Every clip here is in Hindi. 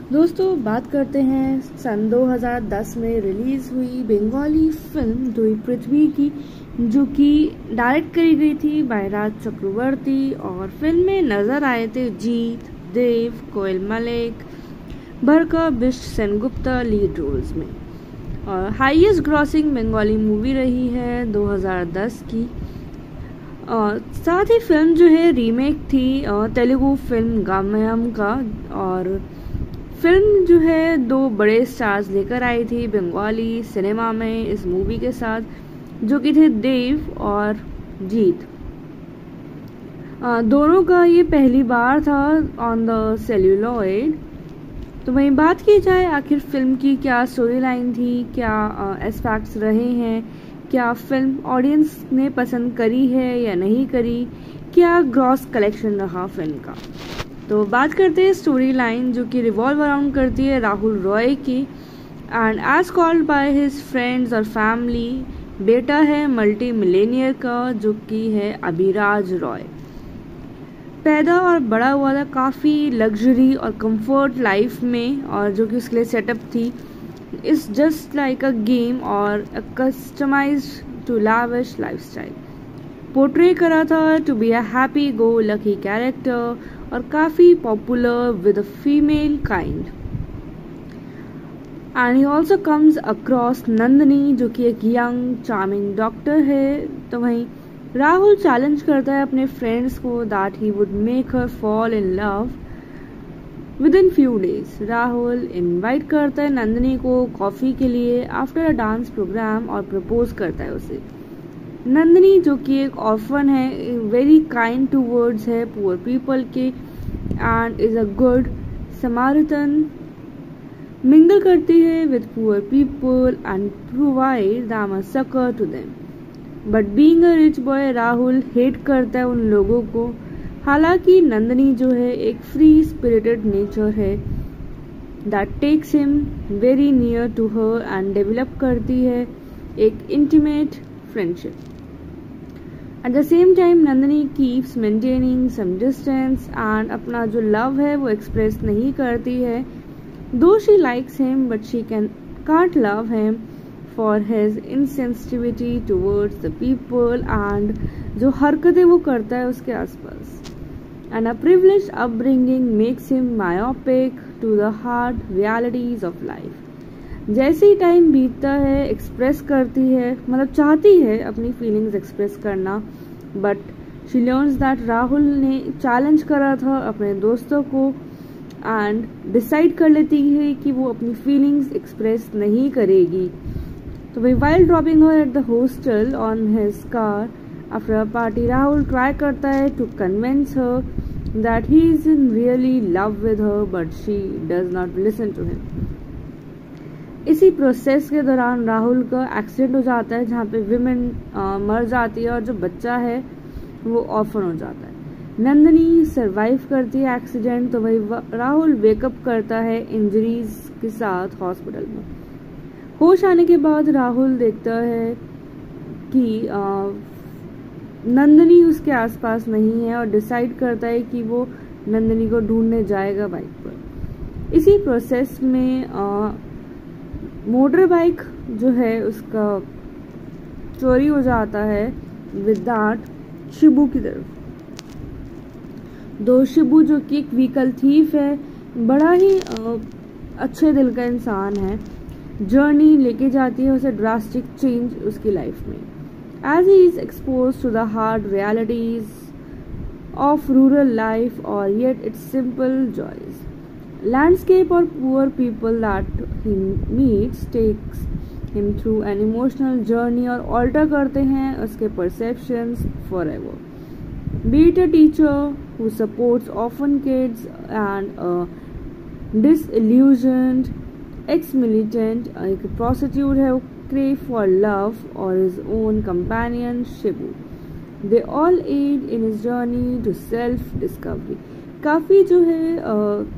दोस्तों बात करते हैं सन 2010 में रिलीज़ हुई बंगाली फिल्म दुई पृथ्वी की, जो कि डायरेक्ट करी गई थी बाय राज चक्रवर्ती। और फिल्म में नज़र आए थे जीत, देव, कोयल मलिक, भरका, बिष्ट सेनगुप्ता लीड रोल्स में। और हाईएस्ट ग्रॉसिंग बंगाली मूवी रही है 2010 की। और साथ ही फिल्म जो है रीमेक थी तेलुगु फिल्म गामयम का। और फिल्म जो है दो बड़े स्टार्स लेकर आई थी बंगाली सिनेमा में इस मूवी के साथ, जो कि थे देव और जीत। दोनों का ये पहली बार था ऑन द सेल्यूलॉइड। तो वहीं बात की जाए आखिर फिल्म की क्या स्टोरी लाइन थी, क्या एस्पेक्ट्स रहे हैं, क्या फिल्म ऑडियंस ने पसंद करी है या नहीं करी, क्या ग्रॉस कलेक्शन रहा फिल्म का। तो बात करते हैं स्टोरी लाइन, जो कि रिवॉल्व अराउंड करती है राहुल रॉय की। And as called by his friends और फैमिली, बेटा है मल्टी मिलेनियर का, जो कि है अभिराज रॉय। पैदा और बड़ा हुआ था काफ़ी लग्जरी और कंफर्ट लाइफ में, और जो कि उसके लिए सेटअप थी is just like a game और a customised to lavish lifestyle. Portray करा था to be a happy go lucky character और काफ़ी popular with a female kind. And he also comes across Nandini, जो कि एक यंग चार्मिंग डॉक्टर है। तो वहीं राहुल चैलेंज करता है अपने फ्रेंड्स को that he would make her fall in love with in few days. Rahul invite करता है नंदनी को कॉफ़ी के लिए आफ्टर अ डांस प्रोग्राम और प्रपोज करता है उसे। नंदनी, जो कि एक ऑर्फन है, वेरी काइंड टूवर्ड्स है पुअर पीपल के and is a good Samaritan, mingle करती है with poor people and provide them a succour to them. But being a rich boy, Rahul hate करता है उन लोगों को। हालांकि नंदनी जो है एक फ्री स्पिरिटेड नेचर है that takes him very near to her and develop करती है एक intimate friendship. At the same time Nandini keeps maintaining some distance and अपना जो लव है वो एक्सप्रेस नहीं करती है। Though she likes him but she can't love him for his insensitivity towards the people and जो हरकतें वो करता है उसके आसपास। And a privileged upbringing makes him myopic to the hard realities of life. जैसे ही टाइम बीतता है एक्सप्रेस करती है, मतलब चाहती है अपनी फीलिंग्स एक्सप्रेस करना, but she learns that Rahul ने चैलेंज करा था अपने दोस्तों को एंड डिसाइड कर लेती है कि वो अपनी फीलिंग्स एक्सप्रेस नहीं करेगी। तो वही while dropping her at the hostel on his car after a party, Rahul try करता है to convince her that he is in really love with her but she does not listen to him. इसी प्रोसेस के दौरान राहुल का एक्सीडेंट हो जाता है, जहाँ पे विमेन मर जाती है और जो बच्चा है वो ऑर्फन हो जाता है। नंदनी सरवाइव करती है एक्सीडेंट। तो वही राहुल वेकअप करता है इंजरीज के साथ हॉस्पिटल में। होश आने के बाद राहुल देखता है कि नंदनी उसके आसपास नहीं है और डिसाइड करता है कि वो नंदनी को ढूंढने जाएगा बाइक पर। इसी प्रोसेस में मोटर बाइक जो है उसका चोरी हो जाता है विद दैट शिबू की तरफ। दो शिबू, जो कि एक व्हीकल थीफ है, बड़ा ही अच्छे दिल का इंसान है, जर्नी लेके जाती है उसे ड्रास्टिक चेंज उसकी लाइफ में as he is expose to the hard realities of rural life और yet it's simple joys. Landscape or poor people that he meets takes him through an emotional journey और alter करते हैं उसके perceptions forever. Be it a teacher who supports orphan kids and a disillusioned ex-militant, एक prostitute है, crave for love or his own companion Shibu. They all aid in his journey to self-discovery. काफ़ी जो है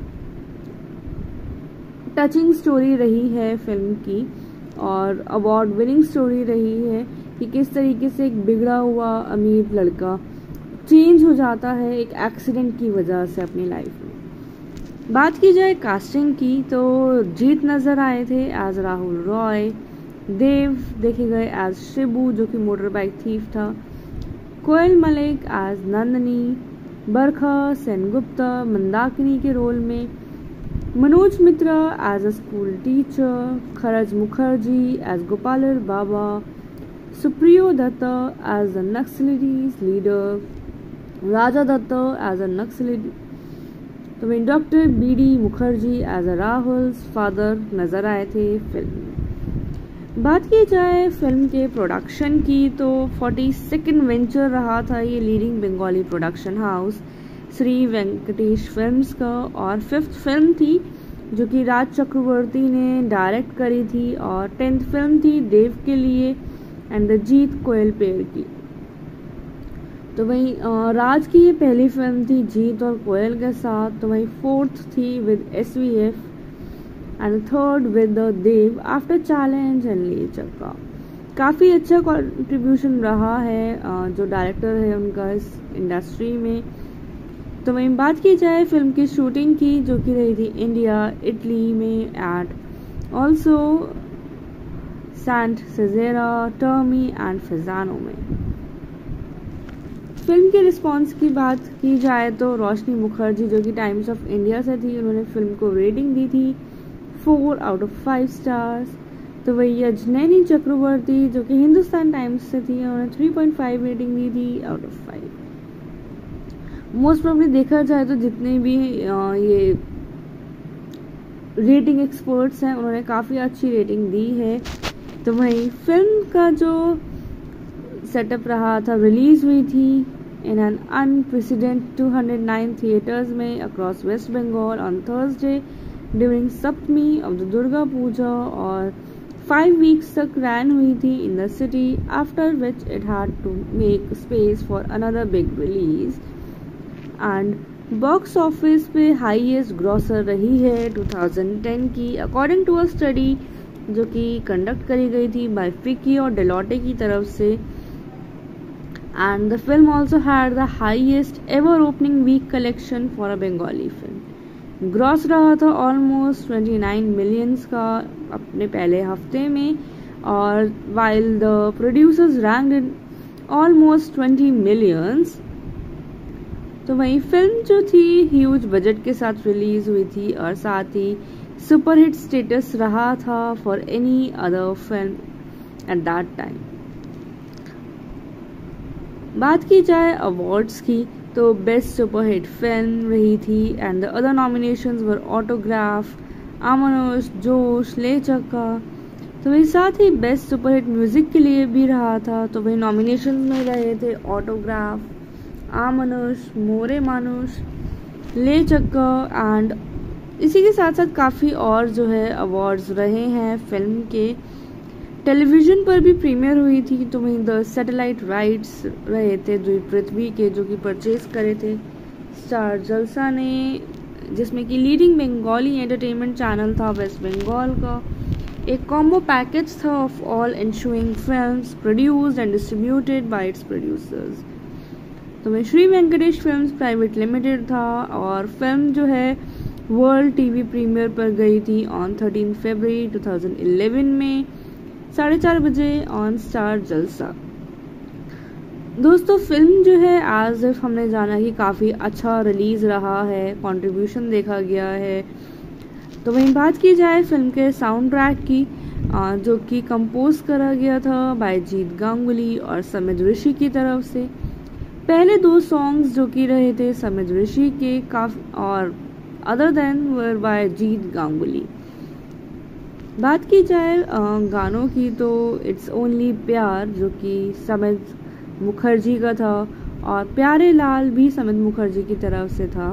टचिंग स्टोरी रही है फिल्म की और अवार्ड विनिंग स्टोरी रही है कि किस तरीके से एक बिगड़ा हुआ अमीर लड़का चेंज हो जाता है एक एक्सीडेंट की वजह से अपनी लाइफ में। बात की जाए कास्टिंग की तो जीत नज़र आए थे एज राहुल रॉय, देव देखे गए एज शिबू जो कि मोटर बाइक थीफ था, कोयल मलिक एज नंदनी, बरखा सेनगुप्ता मंदाकिनी के रोल में, Manoj Mitra as a school teacher, Kharaj Mukherjee as गोपालर Baba, Supriyo Dutta as the नक्सलिटीज leader, Raja Dutta as a नक्सलिटी, तो वहीं doctor BD Mukherjee as a Rahul father नजर आए थे फिल्म में। बात की जाए फिल्म के प्रोडक्शन की तो 42nd वेंचर रहा था ये leading Bengali production house Shri Venkatesh films का, और 5th फिल्म थी जो कि राज चक्रवर्ती ने डायरेक्ट करी थी, और 10th फिल्म थी देव के लिए एंड द जीत कोयल पेड़ की। तो वहीं राज की ये पहली फिल्म थी जीत और कोयल के साथ, तो वहीं 4th थी with SVF and 3rd with the Dev after challenge and Le Chakka. काफ़ी अच्छा कंट्रीब्यूशन रहा है जो डायरेक्टर है उनका इस इंडस्ट्री में। तो वहीं बात की जाए फिल्म की शूटिंग की जो कि रही थी इंडिया इटली में एट ऑल्सो सैंट सेजेरा टर्मी एंड फिजानो में। फिल्म के रिस्पांस की बात की जाए तो रोशनी मुखर्जी जो कि टाइम्स ऑफ इंडिया से थी, उन्होंने फिल्म को रेटिंग दी थी 4 आउट ऑफ 5 स्टार्स। तो वही अजनैनी चक्रवर्ती जो कि हिंदुस्तान टाइम्स से थी, उन्होंने 3.5 रेटिंग दी थी आउट ऑफ 5। मोस्ट प्रॉब्ली देखा जाए तो जितने भी ये रेटिंग एक्सपर्ट्स हैं उन्होंने काफ़ी अच्छी रेटिंग दी है। तो वही फिल्म का जो सेटअप रहा था, रिलीज हुई थी इन एन अनप्रेसिडेंट 209 थिएटर्स में across waste Bengal on Thursday during Saptami of the Durga Puja, और 5 वीक्स तक रन हुई थी in the city after which it had to make space for another big release. And box office पे हाईएस्ट ग्रॉसर रही है 2010 की अकॉर्डिंग टू अ स्टडी जो कि कंडक्ट करी गई थी बाय फिकी और डेलोटे की तरफ से। And the film also had the highest ever opening week collection for a Bengali film. Gross रहा था almost 29 millions का अपने पहले हफ्ते में, और while the producers ranked it almost 20 millions। तो वही फिल्म जो थी ह्यूज बजट के साथ रिलीज हुई थी और साथ ही सुपरहिट स्टेटस रहा था for any other film at that time. बात की जाए अवार्ड्स की तो बेस्ट सुपरहिट फिल्म रही थी and the other nominations were autograph, आमनोश, Josh, Le चक्का। तो वही साथ ही बेस्ट सुपरहिट म्यूजिक के लिए भी रहा था। तो वही नॉमिनेशन में रहे थे ऑटोग्राफ, आमनोश, मोरे मानुष, ले चक्का एंड इसी के साथ साथ काफ़ी और जो है अवार्ड्स रहे हैं फिल्म के। टेलीविज़न पर भी प्रीमियर हुई थी। तो वहीं द सैटेलाइट राइट्स रहे थे द्वीप पृथ्वी के जो कि परचेज करे थे स्टार जलसा ने, जिसमें कि लीडिंग बंगाली एंटरटेनमेंट चैनल था वेस्ट बंगाल का। एक कॉम्बो पैकेज था of all ensuing films produced and distributed by its producers. तो वहीं Shri Venkatesh films private limited था और फिल्म जो है वर्ल्ड टीवी प्रीमियर पर गई थी ऑन 13 फरवरी 2011 में 4:30 बजे ऑन स्टार जलसा। दोस्तों फिल्म जो है आज हमने जाना कि काफ़ी अच्छा रिलीज रहा है, कंट्रीब्यूशन देखा गया है। तो वहीं बात की जाए फिल्म के साउंड ट्रैक की जो कि कंपोज करा गया था बाय जीत गांगुली और समित ऋषि की तरफ से। पहले 2 सॉन्ग्स जो कि रहे थे समित ऋषि के काफ़ी और other than were by Jeet Ganguly. बात की जाए गानों की तो इट्स ओनली प्यार जो कि समित मुखर्जी का था और प्यारे लाल भी समित मुखर्जी की तरफ से था।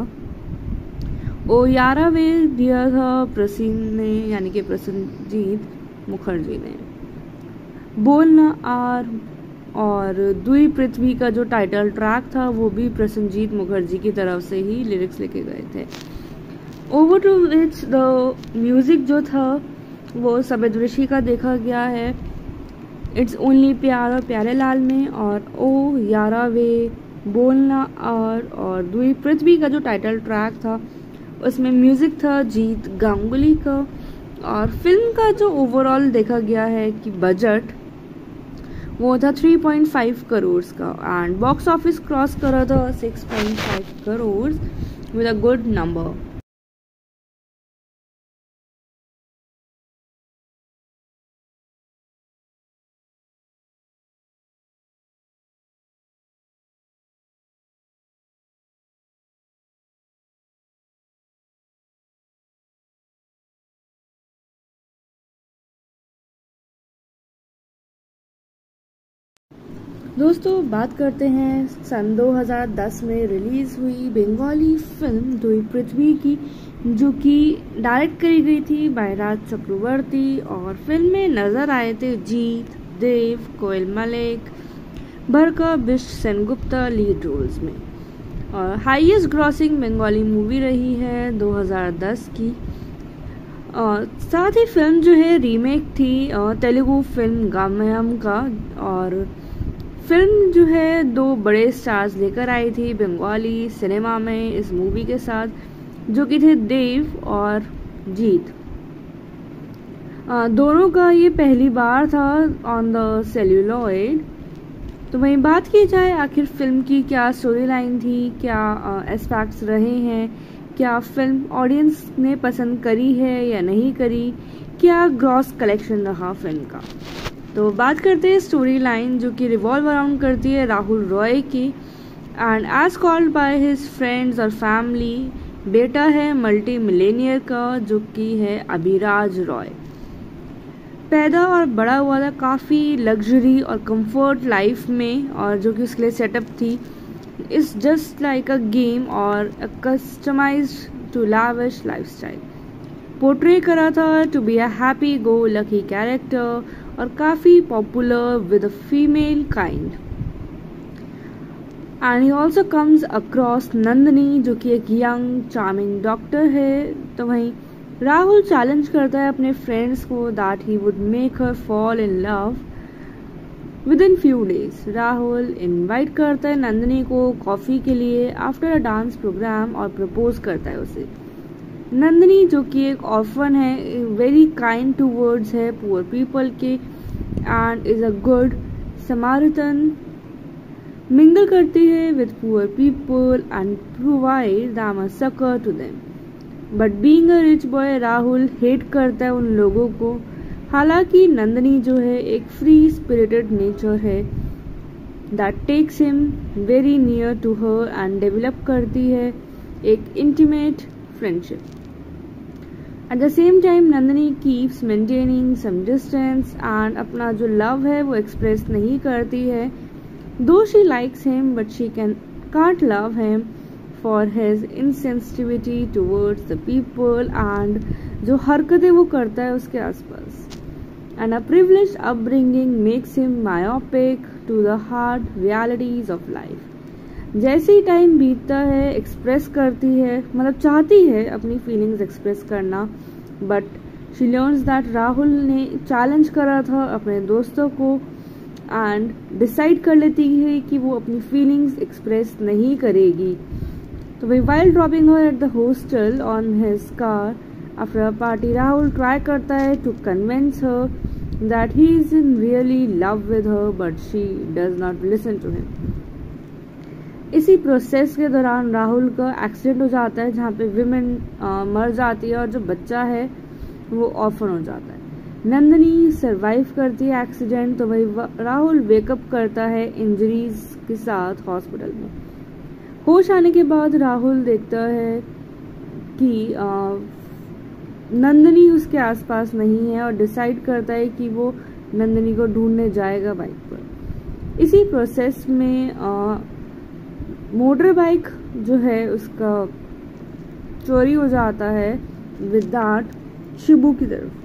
ओ यारा वे दिया था प्रसिन ने यानी कि प्रसन्नजीत मुखर्जी ने। बोलना आर और द्वीप पृथ्वी का जो टाइटल ट्रैक था वो भी प्रसन्नजीत मुखर्जी की तरफ से ही लिरिक्स लिखे गए थे। Over to which the music जो था वो समित ऋषि का देखा गया है इट्स ओनली प्यार और प्यारे लाल में, और ओ यारा वे, बोलना और द्वीप पृथ्वी का जो टाइटल ट्रैक था उसमें म्यूजिक था जीत गांगुली का। और फिल्म का जो ओवरऑल देखा गया है कि बजट वो था 3.5 करोड़ का एंड बॉक्स ऑफिस क्रॉस करा था 6.5 crore with a good number. दोस्तों बात करते हैं सन 2010 में रिलीज हुई बंगाली फिल्म दुई पृथ्वी की, जो कि डायरेक्ट करी गई थी बाय राज चक्रवर्ती। और फिल्म में नजर आए थे जीत, देव, कोयल मलिक, भरका, बिष्ट सेनगुप्ता लीड रोल्स में। और हाईएस्ट ग्रॉसिंग बंगाली मूवी रही है 2010 की। और साथ ही फिल्म जो है रीमेक थी तेलुगु फिल्म गामयम का। और फिल्म जो है दो बड़े स्टार्स लेकर आई थी बंगाली सिनेमा में इस मूवी के साथ, जो कि थे देव और जीत। दोनों का ये पहली बार था ऑन द सेल्यूलॉइड। तो वहीं बात की जाए आखिर फिल्म की क्या स्टोरी लाइन थी, क्या एस्पेक्ट्स रहे हैं, क्या फिल्म ऑडियंस ने पसंद करी है या नहीं करी, क्या ग्रॉस कलेक्शन रहा फिल्म का। तो बात करते हैं स्टोरी लाइन, जो कि रिवॉल्व अराउंड करती है राहुल रॉय की। And as called by his friends और फैमिली, बेटा है मल्टी मिलेनियर का, जो कि है अभिराज रॉय। पैदा और बड़ा हुआ था काफ़ी लग्जरी और कंफर्ट लाइफ में, और जो कि उसके लिए सेटअप थी is just like a game और a customised to lavish lifestyle. Portray करा था to be a happy go lucky character और काफ़ी popular with a female kind. And he also comes across Nandini, जो कि एक यंग चार्मिंग डॉक्टर है। तो वहीं राहुल चैलेंज करता है अपने फ्रेंड्स को that he would make her fall in love with in few days. Rahul invite करता है नंदनी को कॉफ़ी के लिए आफ्टर अ डांस प्रोग्राम और प्रपोज करता है उसे। नंदनी जो कि एक ऑर्फन है, वेरी काइंड टूवर्ड्स है पुअर पीपल के and is a good Samaritan, mingle करती है with poor people and provide them a succour to them. But being a rich boy, Rahul hate करता है उन लोगों को। हालांकि नंदनी जो है एक फ्री स्पिरिटेड नेचर है that takes him very near to her and develop करती है एक intimate friendship. At the same time Nandini keeps maintaining some distance and अपना जो लव है वो एक्सप्रेस नहीं करती है। Though she likes him but she can't love him for his insensitivity towards the people and जो हरकतें वो करता है उसके आसपास। And a privileged upbringing makes him myopic to the hard realities of life. जैसे ही टाइम बीतता है एक्सप्रेस करती है, मतलब चाहती है अपनी फीलिंग्स एक्सप्रेस करना, but she learns that Rahul ने चैलेंज करा था अपने दोस्तों को एंड डिसाइड कर लेती है कि वो अपनी फीलिंग्स एक्सप्रेस नहीं करेगी। तो वही while dropping her at the hostel on his car after a party, Rahul try करता है to convince her that he is in really love with her but she does not listen to him. इसी प्रोसेस के दौरान राहुल का एक्सीडेंट हो जाता है जहाँ पे विमेन मर जाती है और जो बच्चा है वो ऑर्फन हो जाता है। नंदनी सरवाइव करती है एक्सीडेंट। तो वही राहुल वेकअप करता है इंजरीज के साथ हॉस्पिटल में। होश आने के बाद राहुल देखता है कि नंदनी उसके आसपास नहीं है और डिसाइड करता है कि वो नंदनी को ढूंढने जाएगा बाइक पर। इसी प्रोसेस में मोटर बाइक जो है उसका चोरी हो जाता है विद दैट शिबू की तरफ।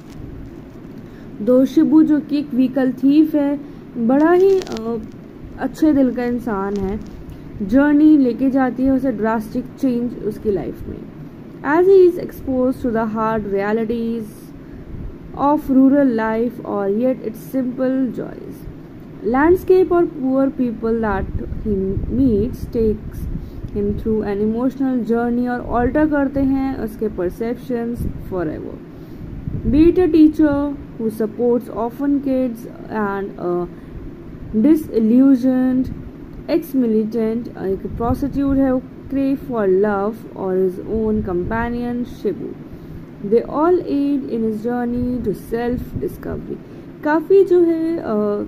दो शिबू जो कि एक व्हीकल थीफ है, बड़ा ही अच्छे दिल का इंसान है, जर्नी लेके जाती है उसे ड्रास्टिक चेंज उसकी लाइफ में। As he is expose to the hard realities of rural life और yet it's simple joys. Landscape और poor people that he meets takes him through an emotional journey और ऑल्टर करते हैं उसके perceptions forever. Be it a teacher who supports orphan kids and a disillusioned ex militant, एक प्रोस्टिट्यूट है, वो crave for love or his own companion Shibu. They all aid in his journey to self-discovery. काफ़ी जो है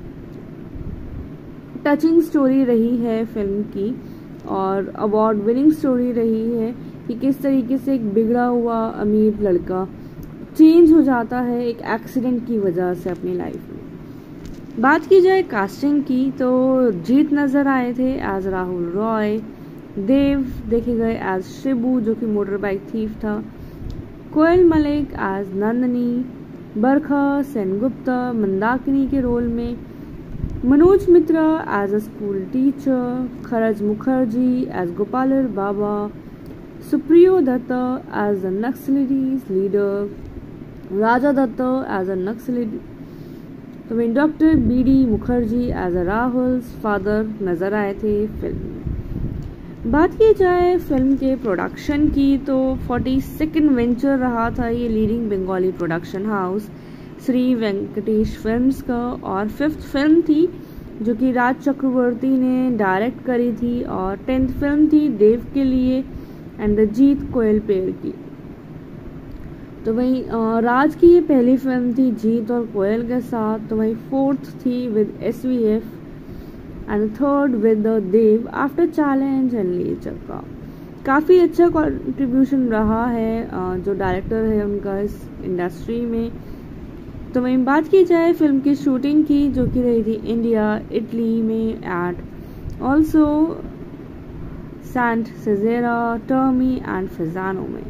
टचिंग स्टोरी रही है फिल्म की और अवार्ड विनिंग स्टोरी रही है कि किस तरीके से एक बिगड़ा हुआ अमीर लड़का चेंज हो जाता है एक एक्सीडेंट की वजह से अपनी लाइफ में। बात की जाए कास्टिंग की तो जीत नज़र आए थे एज राहुल रॉय, देव देखे गए एज शिबू जो कि मोटर बाइक थीफ था, कोयल मलिक एज नंदनी, बरखा सेनगुप्ता मंदाकिनी के रोल में, Manoj Mitra as a school teacher, Kharaj Mukherjee as गोपालर Baba, Supriyo Dutta as the नक्सलिटीज leader, Raja Dutta as a नक्सलिटी, तो वहीं doctor B D. Mukherjee as a Rahul father नजर आए थे फिल्म में। बात की जाए फिल्म के प्रोडक्शन की तो 42nd वेंचर रहा था ये leading Bengali production house Shri Venkatesh films का, और 5th फिल्म थी जो कि राज चक्रवर्ती ने डायरेक्ट करी थी, और 10th फिल्म थी देव के लिए एंड द जीत कोयल पेड़ की। तो वहीं राज की ये पहली फिल्म थी जीत और कोयल के साथ, तो वहीं 4th थी with SVF and 3rd with the Dev after challenge and Le Chakka. काफ़ी अच्छा कंट्रीब्यूशन रहा है जो डायरेक्टर है उनका इस इंडस्ट्री में। तो वहीं बात की जाए फिल्म की शूटिंग की जो कि रही थी इंडिया इटली में एट ऑल्सो सैंट सेजेरा टर्मी एंड फिजानो में।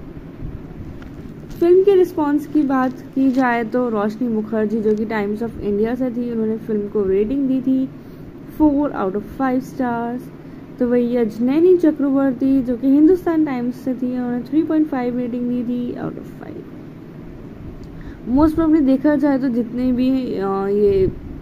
फिल्म के रिस्पांस की बात की जाए तो रोशनी मुखर्जी जो कि टाइम्स ऑफ इंडिया से थी, उन्होंने फिल्म को रेटिंग दी थी 4 out of 5 स्टार्स। तो वही अजनैनी चक्रवर्ती जो कि हिंदुस्तान टाइम्स से थी, उन्होंने 3.5 रेटिंग दी थी आउट ऑफ 5। मोस्ट प्रॉब्ली देखा जाए तो जितने भी ये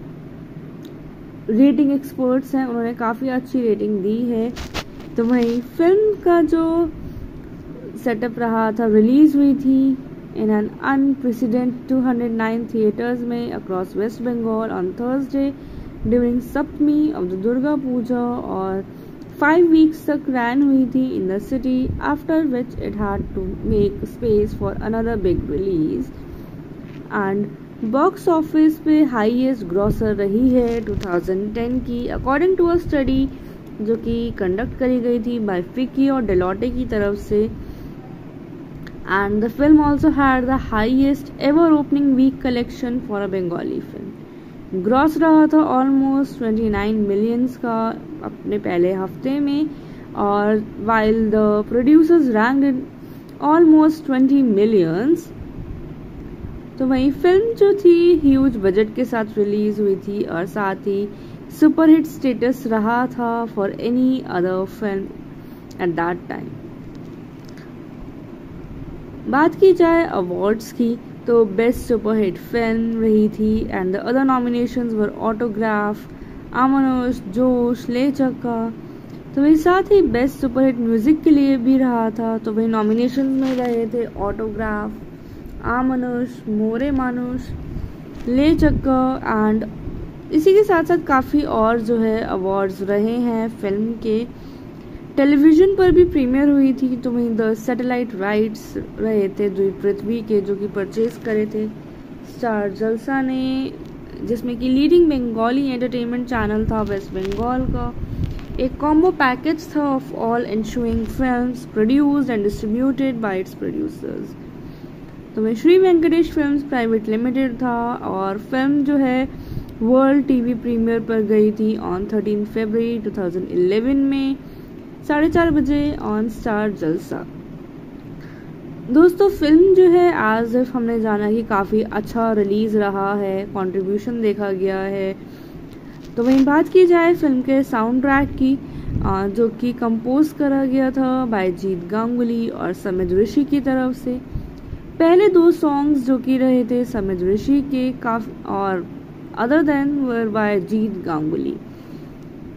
रेटिंग एक्सपर्ट्स हैं उन्होंने काफ़ी अच्छी रेटिंग दी है। तो वहीं फिल्म का जो सेटअप रहा था, रिलीज हुई थी इन एन अनप्रेसिडेंट 209 थिएटर्स में across waste Bengal on Thursday during Saptami of the Durga Puja, और 5 वीक्स तक रैन हुई थी in the city, after which it had to make space for another big release. And box office पे हाईएस्ट ग्रॉसर रही है 2010 की, अकॉर्डिंग टू अ स्टडी जो कि कंडक्ट करी गई थी बाय फिकी और डेलोटे की तरफ से। And the film also had the highest ever opening week collection for a Bengali film. Gross रहा था ऑलमोस्ट 29 मिलियंस का अपने पहले हफ्ते में, और while the producers ranked almost 20 millions. तो वहीं फिल्म जो थी ह्यूज बजट के साथ रिलीज हुई थी और साथ ही सुपरहिट स्टेटस रहा था for any other film at that time. बात की जाए अवार्ड्स की तो बेस्ट सुपरहिट फिल्म रही थी and the other nominations were autograph, आमनोश, Josh, Le चक्का। तो वही साथ ही बेस्ट सुपरहिट म्यूजिक के लिए भी रहा था। तो वही नॉमिनेशन में रहे थे ऑटोग्राफ, आमनुष, मोरे मानुष, ले चक्का एंड इसी के साथ साथ काफ़ी और जो है अवार्ड्स रहे हैं फिल्म के। टेलीविज़न पर भी प्रीमियर हुई थी। तो वहीं द सैटेलाइट राइट्स रहे थे जो पृथ्वी के, जो कि परचेज करे थे स्टार जलसा ने, जिसमें कि लीडिंग बंगाली एंटरटेनमेंट चैनल था वेस्ट बंगाल का। एक कॉम्बो पैकेज था of all ensuing films produced and distributed by its producers. तो मैं Shri Venkatesh films private limited था और फिल्म जो है वर्ल्ड टीवी प्रीमियर पर गई थी ऑन 13 फरवरी 2011 में 4:30 बजे ऑन स्टार जलसा। दोस्तों फिल्म जो है आज हमने जाना कि काफ़ी अच्छा रिलीज़ रहा है, कंट्रीब्यूशन देखा गया है। तो वहीं बात की जाए फिल्म के साउंड ट्रैक की जो कि कंपोज करा गया था बाय जीत गांगुली और समित ऋषि की तरफ से। पहले 2 सॉन्ग्स जो कि रहे थे समित ऋषि के और other than were by Jeet Ganguly.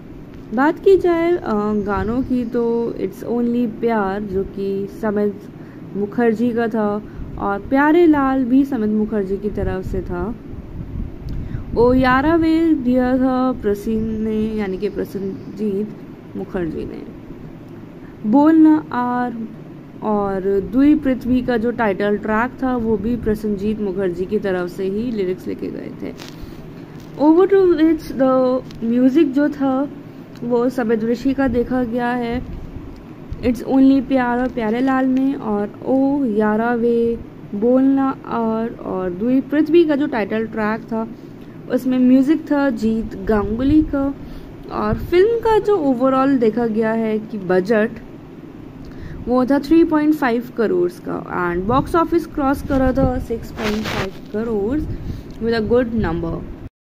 बात की जाए गानों की तो इट्स ओनली प्यार जो कि समित मुखर्जी का था और प्यारे लाल भी समित मुखर्जी की तरफ से था। ओ यारा वे दिया था प्रसीन ने यानी कि प्रसन्नजीत मुखर्जी ने। बोलना आर और दुई पृथ्वी का जो टाइटल ट्रैक था वो भी प्रसन्नजीत मुखर्जी की तरफ से ही लिरिक्स लिखे गए थे। Over to which the music जो था वो समित ऋषि का देखा गया है इट्स ओनली प्यार और प्यारे लाल में, और ओ यारा वे, बोलना और दुई पृथ्वी का जो टाइटल ट्रैक था उसमें म्यूजिक था जीत गांगुली का। और फिल्म का जो ओवरऑल देखा गया है कि बजट वो था 3.5 करोड़ का एंड बॉक्स ऑफिस क्रॉस करा था 6.5 crore with a good number.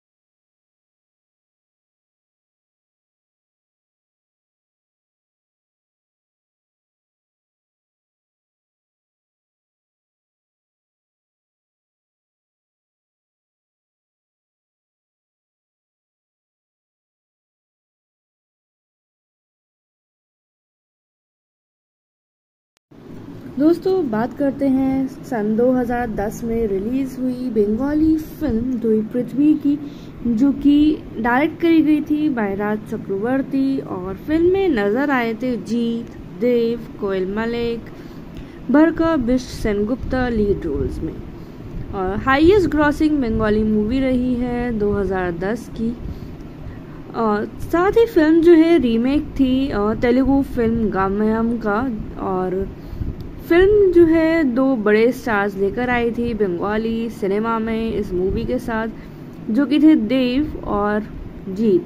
दोस्तों बात करते हैं सन 2010 में रिलीज हुई बंगाली फिल्म दुई पृथ्वी की, जो कि डायरेक्ट करी गई थी बाय राज चक्रवर्ती और फिल्म में नजर आए थे जीत, देव, कोयल मलिक, बरका बिश सेनगुप्ता लीड रोल्स में। और हाईएस्ट ग्रॉसिंग बंगाली मूवी रही है 2010 की। और साथ ही फिल्म जो है रीमेक थी तेलुगु फिल्म गामयम का, और फिल्म जो है दो बड़े स्टार्स लेकर आई थी बंगाली सिनेमा में इस मूवी के साथ, जो कि थे देव और जीत।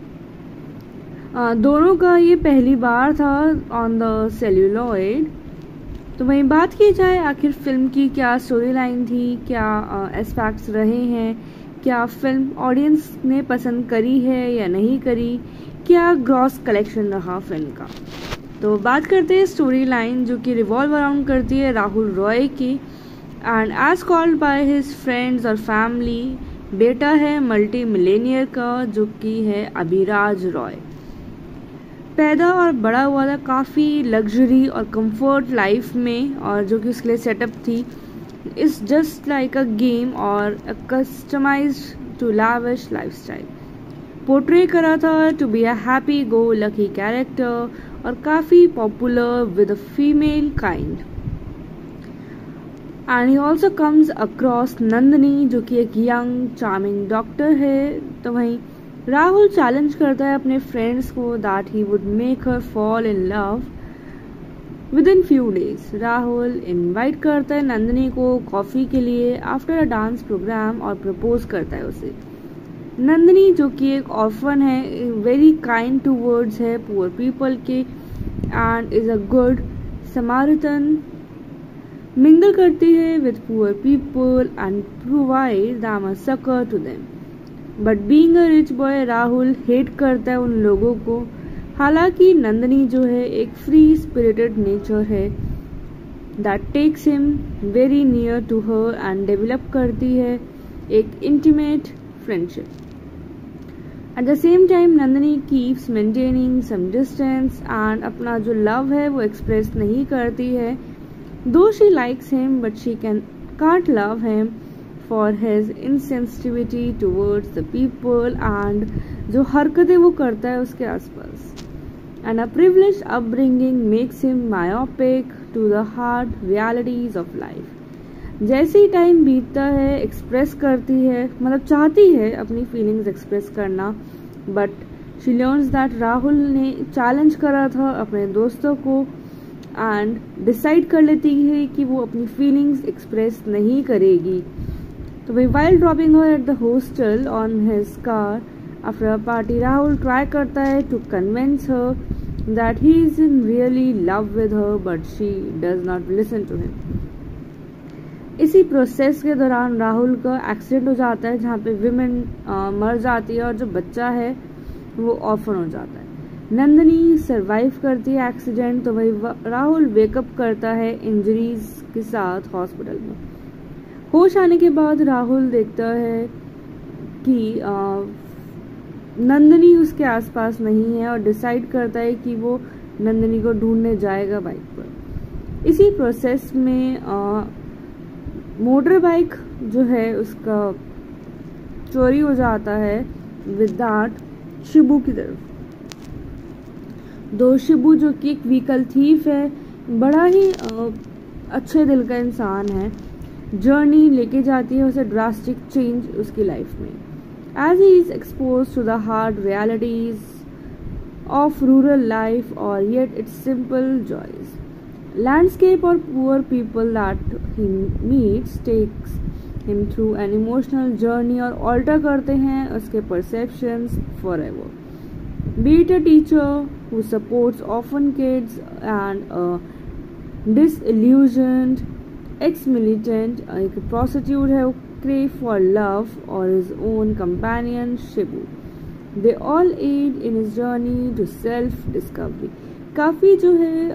दोनों का ये पहली बार था ऑन द सेल्यूलॉइड। तो वहीं बात की जाए आखिर फिल्म की क्या स्टोरी लाइन थी, क्या एस्पेक्ट्स रहे हैं, क्या फिल्म ऑडियंस ने पसंद करी है या नहीं करी, क्या ग्रॉस कलेक्शन रहा फिल्म का। तो बात करते हैं स्टोरी लाइन जो कि रिवॉल्व अराउंड करती है राहुल रॉय की। And as called by his friends और फैमिली, बेटा है मल्टी मिलेनियर का जो कि है अभिराज रॉय। पैदा और बड़ा हुआ था काफ़ी लग्जरी और कंफर्ट लाइफ में, और जो कि उसके लिए सेटअप थी is just like a game और a customised to lavish lifestyle. Portray करा था to be a happy go lucky character और काफ़ी popular with a female kind. And he also comes across Nandini जो कि एक यंग चार्मिंग डॉक्टर है। तो वहीं राहुल चैलेंज करता है अपने फ्रेंड्स को that he would make her fall in love with in few days. Rahul invite करता है नंदनी को कॉफ़ी के लिए आफ्टर अ डांस प्रोग्राम और प्रपोज करता है उसे। नंदनी जो कि एक ऑर्फन है, वेरी काइंड टूवर्ड्स है पुअर पीपल के and is a good Samaritan, mingle करती है with poor people and provide them a succour to them. But being a rich boy Rahul hate करता है उन लोगों को। हालांकि नंदनी जो है एक फ्री स्पिरिटेड नेचर है that takes him very near to her and develop करती है एक intimate friendship. At the same time, Nandini keeps maintaining some distance and अपना जो love है वो express नहीं करती है। Though she likes him, but she can't love him for his insensitivity towards the people and जो हरकतें वो करता है उसके आसपास। And a privileged upbringing makes him myopic to the hard realities of life. जैसे ही टाइम बीतता है एक्सप्रेस करती है, मतलब चाहती है अपनी फीलिंग्स एक्सप्रेस करना, but she learns that Rahul ने चैलेंज करा था अपने दोस्तों को एंड डिसाइड कर लेती है कि वो अपनी फीलिंग्स एक्सप्रेस नहीं करेगी। तो वही while dropping her at the hostel on his car after a party, Rahul try करता है to convince her that he is in really love with her, but she does not listen to him. इसी प्रोसेस के दौरान राहुल का एक्सीडेंट हो जाता है जहाँ पे विमेन मर जाती है और जो बच्चा है वो ऑर्फन हो जाता है। नंदनी सरवाइव करती है एक्सीडेंट, तो वही राहुल वेकअप करता है इंजरीज के साथ हॉस्पिटल में। होश आने के बाद राहुल देखता है कि नंदिनी उसके आसपास नहीं है और डिसाइड करता है कि वो नंदिनी को ढूंढने जाएगा बाइक पर। इसी प्रोसेस में मोटर बाइक जो है उसका चोरी हो जाता है विद दैट शिबू की तरफ। दो शिबू जो कि एक व्हीकल थीफ है, बड़ा ही अच्छे दिल का इंसान है, जर्नी लेके जाती है उसे ड्रास्टिक चेंज उसकी लाइफ में। As he is expose to the hard realities of rural life और yet it's simple joys, landscape और poor people that he meets takes him through an emotional journey और ऑल्टर करते हैं उसके perceptions forever. Be it a teacher who supports orphan kids and a disillusioned ex-militant, एक prostitute है who crave for love or his own companion Shibu. They all aid in his journey to self-discovery. काफ़ी जो है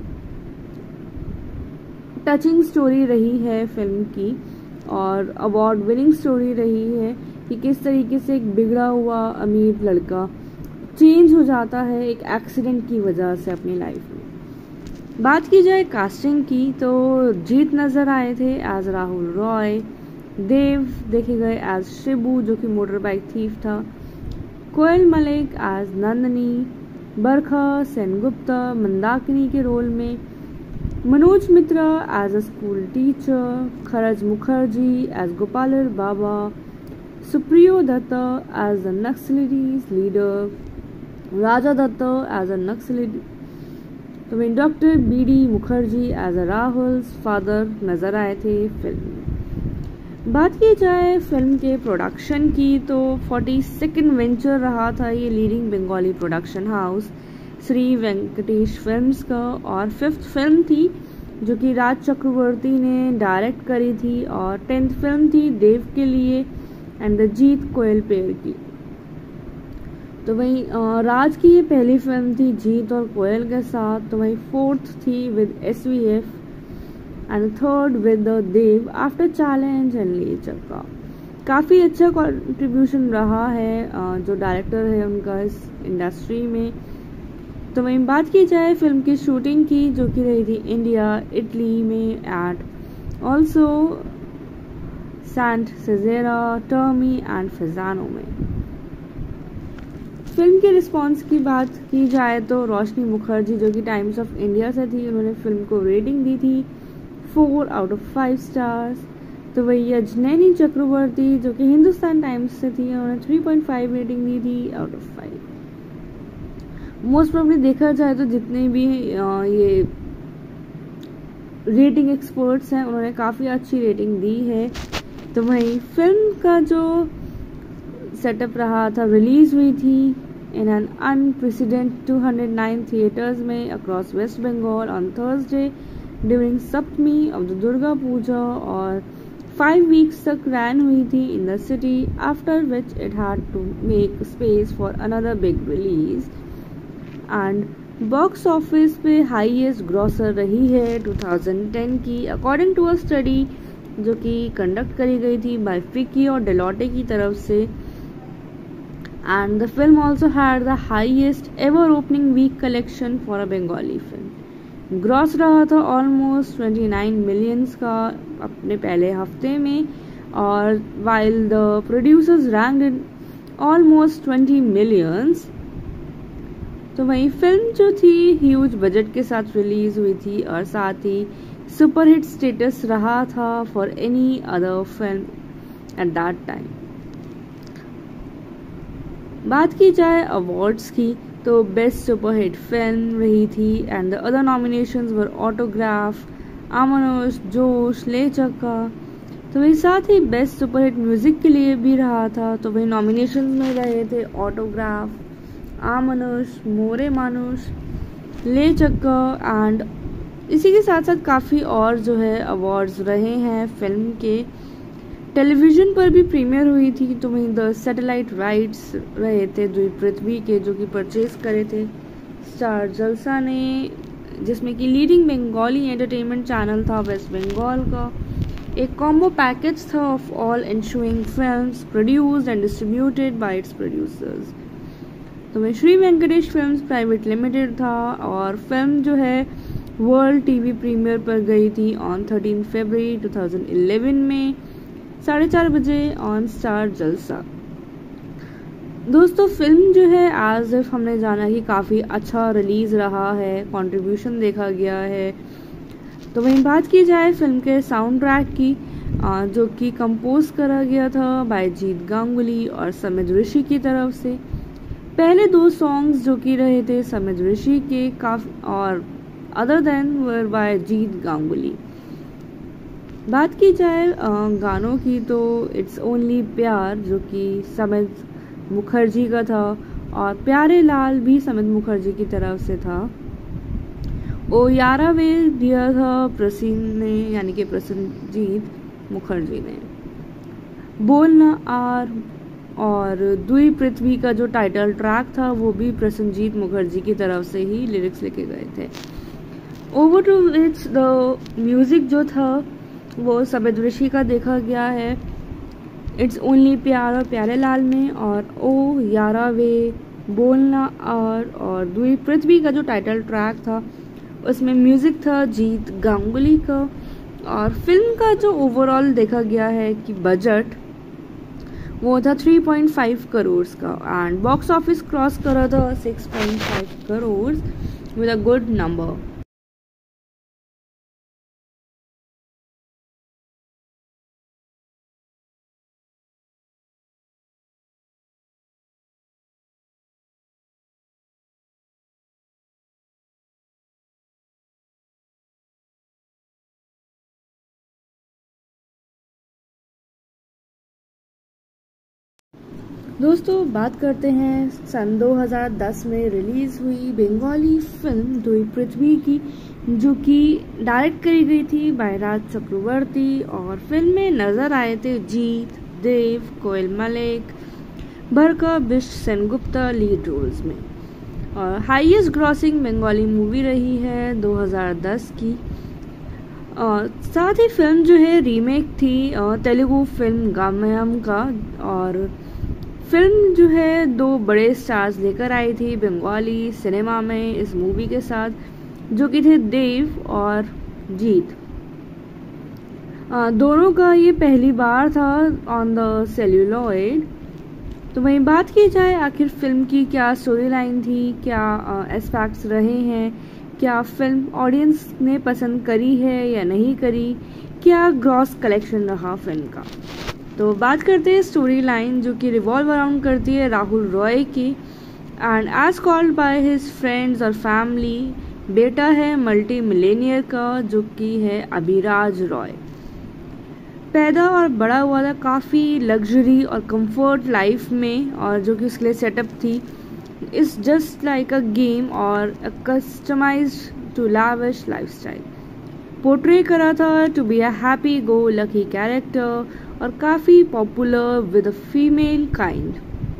टचिंग स्टोरी रही है फिल्म की और अवार्ड विनिंग स्टोरी रही है कि किस तरीके से एक बिगड़ा हुआ अमीर लड़का चेंज हो जाता है एक एक्सीडेंट की वजह से अपनी लाइफ में। बात की जाए कास्टिंग की तो जीत नज़र आए थे एज राहुल रॉय, देव देखे गए एज शिबू जो कि मोटर बाइक थीफ था, कोयल मलिक एज नंदिनी, बरखा सेनगुप्ता मंदाकिनी के रोल में, Manoj Mitra as a school teacher, Kharaj Mukherjee as गोपालर Baba, Supriyo Dutta as the नक्सलिटीज leader, Raja Dutta as a नक्सलिटी, तो वहीं doctor B D. Mukherjee as a Rahul father नजर आए थे फिल्म में। बात की जाए फिल्म के प्रोडक्शन की तो 42nd वेंचर रहा था ये leading Bengali production house Shri Venkatesh films का, और 5th फिल्म थी जो कि राज चक्रवर्ती ने डायरेक्ट करी थी, और 10th फिल्म थी देव के लिए एंड द जीत कोयल पेड़ की। तो वहीं राज की ये पहली फिल्म थी जीत और कोयल के साथ, तो वहीं 4th थी with SVF and 3rd with Dev after challenge and Le Chakka. काफ़ी अच्छा कंट्रीब्यूशन रहा है जो डायरेक्टर है उनका इस इंडस्ट्री में। तो वहीं बात की जाए फिल्म की शूटिंग की जो कि रही थी इंडिया इटली में एट ऑल्सो सैंट सेजेरा टर्मी एंड फिजानो में। फिल्म के रिस्पांस की बात की जाए तो रोशनी मुखर्जी जो कि टाइम्स ऑफ इंडिया से थी, उन्होंने फिल्म को रेटिंग दी थी 4 आउट ऑफ 5 स्टार्स। तो वही अजनैनी चक्रवर्ती जो कि हिंदुस्तान टाइम्स से थी, उन्होंने 3.5 रेटिंग दी थी आउट ऑफ 5। मोस्ट प्रोबेबली देखा जाए तो जितने भी ये रेटिंग एक्सपर्ट्स हैं उन्होंने काफ़ी अच्छी रेटिंग दी है। तो वही फिल्म का जो सेटअप रहा था, रिलीज हुई थी इन एन अनप्रेसिडेंट 209 थिएटर्स में across waste Bengal on Thursday during Saptami of the Durga Puja, और 5 वीक्स तक रैन हुई थी in the city after which it had to make space for another big release. And box office पे हाईएस्ट ग्रॉसर रही है 2010 की अकॉर्डिंग टू अ स्टडी जो कि कंडक्ट करी गई थी बाय फिकी और डेलोटे की तरफ से। And the film also had the highest ever opening week collection for a Bengali film. Gross रहा था almost 29 millions का अपने पहले हफ्ते में, और while the producers ranked in almost 20 millions, तो वही फिल्म जो थी ह्यूज बजट के साथ रिलीज हुई थी और साथ ही सुपरहिट स्टेटस रहा था for any other film at that time. बात की जाए अवार्ड्स की तो बेस्ट सुपरहिट फिल्म रही थी and the other nominations were autograph, आमनोश, Josh, Le चक्का। तो वही साथ ही बेस्ट सुपरहिट म्यूजिक के लिए भी रहा था। तो वही नॉमिनेशंस में रहे थे ऑटोग्राफ, आमनुष, मोरे मानुष, ले चक्का एंड इसी के साथ साथ काफ़ी और जो है अवार्ड्स रहे हैं फिल्म के। टेलीविज़न पर भी प्रीमियर हुई थी। तो वहीं द सैटेलाइट राइट्स रहे थे द्वीप पृथ्वी के जो कि परचेज करे थे स्टार जलसा ने, जिसमें कि लीडिंग बंगाली एंटरटेनमेंट चैनल था वेस्ट बंगाल का। एक कॉम्बो पैकेज था of all ensuing films produced and distributed by its producers. तो वह Shri Venkatesh films private limited था और फिल्म जो है वर्ल्ड टीवी प्रीमियर पर गई थी ऑन 13 फरवरी 2011 में 4:30 बजे ऑन स्टार जलसा। दोस्तों फिल्म जो है आज हमने जाना कि काफ़ी अच्छा रिलीज़ रहा है, कंट्रीब्यूशन देखा गया है। तो वहीं बात की जाए फिल्म के साउंड ट्रैक की, जो कि कंपोज करा गया था बाय जीत गांगुली और समित ऋषि की तरफ से। पहले 2 सॉन्ग्स जो कि रहे थे समित ऋषि के और other than were by Jeet Ganguly. बात की जाए गानों की तो इट्स ओनली प्यार जो कि समित मुखर्जी का था और प्यारे लाल भी समित मुखर्जी की तरफ से था। ओ यारा वे दिया था प्रसीन ने, यानी कि प्रसन्नजीत मुखर्जी ने। बोलना आर और दुई पृथ्वी का जो टाइटल ट्रैक था वो भी प्रसन्नजीत मुखर्जी की तरफ से ही लिरिक्स लिखे गए थे। Over to which the music जो था वो समित ऋषि का देखा गया है इट्स ओनली प्यार और प्यारे लाल में, और ओ यारा वे, बोलना और दुई पृथ्वी का जो टाइटल ट्रैक था उसमें म्यूजिक था जीत गांगुली का। और फिल्म का जो ओवरऑल देखा गया है कि बजट वो था 3.5 करोड़ का एंड बॉक्स ऑफिस क्रॉस करा था 6.5 crore with a good number. दोस्तों बात करते हैं सन 2010 में रिलीज हुई बंगाली फिल्म दुई पृथ्वी की, जो कि डायरेक्ट करी गई थी बाय राज चक्रवर्ती और फिल्म में नजर आए थे जीत, देव, कोयल मलिक, बरका, बिश सेनगुप्ता लीड रोल्स में। और हाईएस्ट ग्रॉसिंग बंगाली मूवी रही है 2010 की। और साथ ही फिल्म जो है रीमेक थी तेलुगु फिल्म गामयम का, और फिल्म जो है 2 बड़े स्टार्स लेकर आई थी बंगाली सिनेमा में इस मूवी के साथ, जो कि थे देव और जीत। दोनों का ये पहली बार था ऑन द सेल्यूलॉइड। तो वहीं बात की जाए आखिर फिल्म की क्या स्टोरी लाइन थी, क्या एस्पेक्ट्स रहे हैं, क्या फिल्म ऑडियंस ने पसंद करी है या नहीं करी, क्या ग्रॉस कलेक्शन रहा फिल्म का। तो बात करते हैं स्टोरी लाइन जो कि रिवॉल्व अराउंड करती है राहुल रॉय की। And as called by his friends और फैमिली, बेटा है मल्टी मिलेनियर का जो कि है अभिराज रॉय। पैदा और बड़ा हुआ था काफ़ी लग्जरी और कंफर्ट लाइफ में, और जो कि उसके लिए सेटअप थी is just like a game और a customised to lavish lifestyle. Portray करा था to be a happy go lucky character और काफ़ी popular with a female kind.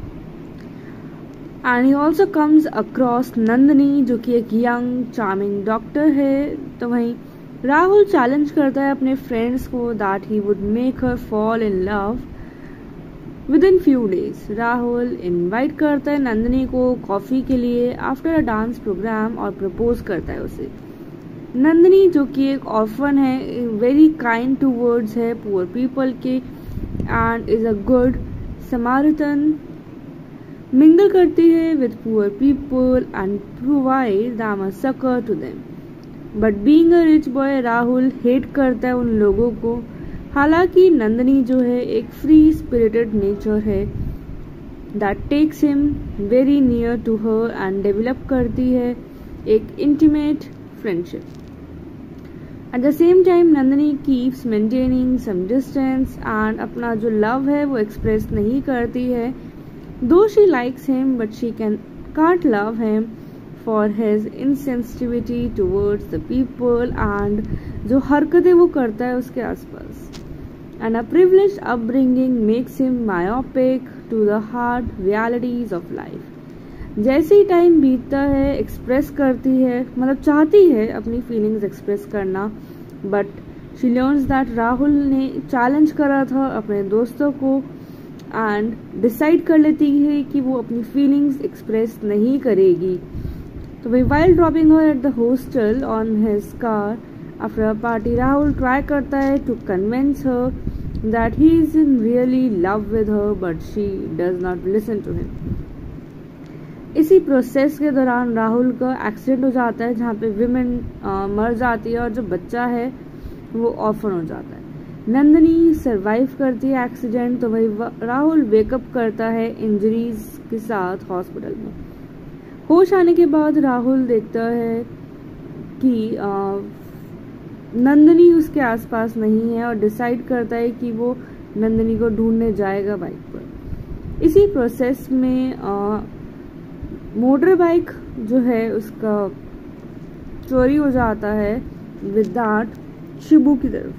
And he also comes across Nandini जो कि एक यंग चार्मिंग डॉक्टर है। तो वहीं राहुल चैलेंज करता है अपने फ्रेंड्स को that he would make her fall in love with in few days. Rahul invite करता है नंदनी को कॉफ़ी के लिए आफ्टर अ डांस प्रोग्राम और प्रपोज करता है उसे। नंदनी जो कि एक ऑर्फन है, वेरी काइंड टूवर्ड्स है पुअर पीपल के and is a good Samaritan, mingle करती है with poor people and provide them a succour to them. But being a rich boy Rahul hate करता है उन लोगों को। हालांकि नंदनी जो है एक फ्री स्पिरिटेड नेचर है that takes him very near to her and develop करती है एक intimate friendship. At the same time Nandini keeps maintaining some distance and अपना जो लव है वो एक्सप्रेस नहीं करती है। Though she likes him but she can't love him for his insensitivity towards the people and जो हरकतें वो करता है उसके आसपास। And a privileged upbringing makes him myopic to the hard realities of life. जैसे ही टाइम बीतता है एक्सप्रेस करती है, मतलब चाहती है अपनी फीलिंग्स एक्सप्रेस करना, but she learns that Rahul ने चैलेंज करा था अपने दोस्तों को एंड डिसाइड कर लेती है कि वो अपनी फीलिंग्स एक्सप्रेस नहीं करेगी। तो वही while dropping her at the hostel on his car after a party, Rahul try करता है to convince her that he is in really love with her, but she does not listen to him. इसी प्रोसेस के दौरान राहुल का एक्सीडेंट हो जाता है जहाँ पे विमेन मर जाती है और जो बच्चा है वो ऑर्फन हो जाता है। नंदिनी सरवाइव करती है एक्सीडेंट, तो वही राहुल वेकअप करता है इंजरीज के साथ हॉस्पिटल में। होश आने के बाद राहुल देखता है कि नंदिनी उसके आसपास नहीं है और डिसाइड करता है कि वो नंदिनी को ढूंढने जाएगा बाइक पर। इसी प्रोसेस में मोटर बाइक जो है उसका चोरी हो जाता है विद दैट शिबू की तरफ।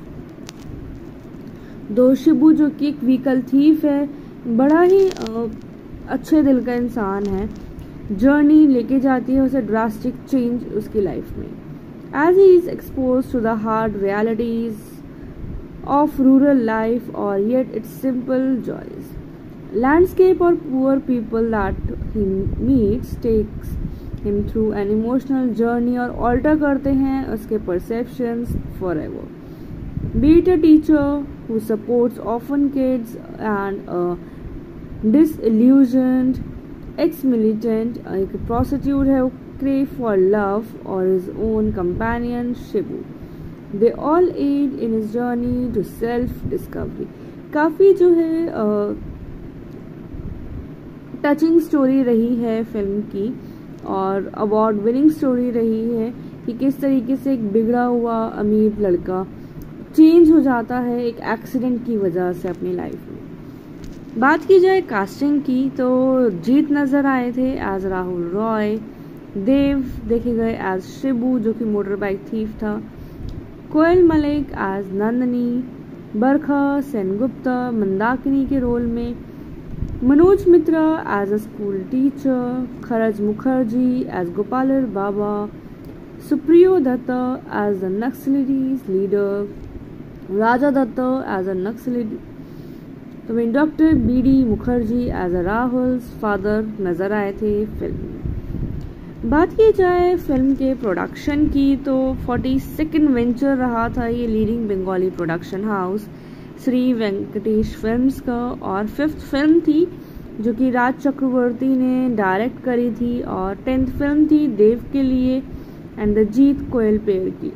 दो शिबू जो कि एक व्हीकल थीफ है, बड़ा ही अच्छे दिल का इंसान है, जर्नी लेके जाती है उसे ड्रास्टिक चेंज उसकी लाइफ में। As he is expose to the hard realities of rural life और yet it's simple joys, landscape और poor people that he meets takes him through an emotional journey और ऑल्टर करते हैं उसके perceptions forever. Be it a teacher who supports orphan kids and a disillusioned ex-militant, एक prostitute है who crave for love or his own companion Shibu. They all aid in his journey to self-discovery. काफ़ी जो है टचिंग स्टोरी रही है फिल्म की और अवार्ड विनिंग स्टोरी रही है कि किस तरीके से एक बिगड़ा हुआ अमीर लड़का चेंज हो जाता है एक एक्सीडेंट की वजह से अपनी लाइफ में। बात की जाए कास्टिंग की तो जीत नज़र आए थे एज राहुल रॉय, देव देखे गए एज शिबू जो कि मोटर बाइक थीफ था, कोयल मलिक एज नंदिनी, बरखा सेनगुप्ता मंदाकिनी के रोल में, Manoj Mitra as a school teacher, Kharaj Mukherjee as गोपालर Baba, Supriyo Dutta as the नक्सलिटीज leader, Raja Dutta as a नक्सलिटी, तो वहीं doctor BD Mukherjee as a Rahul father नजर आए थे फिल्म में। बात की जाए फिल्म के प्रोडक्शन की तो 42nd वेंचर रहा था ये leading Bengali production house Shri Venkatesh films का, और 5th फिल्म थी जो कि राज चक्रवर्ती ने डायरेक्ट करी थी, और 10th फिल्म थी देव के लिए एंड द जीत कोयल पेड़ की।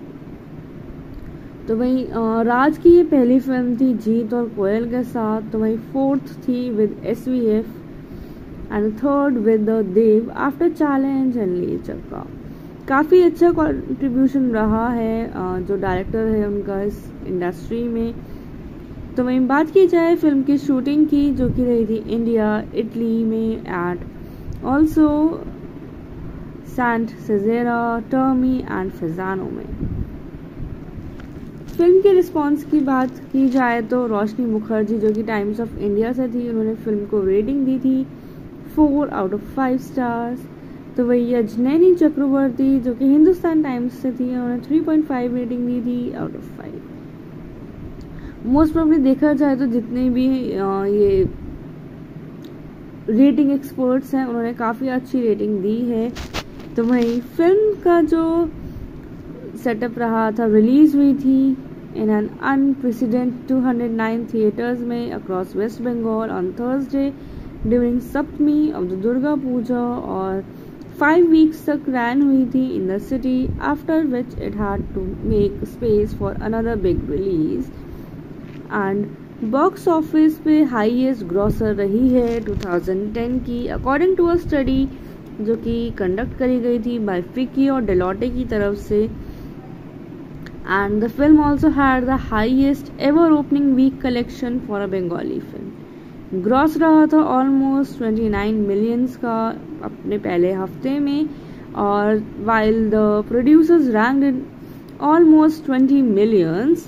तो वहीं राज की ये पहली फिल्म थी जीत और कोयल के साथ, तो वहीं 4th थी with SVF and 3rd with the Dev after challenge and Le Chakka. काफ़ी अच्छा कंट्रीब्यूशन रहा है जो डायरेक्टर है उनका इस इंडस्ट्री में। तो वहीं बात की जाए फिल्म की शूटिंग की जो कि रही थी इंडिया इटली में एट ऑल्सो सैंट सेजेरा टर्मी एंड फिजानो में। फिल्म के रिस्पांस की बात की जाए तो रोशनी मुखर्जी जो कि टाइम्स ऑफ इंडिया से थी, उन्होंने फिल्म को रेटिंग दी थी 4 आउट ऑफ 5 स्टार्स। तो वही अजनैनी चक्रवर्ती जो कि हिंदुस्तान टाइम्स से थी, उन्होंने 3.5 रेटिंग दी थी आउट ऑफ 5। मोस्ट प्रॉब्ली देखा जाए तो जितने भी ये रेटिंग एक्सपर्ट्स हैं उन्होंने काफ़ी अच्छी रेटिंग दी है। तो वही फिल्म का जो सेटअप रहा था, रिलीज हुई थी इन एन अनप्रेसिडेंट 209 थिएटर्स में across waste Bengal on Thursday during Saptami of the Durga Puja, और 5 वीक्स तक रैन हुई थी in the city after which it had to make space for another big release. And box office पे हाईएस्ट ग्रॉसर रही है 2010 की अकॉर्डिंग टू अ स्टडी जो कि कंडक्ट करी गई थी बाय फिकी और डेलोटे की तरफ से। And the film also had the highest ever opening week collection for a Bengali film. Gross रहा था ऑलमोस्ट 29 मिलियंस का अपने पहले हफ्ते में, और while the producers ranked in almost 20 millions.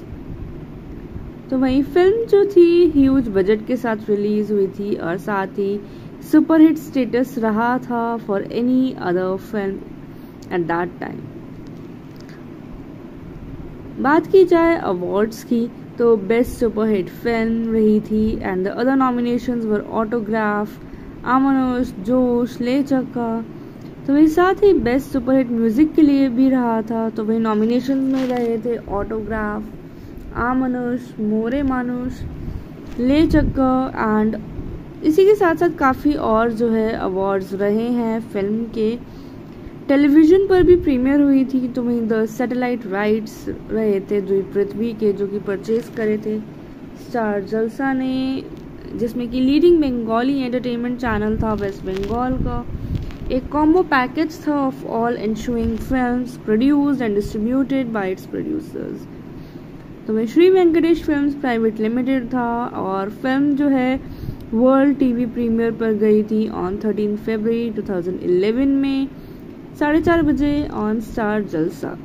तो वही फिल्म जो थी ह्यूज बजट के साथ रिलीज हुई थी और साथ ही सुपरहिट स्टेटस रहा था for any other film at that time. बात की जाए अवार्ड्स की तो बेस्ट सुपरहिट फिल्म रही थी and the other nominations were autograph, आमनोश, Josh, Le चक्का। तो वही साथ ही बेस्ट सुपरहिट म्यूजिक के लिए भी रहा था। तो वही नॉमिनेशन में रहे थे ऑटोग्राफ, आमनुष, मोरे मानुष, ले चक्का एंड इसी के साथ साथ काफ़ी और जो है अवार्ड्स रहे हैं फिल्म के। टेलीविज़न पर भी प्रीमियर हुई थी। तो वहीं द सैटेलाइट राइट्स रहे थे दुई पृथ्वी के, जो कि परचेज करे थे स्टार जलसा ने, जिसमें कि लीडिंग बंगाली एंटरटेनमेंट चैनल था वेस्ट बंगाल का। एक कॉम्बो पैकेज था of all ensuing films produced and distributed by its producers. तो वह Shri Venkatesh films private limited था और फिल्म जो है वर्ल्ड टीवी प्रीमियर पर गई थी ऑन 13 फरवरी 2011 में 4:30 बजे ऑन स्टार जलसा।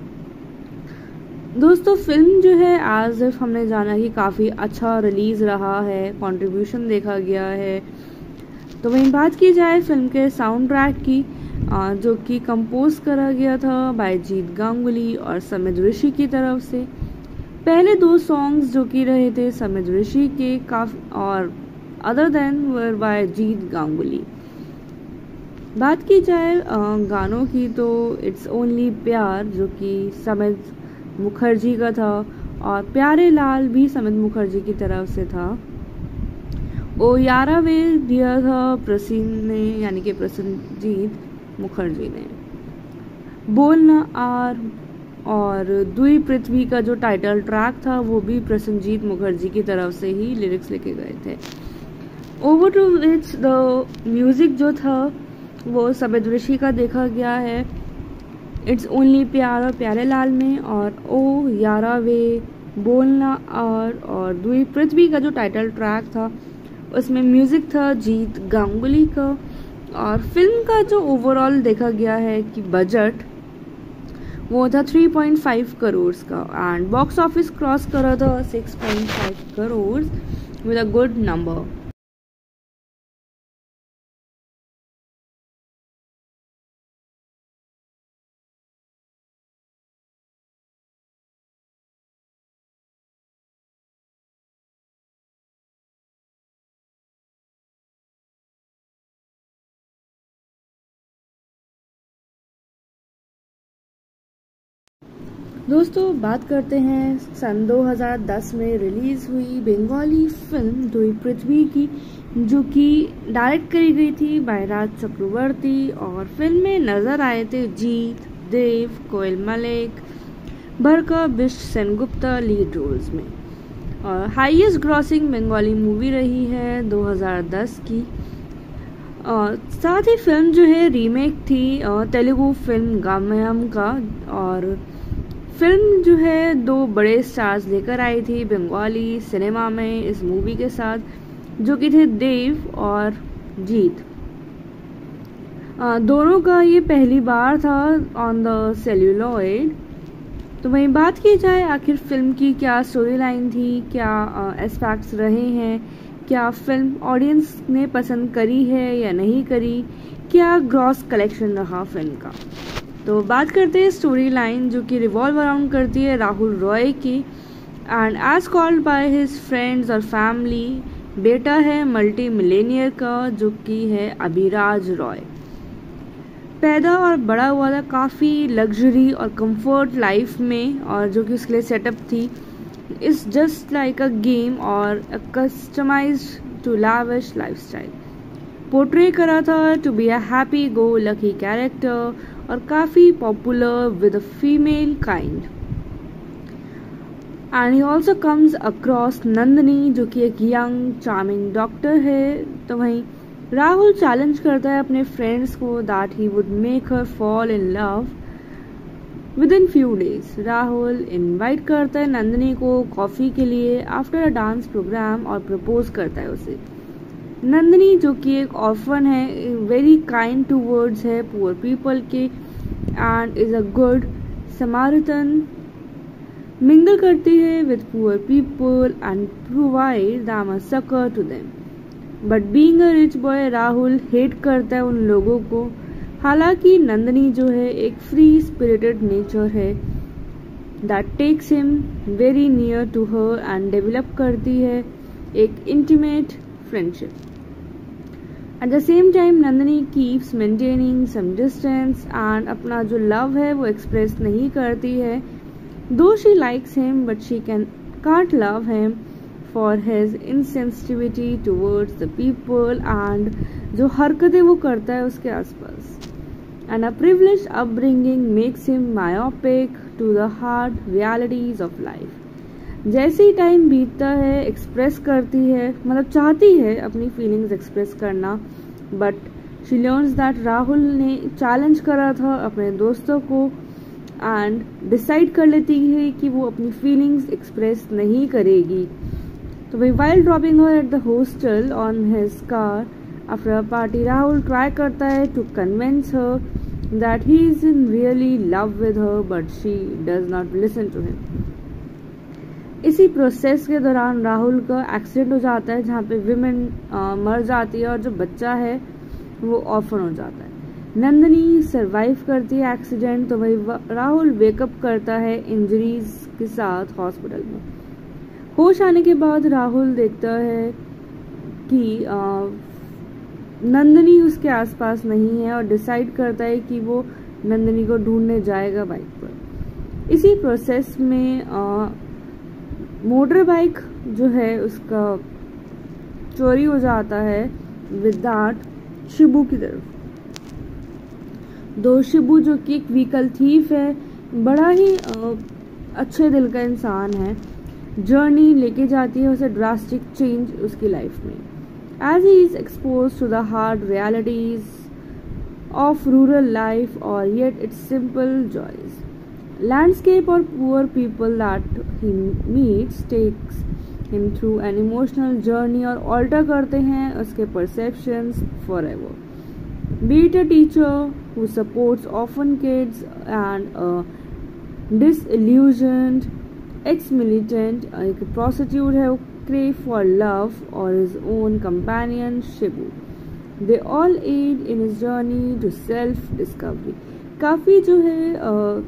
दोस्तों फिल्म जो है आज हमने जाना कि काफ़ी अच्छा रिलीज़ रहा है, कंट्रीब्यूशन देखा गया है। तो वहीं बात की जाए फिल्म के साउंड ट्रैक की, जो कि कंपोज करा गया था बाय जीत गांगुली और समित ऋषि की तरफ से। पहले 2 सॉन्ग्स जो कि रहे थे समित ऋषि के और other than were by Jeet Ganguly. बात की जाए गानों की तो इट्स ओनली प्यार जो कि समित मुखर्जी का था और प्यारे लाल भी समित मुखर्जी की तरफ से था। ओ यारा वे दिया था प्रसीन ने, यानी कि प्रसन्नजीत मुखर्जी ने। बोलना आर और दुई पृथ्वी का जो टाइटल ट्रैक था वो भी प्रसन्नजीत मुखर्जी की तरफ से ही लिरिक्स लिखे गए थे। Over to which the music जो था वो समित ऋषि का देखा गया है इट्स ओनली प्यार और प्यारे लाल में, और ओ यारा वे, बोलना और दुई पृथ्वी का जो टाइटल ट्रैक था उसमें म्यूजिक था जीत गांगुली का। और फिल्म का जो ओवरऑल देखा गया है कि बजट वो था 3.5 करोड़ का एंड बॉक्स ऑफिस क्रॉस करा था 6.5 crore with a good number. दोस्तों बात करते हैं सन 2010 में रिलीज हुई बंगाली फिल्म दुई पृथ्वी की, जो कि डायरेक्ट करी गई थी बाय राज चक्रवर्ती और फिल्म में नजर आए थे जीत, देव, कोयल मलिक, बरका, बिष्ट सेनगुप्ता लीड रोल्स में। और हाईएस्ट ग्रॉसिंग बंगाली मूवी रही है 2010 की। साथ ही फिल्म जो है रीमेक थी तेलुगु फिल्म गामयम का, और फिल्म जो है 2 बड़े स्टार्स लेकर आई थी बंगाली सिनेमा में इस मूवी के साथ, जो कि थे देव और जीत। दोनों का ये पहली बार था ऑन द सेल्यूलॉइड। तो वहीं बात की जाए आखिर फिल्म की क्या स्टोरी लाइन थी, क्या एस्पेक्ट्स रहे हैं, क्या फिल्म ऑडियंस ने पसंद करी है या नहीं करी, क्या ग्रॉस कलेक्शन रहा फिल्म का। तो बात करते हैं स्टोरी लाइन जो कि रिवॉल्व अराउंड करती है राहुल रॉय की। And as called by his friends और फैमिली, बेटा है मल्टी मिलेनियर का जो कि है अभिराज रॉय। पैदा और बड़ा हुआ था काफ़ी लग्जरी और कंफर्ट लाइफ में, और जो कि उसके लिए सेटअप थी is just like a game और a customised to lavish lifestyle. Portray करा था to be a happy go lucky character और काफ़ी popular with a female kind. And he also comes across Nandini जो कि एक यंग चार्मिंग डॉक्टर है। तो वहीं राहुल चैलेंज करता है अपने फ्रेंड्स को that he would make her fall in love with in few days. Rahul invite करता है नंदनी को कॉफ़ी के लिए आफ्टर अ डांस प्रोग्राम और प्रपोज करता है उसे। नंदनी जो कि एक ऑर्फन है, वेरी काइंड टूवर्ड्स है पुअर पीपल के and is a good Samaritan, mingle करती है with poor people and provide them a succour to them. But being a rich boy Rahul hate करता है उन लोगों को। हालांकि नंदनी जो है एक फ्री स्पिरिटेड नेचर है that takes him very near to her and develop करती है एक intimate friendship. At the same time Nandini keeps maintaining some distance and अपना जो लव है वो एक्सप्रेस नहीं करती है. Though she likes him but she can't love him for his insensitivity towards the people and जो हरकतें वो करता है उसके आसपास. And a privileged upbringing makes him myopic to the hard realities of life. जैसे ही टाइम बीतता है एक्सप्रेस करती है, मतलब चाहती है अपनी फीलिंग्स एक्सप्रेस करना, but she learns that Rahul ने चैलेंज करा था अपने दोस्तों को एंड डिसाइड कर लेती है कि वो अपनी फीलिंग्स एक्सप्रेस नहीं करेगी. तो वही while dropping her at the hostel on his car after a party Rahul try करता है to convince her that he is in really love with her but she does not listen to him. इसी प्रोसेस के दौरान राहुल का एक्सीडेंट हो जाता है जहाँ पे विमेन मर जाती है और जो बच्चा है वो ऑर्फन हो जाता है. नंदिनी सरवाइव करती है एक्सीडेंट. तो वही राहुल वेकअप करता है इंजरीज के साथ हॉस्पिटल में. होश आने के बाद राहुल देखता है कि नंदिनी उसके आसपास नहीं है और डिसाइड करता है कि वो नंदिनी को ढूंढने जाएगा बाइक पर. इसी प्रोसेस में मोटर बाइक जो है उसका चोरी हो जाता है विद दैट शिबू की तरफ. दो शिबू जो कि एक व्हीकल थीफ है, बड़ा ही अच्छे दिल का इंसान है, जर्नी लेके जाती है उसे ड्रास्टिक चेंज उसकी लाइफ में. As he is expose to the hard realities of rural life और yet it's simple joys. Landscape और poor people that he meets takes him through an emotional journey और ऑल्टर करते हैं उसके perceptions forever. Be it a teacher who supports orphan kids and a disillusioned ex-militant, एक prostitute है, crave for love or his own companion Shibu. They all aid in his journey to self-discovery. काफ़ी जो है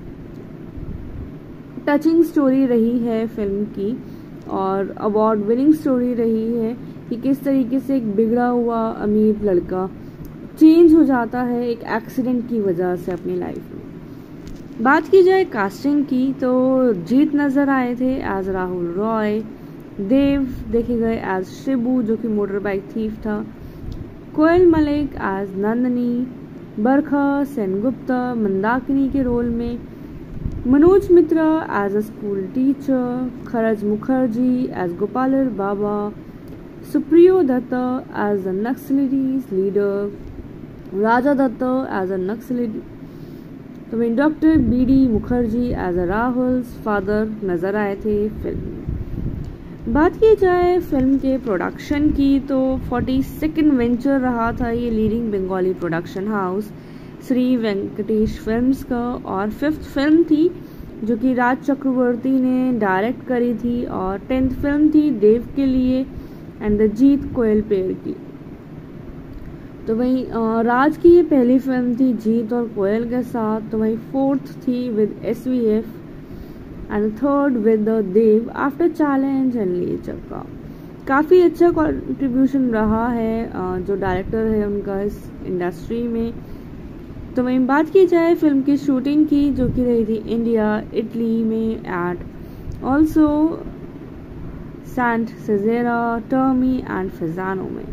टचिंग स्टोरी रही है फिल्म की और अवार्ड विनिंग स्टोरी रही है कि किस तरीके से एक बिगड़ा हुआ अमीर लड़का चेंज हो जाता है एक एक्सीडेंट की वजह से अपनी लाइफ में. बात की जाए कास्टिंग की तो जीत नज़र आए थे एज राहुल रॉय, देव देखे गए एज शिबू जो कि मोटर बाइक थीफ था, कोयल मलिक एज नंदिनी, बरखा सेनगुप्ता मंदाकिनी के रोल में, Manoj Mitra as a school teacher, Kharaj Mukherjee as गोपालर Baba, Supriyo Dutta as the नक्सलिटीज leader, Raja Dutta as a नक्सलिटी. तो वहीं doctor B D. Mukherjee as a Rahul's father नजर आए थे फिल्म में. बात की जाए फिल्म के प्रोडक्शन की तो 42nd वेंचर रहा था ये leading Bengali production house Shri Venkatesh films का और 5th फिल्म थी जो कि राज चक्रवर्ती ने डायरेक्ट करी थी और 10th फिल्म थी देव के लिए एंड द जीत कोयल पेड़ की. तो वहीं राज की ये पहली फिल्म थी जीत और कोयल के साथ. तो वहीं 4th थी with SVF and 3rd with the Dev after challenge and लेचर का. काफ़ी अच्छा कंट्रीब्यूशन रहा है जो डायरेक्टर है उनका इस इंडस्ट्री में. तो वहीं बात की जाए फिल्म की शूटिंग की जो कि रही थी इंडिया इटली में एट ऑल्सो सैंट सेजेरा टर्मी एंड फिजानो में.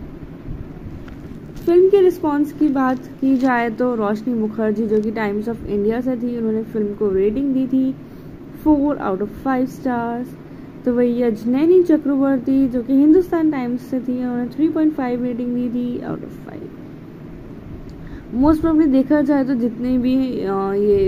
फिल्म के रिस्पांस की बात की जाए तो रोशनी मुखर्जी जो कि टाइम्स ऑफ इंडिया से थी उन्होंने फिल्म को रेटिंग दी थी 4 आउट ऑफ 5 स्टार्स. तो वही अजनैनी चक्रवर्ती जो कि हिंदुस्तान टाइम्स से थी उन्होंने 3.5 रेटिंग दी थी आउट ऑफ 5. मोस्ट प्रॉब्ली देखा जाए तो जितने भी ये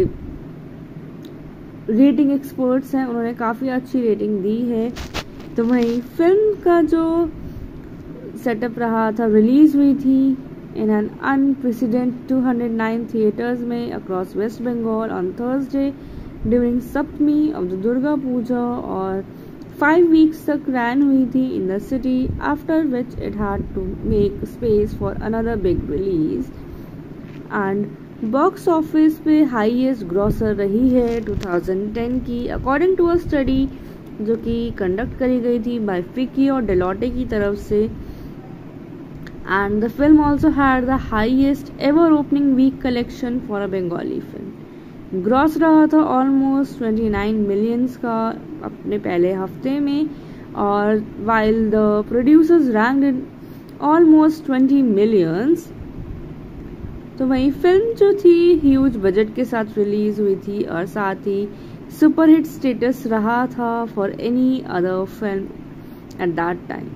रेटिंग एक्सपर्ट्स हैं उन्होंने काफ़ी अच्छी रेटिंग दी है. तो वहीं फिल्म का जो सेटअप रहा था रिलीज हुई थी इन एन अनप्रेसिडेंट 209 थिएटर्स में across waste Bengal on Thursday during Saptami of the Durga Puja और 5 वीक्स तक रैन हुई थी in the city after which it had to make space for another big release. And box office पे हाईएस्ट ग्रॉसर रही है 2010 की, अकॉर्डिंग टू अ स्टडी जो कि कंडक्ट करी गई थी बाय फिकी और डेलोटे की तरफ से। And the film also had the highest ever opening week collection for a Bengali film. Gross रहा था ऑलमोस्ट 29 मिलियंस का अपने पहले हफ्ते में, और while the producers ranked in almost 20 millions. तो वही फिल्म जो थी ह्यूज बजट के साथ रिलीज हुई थी और साथ ही सुपरहिट स्टेटस रहा था for any other film at that time.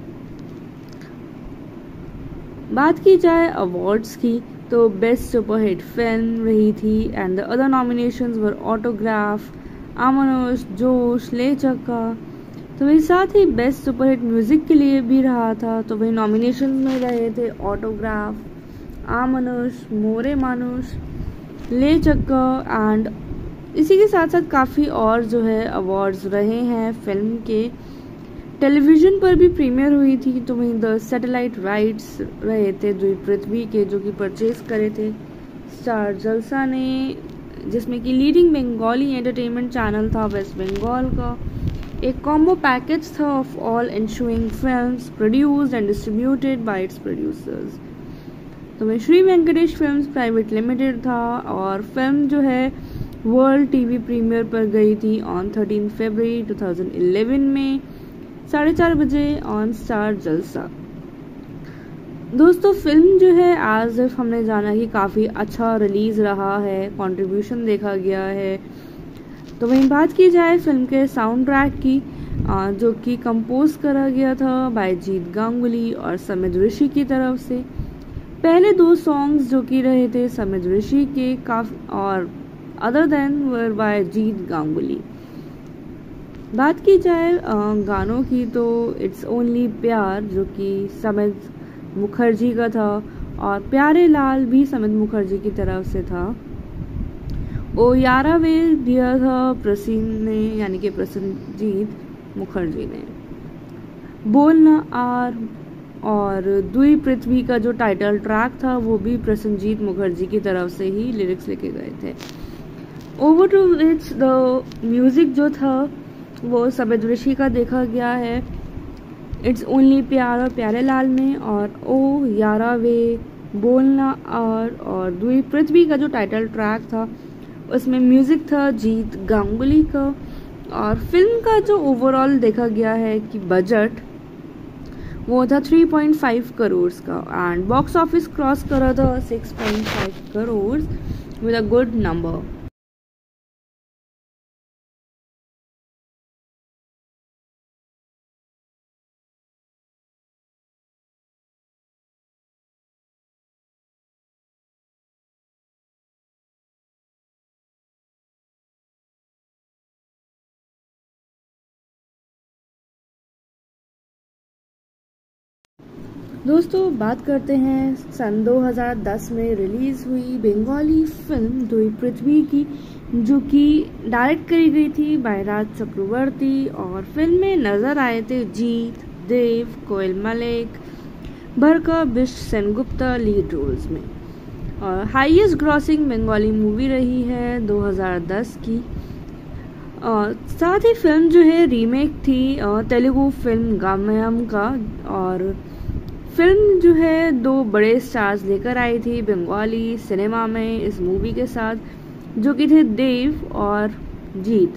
बात की जाए अवार्ड्स की तो बेस्ट सुपरहिट फिल्म रही थी and the other nominations were autograph, आमनोश, Josh, Le चक्का। तो वही साथ ही बेस्ट सुपरहिट म्यूजिक के लिए भी रहा था। तो वही नॉमिनेशन में रहे थे ऑटोग्राफ, आमनुष, मोरे मानुष, ले चक्का एंड इसी के साथ साथ काफ़ी और जो है अवार्ड्स रहे हैं फिल्म के। टेलीविज़न पर भी प्रीमियर हुई थी। तो वहीं द सैटेलाइट राइट्स रहे थे द्वीप पृथ्वी के, जो कि परचेज करे थे स्टार जलसा ने, जिसमें कि लीडिंग बंगाली एंटरटेनमेंट चैनल था वेस्ट बंगाल का। एक कॉम्बो पैकेज था of all ensuing films produced and distributed by its producers. तो मैं Shri Venkatesh films private limited था और फिल्म जो है वर्ल्ड टीवी प्रीमियर पर गई थी ऑन 13 फरवरी 2011 में 4:30 बजे ऑन स्टार जलसा। दोस्तों फिल्म जो है आज हमने जाना कि काफ़ी अच्छा रिलीज रहा है, कंट्रीब्यूशन देखा गया है। तो वहीं बात की जाए फिल्म के साउंड ट्रैक की, जो कि कंपोज करा गया था बाय जीत गांगुली और समित ऋषि की तरफ से। पहले 2 सॉन्ग्स जो कि रहे थे समित ऋषि के और other than were by Jeet Ganguly. बात की जाए गानों की तो इट्स ओनली प्यार जो कि समित मुखर्जी का था और प्यारे लाल भी समित मुखर्जी की तरफ से था। ओ यारा वे दिया था प्रसीन ने, यानी कि प्रसन्नजीत मुखर्जी ने। बोलना आर और दुई पृथ्वी का जो टाइटल ट्रैक था वो भी प्रसन्नजीत मुखर्जी की तरफ से ही लिरिक्स लिखे गए थे। Over to which the music जो था वो समित ऋषि का देखा गया है इट्स ओनली प्यार और प्यारे लाल में, और ओ यारा वे, बोलना और दुई पृथ्वी का जो टाइटल ट्रैक था उसमें म्यूजिक था जीत गांगुली का। और फिल्म का जो ओवरऑल देखा गया है कि बजट वो था 3.5 करोड़ का एंड बॉक्स ऑफिस क्रॉस करा था 6.5 crore with a good number. दोस्तों बात करते हैं सन 2010 में रिलीज हुई बंगाली फिल्म दुई पृथ्वी की, जो कि डायरेक्ट करी गई थी बाय राज चक्रवर्ती और फिल्म में नजर आए थे जीत, देव, कोयल मलिक, बरका, बिश सेनगुप्ता लीड रोल्स में। और हाईएस्ट ग्रॉसिंग बंगाली मूवी रही है 2010 की। साथ ही फिल्म जो है रीमेक थी तेलुगु फिल्म गामयम का, और फिल्म जो है 2 बड़े स्टार्स लेकर आई थी बंगाली सिनेमा में इस मूवी के साथ, जो कि थे देव और जीत।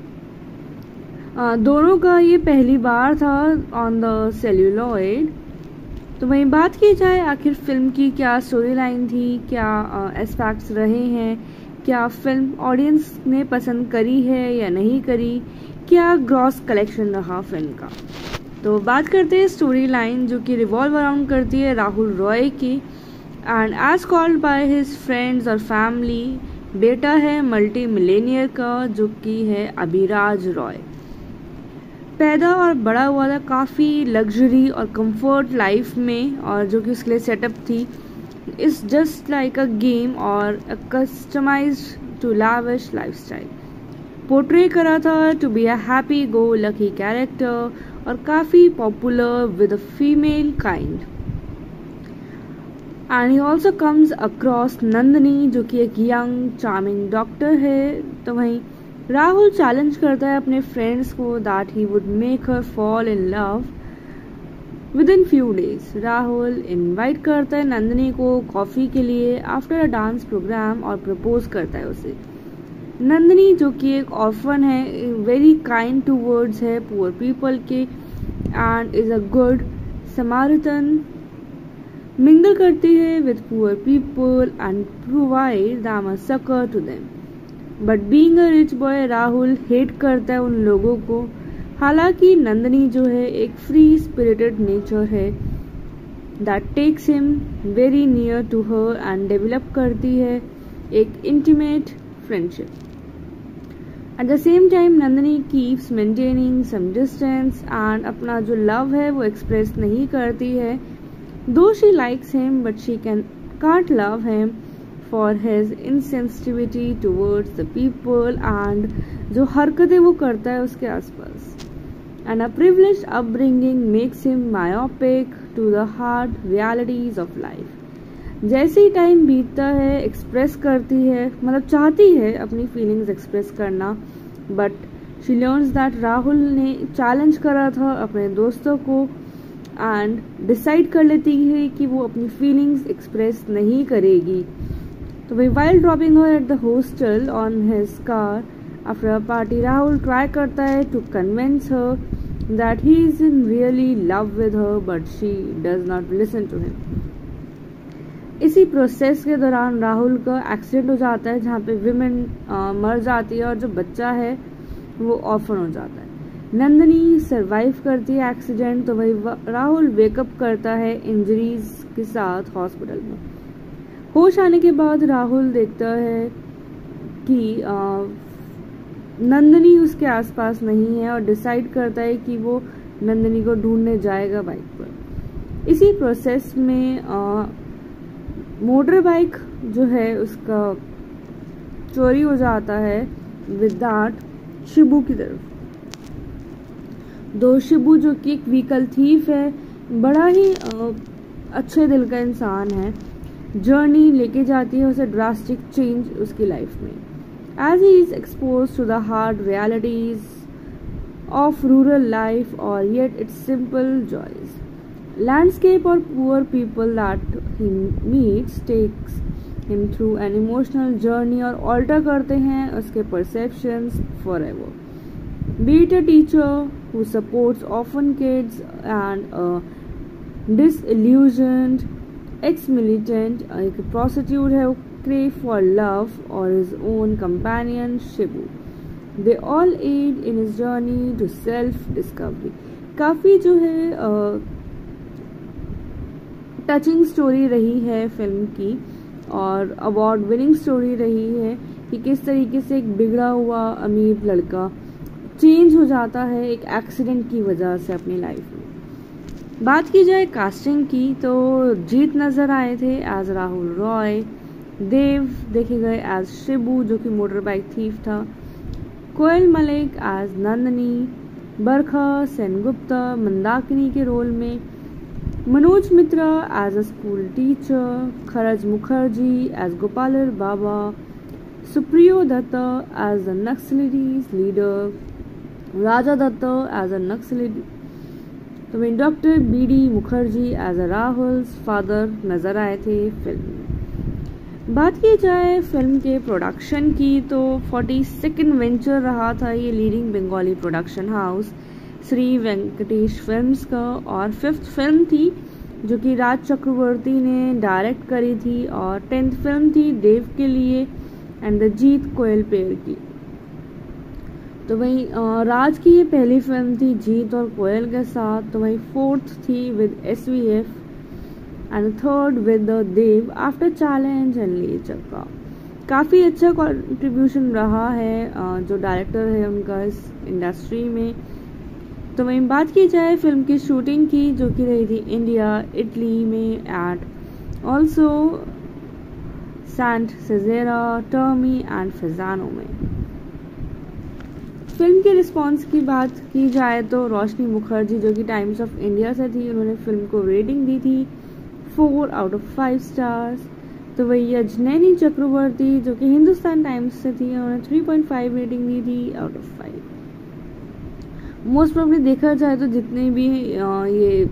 दोनों का ये पहली बार था ऑन द सेल्यूलॉइड। तो वहीं बात की जाए आखिर फिल्म की क्या स्टोरी लाइन थी, क्या एस्पेक्ट्स रहे हैं, क्या फिल्म ऑडियंस ने पसंद करी है या नहीं करी, क्या ग्रॉस कलेक्शन रहा फिल्म का। तो बात करते हैं स्टोरी लाइन जो कि रिवॉल्व अराउंड करती है राहुल रॉय की। And as called by his friends और फैमिली, बेटा है मल्टी मिलेनियर का जो कि है अभिराज रॉय। पैदा और बड़ा हुआ था काफ़ी लग्जरी और कंफर्ट लाइफ में, और जो कि उसके लिए सेटअप थी is just like a game और a customised to lavish lifestyle. Portray करा था to be a happy go lucky character और काफ़ी popular with a female kind. And he also comes across Nandini जो कि एक यंग चार्मिंग डॉक्टर है। तो वहीं राहुल चैलेंज करता है अपने फ्रेंड्स को that he would make her fall in love with in few days. Rahul invite करता है नंदनी को कॉफी के लिए आफ्टर अ डांस प्रोग्राम और प्रपोज करता है उसे। नंदनी जो कि एक ऑर्फन है, वेरी काइंड टूवर्ड्स है पुअर पीपल के and is a good Samaritan, mingle करती है with poor people and provide them a succour to them. But being a rich boy Rahul hate करता है उन लोगों को। हालांकि नंदनी जो है एक फ्री स्पिरिटेड नेचर है that takes him very near to her and develop करती है एक intimate friendship. At the same time Nandini keeps maintaining some distance and अपना जो लव है वो एक्सप्रेस नहीं करती है। Though she likes him but she can't love him for his insensitivity towards the people and जो हरकतें वो करता है उसके आसपास। And a privileged upbringing makes him myopic to the hard realities of life. जैसे ही टाइम बीतता है एक्सप्रेस करती है, मतलब चाहती है अपनी फीलिंग्स एक्सप्रेस करना, but she learns that Rahul ने चैलेंज करा था अपने दोस्तों को एंड डिसाइड कर लेती है कि वो अपनी फीलिंग्स एक्सप्रेस नहीं करेगी। तो वही while dropping her at the hostel on his car after a party Rahul try करता है to convince her that he is in really love with her but she does not listen to him. इसी प्रोसेस के दौरान राहुल का एक्सीडेंट हो जाता है जहाँ पे विमेन मर जाती है और जो बच्चा है वो ऑर्फन हो जाता है। नंदनी सरवाइव करती है एक्सीडेंट। तो वही राहुल वेकअप करता है इंजरीज के साथ हॉस्पिटल में। होश आने के बाद राहुल देखता है कि नंदनी उसके आसपास नहीं है और डिसाइड करता है कि वो नंदनी को ढूंढने जाएगा बाइक पर। इसी प्रोसेस में मोटर बाइक जो है उसका चोरी हो जाता है विद दैट शिबू की तरफ। दो शिबू जो कि एक व्हीकल थीफ है, बड़ा ही अच्छे दिल का इंसान है, जर्नी लेके जाती है उसे ड्रास्टिक चेंज उसकी लाइफ में। As he is expose to the hard realities of rural life और yet it's simple joys. Landscape और poor people that he meets takes him through an emotional journey और ऑल्टर करते हैं उसके perceptions forever. Be it a teacher who supports orphan kids and a disillusioned ex-militant, एक prostitute है who crave for love or his own companion Shibu. They all aid in his journey to self-discovery. काफ़ी जो है टचिंग स्टोरी रही है फिल्म की और अवार्ड विनिंग स्टोरी रही है कि किस तरीके से एक बिगड़ा हुआ अमीर लड़का चेंज हो जाता है एक एक्सीडेंट की वजह से अपनी लाइफ में। बात की जाए कास्टिंग की तो जीत नज़र आए थे एज राहुल रॉय, देव देखे गए एज शिबू जो कि मोटर बाइक थीफ था, कोयल मलिक एज नंदनी, बरखा सेनगुप्ता मंदाकिनी के रोल में, Manoj Mitra as a school teacher, Kharaj Mukherjee as गोपालर Baba, Supriyo Dutta as the नक्सलिटीज leader, Raja Dutta as a नक्सलिटी। तो वहीं doctor BD Mukherjee as a Rahul father नजर आए थे फिल्म में। बात की जाए फिल्म के प्रोडक्शन की तो 42nd वेंचर रहा था ये leading Bengali production house Shri Venkatesh films का और 5th फिल्म थी जो कि राज चक्रवर्ती ने डायरेक्ट करी थी और 10th फिल्म थी देव के लिए एंड द जीत कोयल पेड़ की। तो वहीं राज की ये पहली फिल्म थी जीत और कोयल के साथ। तो वहीं 4th थी with SVF and 3rd with Dev after challenge and Le Chakka. काफ़ी अच्छा कंट्रीब्यूशन रहा है जो डायरेक्टर है उनका इस इंडस्ट्री में। तो वहीं बात की जाए फिल्म की शूटिंग की जो कि रही थी इंडिया इटली में एट ऑल्सो सैंट सेजेरा टर्मी एंड फिजानो में। फिल्म के रिस्पांस की बात की जाए तो रोशनी मुखर्जी जो कि टाइम्स ऑफ इंडिया से थी उन्होंने फिल्म को रेटिंग दी थी 4 आउट ऑफ 5 स्टार्स। तो वही अजनैनी चक्रवर्ती जो कि हिंदुस्तान टाइम्स से थी, उन्होंने 3.5 रेटिंग दी थी आउट ऑफ 5। मोस्ट प्रॉब्ली देखा जाए तो जितने भी ये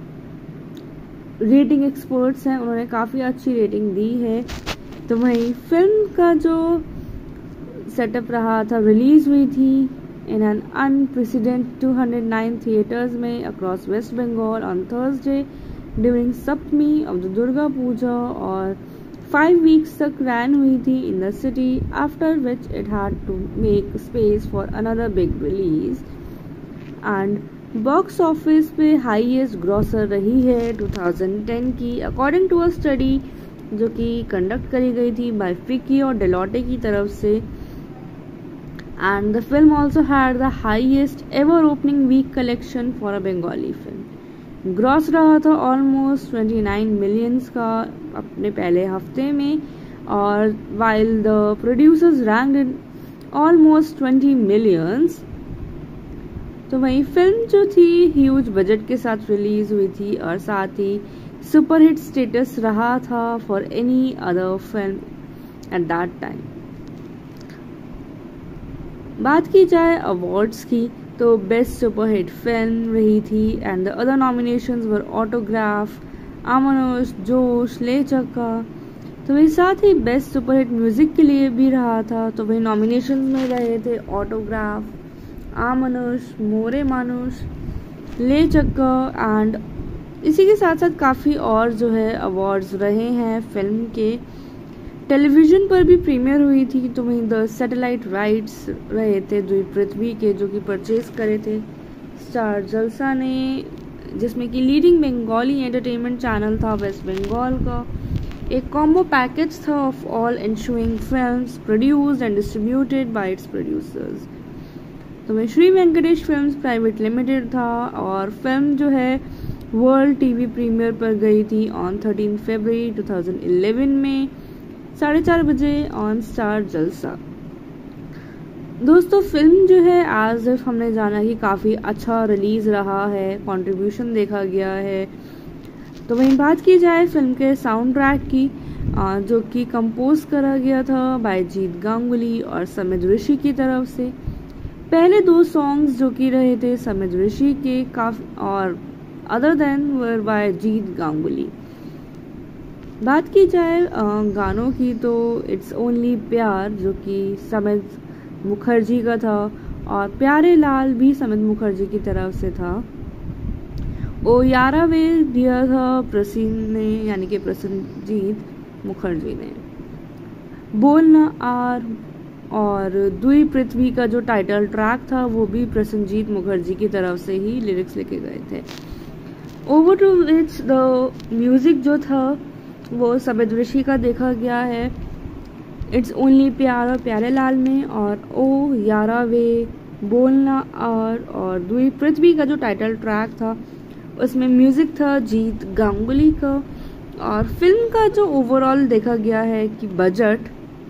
रेटिंग एक्सपर्ट्स हैं उन्होंने काफ़ी अच्छी रेटिंग दी है। तो वही फिल्म का जो सेटअप रहा था, रिलीज हुई थी इन एन अनप्रेसिडेंट 209 थिएटर्स में across waste Bengal on Thursday during Saptami of the Durga Puja, और 5 वीक्स तक रन हुई थी in the city, after which it had to make space for another big release. And box office पे हाईएस्ट ग्रॉसर रही है 2010 की, अकॉर्डिंग टू अ स्टडी जो कि कंडक्ट करी गई थी बाय फिकी और डेलोटे की तरफ से। And the film also had the highest ever opening week collection for a Bengali film. Gross रहा था ऑलमोस्ट 29 मिलियंस का अपने पहले हफ्ते में, और while the producers ranked in almost 20 millions. तो वही फिल्म जो थी ह्यूज बजट के साथ रिलीज हुई थी, और साथ ही सुपरहिट स्टेटस रहा था for any other film at that time. बात की जाए अवार्ड्स की तो बेस्ट सुपरहिट फिल्म रही थी, and the other nominations were autograph, आमनोश, Josh, Le चक्का। तो वही साथ ही बेस्ट सुपरहिट म्यूजिक के लिए भी रहा था। तो वही नॉमिनेशन में रहे थे ऑटोग्राफ, आमनुष, मोरे मानुष, ले चक्का, एंड इसी के साथ साथ काफ़ी और जो है अवार्ड्स रहे हैं फिल्म के। टेलीविज़न पर भी प्रीमियर हुई थी। तो वहीं द सैटेलाइट राइट्स रहे थे द्वीप पृथ्वी के, जो कि परचेज करे थे स्टार जलसा ने, जिसमें कि लीडिंग बंगाली एंटरटेनमेंट चैनल था वेस्ट बंगाल का। एक कॉम्बो पैकेज था of all ensuing films produced and distributed by its producers. तो वहीं Shri Venkatesh films private limited था, और फिल्म जो है वर्ल्ड टीवी प्रीमियर पर गई थी ऑन 13 फरवरी 2011 में 4:30 बजे ऑन स्टार जलसा। दोस्तों फिल्म जो है आज हमने जाना कि काफ़ी अच्छा रिलीज रहा है, कंट्रीब्यूशन देखा गया है। तो वहीं बात की जाए फिल्म के साउंड ट्रैक की, जो कि कंपोज करा गया था बाय जीत गांगुली और समित ऋषि की तरफ से। पहले 2 सॉन्ग्स जो कि रहे थे समित ऋषि के काफी, और other than were by Jeet Ganguly. बात की जाए गानों की तो इट्स ओनली प्यार जो कि समित मुखर्जी का था, और प्यारे लाल भी समित मुखर्जी की तरफ से था। ओ यारा वे दिया था प्रसीन ने, यानी कि प्रसन्नजीत मुखर्जी ने। बोलना आर और दुई पृथ्वी का जो टाइटल ट्रैक था वो भी प्रसन्नजीत मुखर्जी की तरफ से ही लिरिक्स लिखे गए थे। Over to which the music जो था वो समित ऋषि का देखा गया है इट्स ओनली प्यार और प्यारे लाल में, और ओ यारा वे, बोलना और दुई पृथ्वी का जो टाइटल ट्रैक था उसमें म्यूजिक था जीत गांगुली का। और फिल्म का जो ओवरऑल देखा गया है कि बजट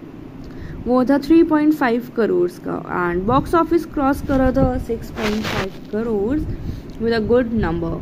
वो था 3.5 करोड़ का, एंड बॉक्स ऑफिस क्रॉस करा था 6.5 crore with a good number.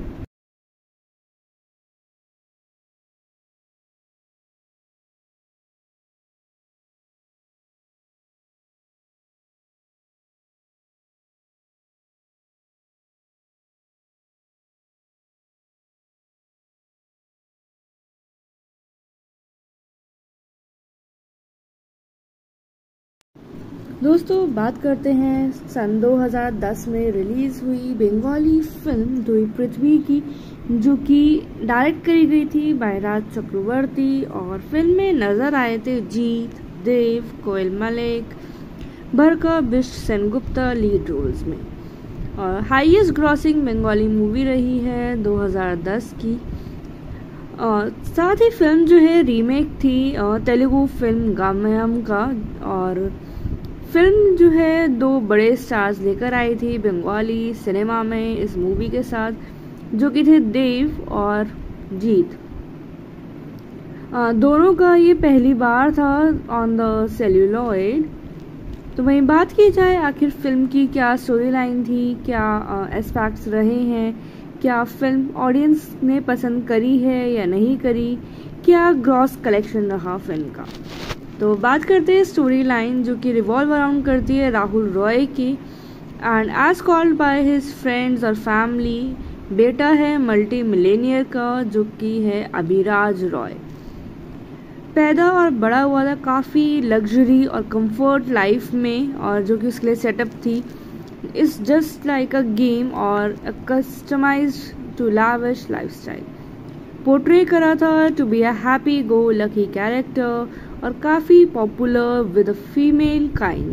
दोस्तों बात करते हैं सन 2010 में रिलीज हुई बंगाली फिल्म दुई पृथ्वी की, जो कि डायरेक्ट करी गई थी बाय राज चक्रवर्ती, और फिल्म में नजर आए थे जीत, देव, कोयल मलिक, भरका, बिष्ट सेनगुप्ता लीड रोल्स में। और हाईएस्ट ग्रॉसिंग बंगाली मूवी रही है 2010 की। साथ ही फिल्म जो है रीमेक थी तेलुगु फिल्म गामयम का, और फिल्म जो है 2 बड़े स्टार्स लेकर आई थी बंगाली सिनेमा में इस मूवी के साथ, जो कि थे देव और जीत। दोनों का ये पहली बार था ऑन द सेल्यूलॉइड। तो वहीं बात की जाए आखिर फिल्म की क्या स्टोरी लाइन थी, क्या एस्पेक्ट्स रहे हैं, क्या फिल्म ऑडियंस ने पसंद करी है या नहीं करी, क्या ग्रॉस कलेक्शन रहा फिल्म का। तो बात करते हैं स्टोरी लाइन जो कि रिवॉल्व अराउंड करती है राहुल रॉय की। And as called by his friends और फैमिली, बेटा है मल्टी मिलेनियर का जो कि है अभिराज रॉय। पैदा और बड़ा हुआ था काफ़ी लग्जरी और कंफर्ट लाइफ में, और जो कि उसके लिए सेटअप थी is just like a game और a customised to lavish lifestyle. Portray करा था to be a happy go lucky character और काफ़ी popular with a female kind.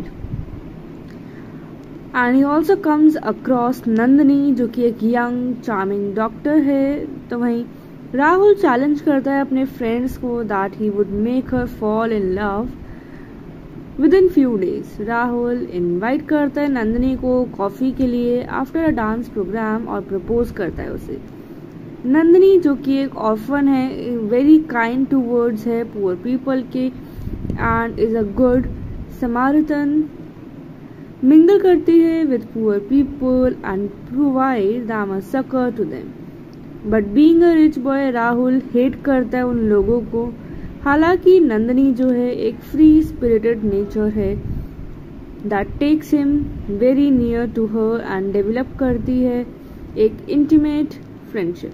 And he also comes across Nandini जो कि एक यंग चार्मिंग डॉक्टर है। तो वहीं राहुल चैलेंज करता है अपने फ्रेंड्स को that he would make her fall in love with in few days. Rahul invite करता है नंदनी को कॉफ़ी के लिए आफ्टर अ डांस प्रोग्राम और प्रपोज करता है उसे। नंदनी जो कि एक ऑर्फन है, वेरी काइंड टूवर्ड्स है पुअर पीपल के and is a good Samaritan, mingle करती है with poor people and provide them a succour to them. But being a rich boy Rahul hate करता है उन लोगों को। हालांकि नंदनी जो है एक फ्री स्पिरिटेड नेचर है that takes him very near to her and develop करती है एक intimate friendship.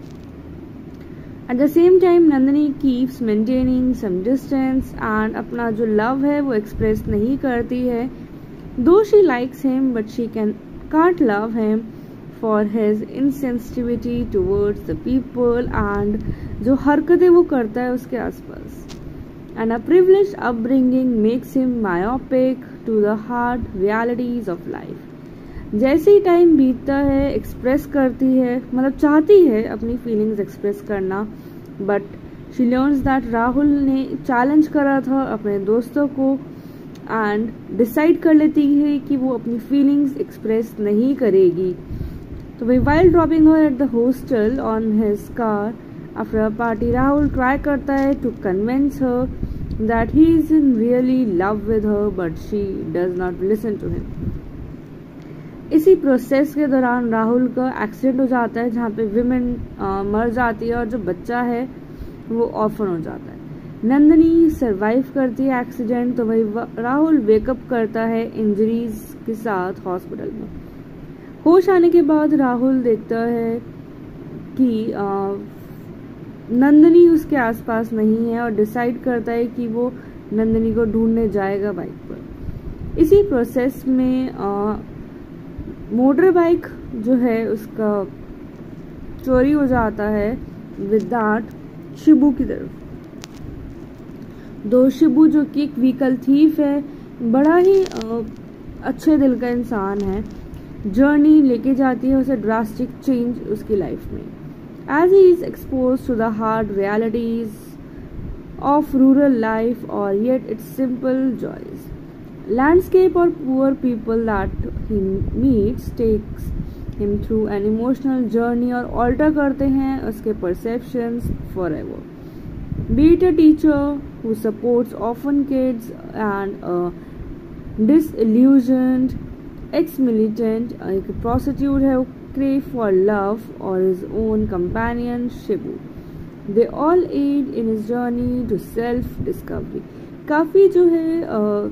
At the same time Nandini keeps maintaining some distance and अपना जो लव है वो एक्सप्रेस नहीं करती है। Though she likes him but she can't love him for his insensitivity towards the people and जो हरकतें वो करता है उसके आसपास। And a privileged upbringing makes him myopic to the hard realities of life. जैसे ही टाइम बीतता है एक्सप्रेस करती है, मतलब चाहती है अपनी फीलिंग्स एक्सप्रेस करना, but she learns that Rahul ने चैलेंज करा था अपने दोस्तों को एंड डिसाइड कर लेती है कि वो अपनी फीलिंग्स एक्सप्रेस नहीं करेगी। तो वही while dropping her at the hostel on his car after a party, Rahul try करता है to convince her that he is in really love with her but she does not listen to him. इसी प्रोसेस के दौरान राहुल का एक्सीडेंट हो जाता है जहाँ पे विमेन मर जाती है और जो बच्चा है वो ऑर्फन हो जाता है। नंदनी सरवाइव करती है एक्सीडेंट। तो वही राहुल वेकअप करता है इंजरीज के साथ हॉस्पिटल में। होश आने के बाद राहुल देखता है कि नंदनी उसके आसपास नहीं है और डिसाइड करता है कि वो नंदनी को ढूंढने जाएगा बाइक पर। इसी प्रोसेस में मोटर बाइक जो है उसका चोरी हो जाता है विद दैट शिबू की तरफ। दो शिबू जो कि एक व्हीकल थीफ है, बड़ा ही अच्छे दिल का इंसान है, जर्नी लेके जाती है उसे ड्रास्टिक चेंज उसकी लाइफ में। As he is expose to the hard realities of rural life और yet it's simple joys. Landscape और poor people that he meets takes him through an emotional journey और ऑल्टर करते हैं उसके perceptions forever. Be it a teacher who supports orphan kids and a disillusioned ex-militant, एक prostitute है, crave for love or his own companion Shibu. They all aid in his journey to self-discovery. काफ़ी जो है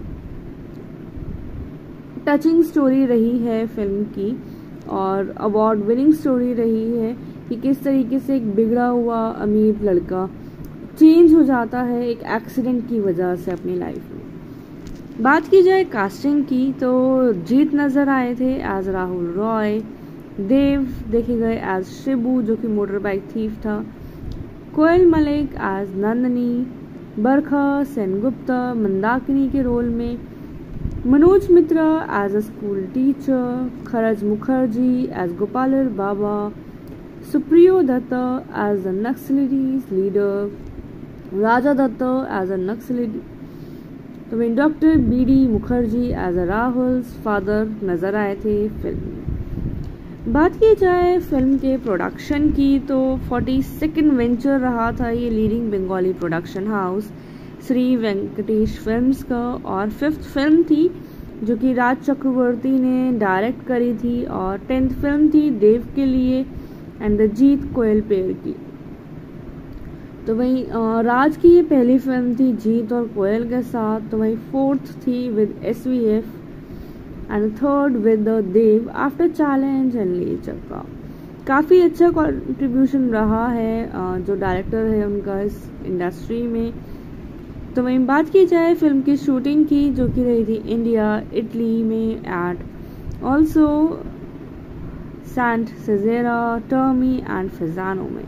टचिंग स्टोरी रही है फिल्म की और अवार्ड विनिंग स्टोरी रही है कि किस तरीके से एक बिगड़ा हुआ अमीर लड़का चेंज हो जाता है एक एक्सीडेंट की वजह से अपनी लाइफ में। बात की जाए कास्टिंग की तो जीत नज़र आए थे एज राहुल रॉय, देव देखे गए एज शिबू जो कि मोटर बाइक थीफ था, कोयल मलिक एज नंदनी, बरखा सेनगुप्ता मंदाकिनी के रोल में, Manoj Mitra as a school teacher, Kharaj Mukherjee as गोपालर Baba, Supriyo Dutta as the नक्सलिटीज leader, Raja Dutta as a नक्सलिटी। तो वहीं doctor BD Mukherjee as a Rahul's father नजर आए थे फिल्म में। बात की जाए फिल्म के प्रोडक्शन की तो 42nd वेंचर रहा था ये leading Bengali production house Shri Venkatesh films का, और 5th फिल्म थी जो कि राज चक्रवर्ती ने डायरेक्ट करी थी और 10th फिल्म थी देव के लिए and the Jeet coil pair की। तो वहीं राज की ये पहली फिल्म थी जीत और कोयल के साथ। तो वहीं फोर्थ थी with SVF and third with Dev after challenge and Le Chakka. काफ़ी अच्छा कंट्रीब्यूशन रहा है जो डायरेक्टर है उनका इस इंडस्ट्री में। तो वहीं बात की जाए फिल्म की शूटिंग की, जो कि रही थी इंडिया, इटली में एट ऑल्सो सैंट सेजेरा, टर्मी एंड फिजानो में।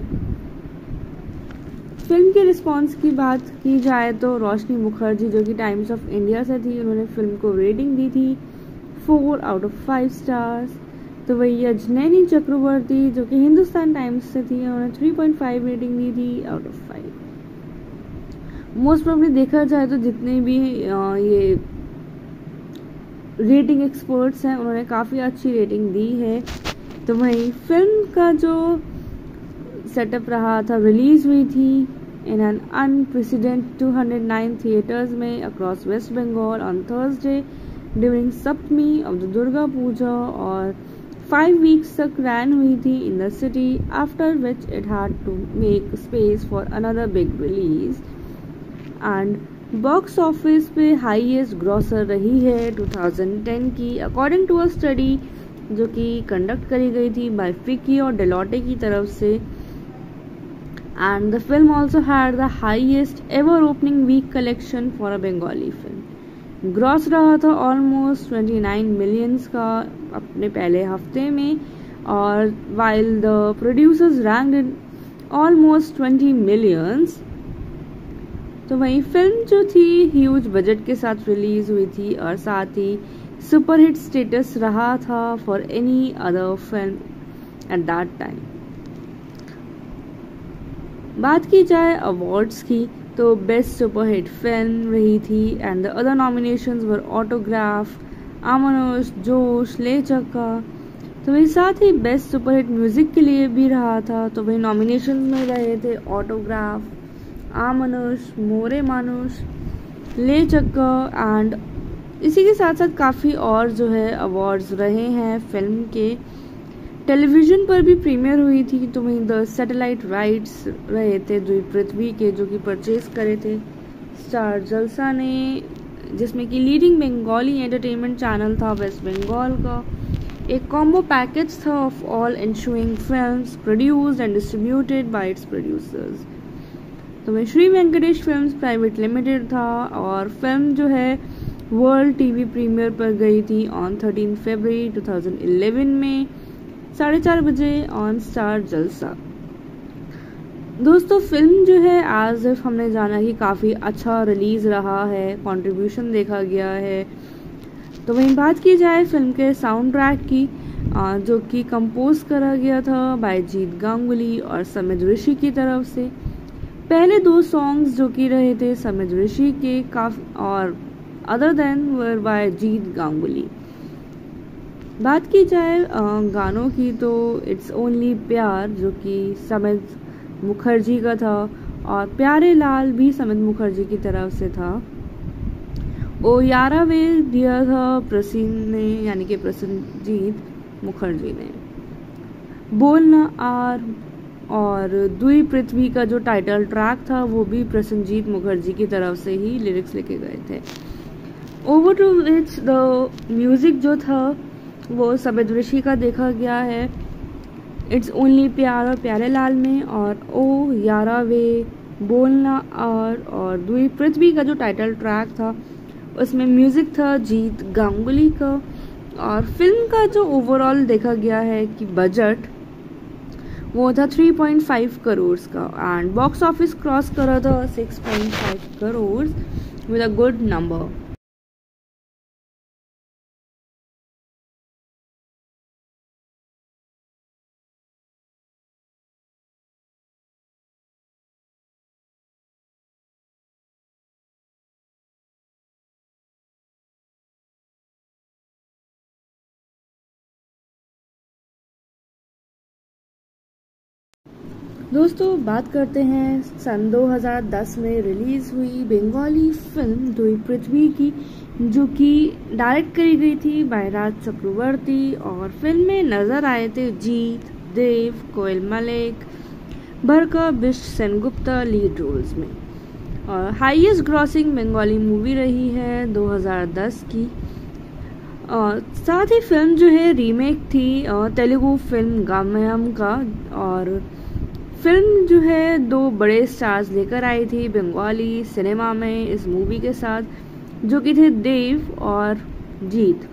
फिल्म के रिस्पांस की बात की जाए तो रोशनी मुखर्जी जो कि टाइम्स ऑफ इंडिया से थी, उन्होंने फिल्म को रेटिंग दी थी 4 आउट ऑफ 5 स्टार्स। तो वही अजनैनी चक्रवर्ती जो कि हिंदुस्तान टाइम्स से थी, उन्होंने 3.5 रेटिंग दी थी आउट ऑफ 5। मोस्ट प्रॉब्ली देखा जाए तो जितने भी ये रेटिंग एक्सपर्ट्स हैं उन्होंने काफ़ी अच्छी रेटिंग दी है। तो वहीं फिल्म का जो सेटअप रहा था, रिलीज हुई थी इन एन अनप्रेसिडेंट 209 थिएटर्स में across waste Bengal on Thursday during Saptami of the Durga Puja और 5 वीक्स तक रैन हुई थी in the city, after which it had to make space for another big release and box office पे हाईएस्ट ग्रॉसर रही है 2010 की, अकॉर्डिंग टू अ स्टडी जो कि कंडक्ट करी गई थी बाय फिकी और डेलोटे की तरफ से। And the film also had the highest ever opening week collection for a Bengali film. Gross रहा था ऑलमोस्ट 29 मिलियंस का अपने पहले हफ्ते में, और while the producers ranked almost 20 millions. तो वहीं फिल्म जो थी ह्यूज बजट के साथ रिलीज हुई थी और साथ ही सुपरहिट स्टेटस रहा था for any other film at that time. बात की जाए अवार्ड्स की तो बेस्ट सुपरहिट फिल्म रही थी and the other nominations were autograph, आमनोश, Josh, Le चक्का। तो वही साथ ही बेस्ट सुपरहिट म्यूजिक के लिए भी रहा था। तो वही नॉमिनेशंस में रहे थे ऑटोग्राफ, आमनुष, मोरे मानुष, ले चक्का एंड इसी के साथ साथ काफ़ी और जो है अवार्ड्स रहे हैं फिल्म के। टेलीविज़न पर भी प्रीमियर हुई थी। तो वहीं द सैटेलाइट राइट्स रहे थे द्वीप पृथ्वी के, जो कि परचेज करे थे स्टार जलसा ने, जिसमें कि लीडिंग बंगाली एंटरटेनमेंट चैनल था वेस्ट बंगाल का। एक कॉम्बो पैकेज था of all ensuing films produced and distributed by its producers. तो वहीं Shri Venkatesh films private limited था और फिल्म जो है वर्ल्ड टीवी प्रीमियर पर गई थी ऑन 13 फरवरी 2011 में 4:30 बजे ऑन स्टार जलसा। दोस्तों फिल्म जो है आज हमने जाना कि काफ़ी अच्छा रिलीज रहा है, कंट्रीब्यूशन देखा गया है। तो वहीं बात की जाए फिल्म के साउंड ट्रैक की, जो कि कंपोज करा गया था बाय जीत गांगुली और समित ऋषि की तरफ से। पहले 2 सॉन्ग्स जो कि रहे थे समित ऋषि के और other than were by Jeet Ganguly. बात की जाए गानों की तो इट्स ओनली प्यार जो कि समित मुखर्जी का था और प्यारे लाल भी समित मुखर्जी की तरफ से था। ओ यारा वे दिया था प्रसीन ने, यानी कि प्रसन्नजीत मुखर्जी ने। बोलना आर और दुई पृथ्वी का जो टाइटल ट्रैक था वो भी प्रसन्नजीत मुखर्जी की तरफ से ही लिरिक्स लिखे गए थे। Over to which the music जो था वो समित ऋषि का देखा गया है इट्स ओनली प्यार और प्यारे लाल में, और ओ यारा वे, बोलना और दुई पृथ्वी का जो टाइटल ट्रैक था उसमें म्यूजिक था जीत गांगुली का। और फिल्म का जो ओवरऑल देखा गया है कि बजट वो था 3.5 करोड़ का एंड बॉक्स ऑफिस क्रॉस करा था 6.5 crore with a good number. दोस्तों बात करते हैं सन 2010 में रिलीज हुई बंगाली फिल्म दुई पृथ्वी की, जो कि डायरेक्ट करी गई थी बाय राज चक्रवर्ती और फिल्म में नजर आए थे जीत, देव, कोयल मलिक, भरका बिष्ट सेनगुप्ता लीड रोल्स में। और हाईएस्ट ग्रॉसिंग बंगाली मूवी रही है 2010 की। और साथ ही फिल्म जो है रीमेक थी तेलुगु फिल्म गामयम का। और फिल्म जो है 2 बड़े स्टार्स लेकर आई थी बंगाली सिनेमा में इस मूवी के साथ, जो कि थे देव और जीत।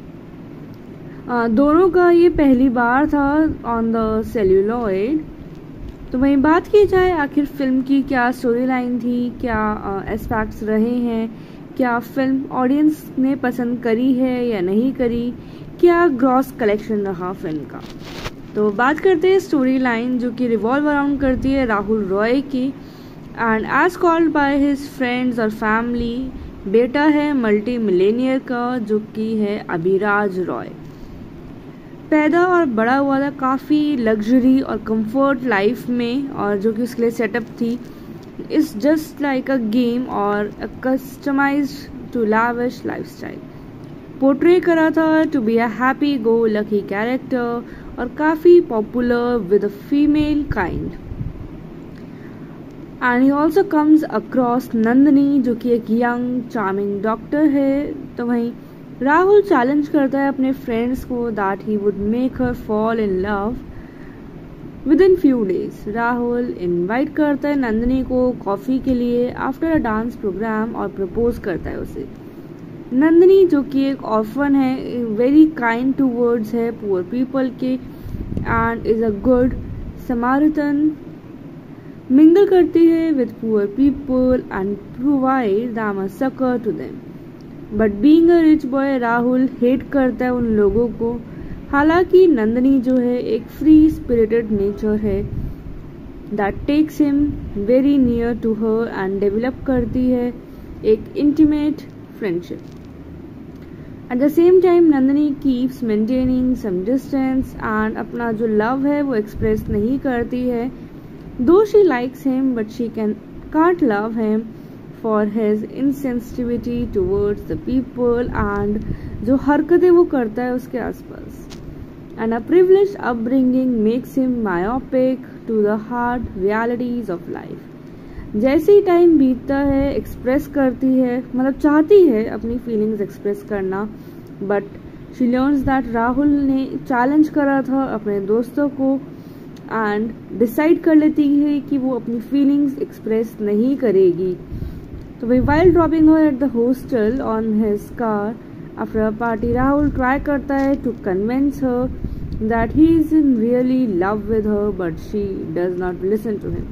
दोनों का ये पहली बार था ऑन द सेल्यूलॉइड। तो वहीं बात की जाए आखिर फिल्म की क्या स्टोरी लाइन थी, क्या एस्पेक्ट्स रहे हैं, क्या फिल्म ऑडियंस ने पसंद करी है या नहीं करी, क्या ग्रॉस कलेक्शन रहा फिल्म का। तो बात करते हैं स्टोरी लाइन, जो कि रिवॉल्व अराउंड करती है राहुल रॉय की। And as called by his friends और फैमिली, बेटा है मल्टी मिलेनियर का, जो कि है अभिराज रॉय। पैदा और बड़ा हुआ था काफ़ी लग्जरी और कंफर्ट लाइफ में, और जो कि उसके लिए सेटअप थी is just like a game और a customised to lavish lifestyle. Portray करा था to be a happy go lucky character और काफ़ी popular with a female kind. And he also comes across Nandini, जो कि एक यंग चार्मिंग डॉक्टर है। तो वहीं राहुल चैलेंज करता है अपने फ्रेंड्स को that he would make her fall in love with in few days. Rahul invite करता है नंदनी को कॉफ़ी के लिए आफ्टर अ डांस प्रोग्राम और प्रपोज करता है उसे। नंदनी, जो कि एक ऑर्फन है, वेरी काइंड टूवर्ड्स है पुअर पीपल के and is a good Samaritan, mingle करती है with poor people and provide them a succour to them. But being a rich boy, Rahul hate करता है उन लोगों को। हालांकि नंदनी जो है एक फ्री स्पिरिटेड नेचर है that takes him very near to her and develop करती है एक intimate friendship. At the same time Nandini keeps maintaining some distance and अपना जो लव है वो एक्सप्रेस नहीं करती है। Though she likes him but she can't love him for his insensitivity towards the people and जो हरकतें वो करता है उसके आसपास। And a privileged upbringing makes him myopic to the hard realities of life. जैसे ही टाइम बीतता है एक्सप्रेस करती है, मतलब चाहती है अपनी फीलिंग्स एक्सप्रेस करना, but she learns that Rahul ने चैलेंज करा था अपने दोस्तों को एंड डिसाइड कर लेती है कि वो अपनी फीलिंग्स एक्सप्रेस नहीं करेगी। तो वही while dropping her at the hostel on his car after a party, Rahul try करता है to convince her that he is in really love with her but she does not listen to him.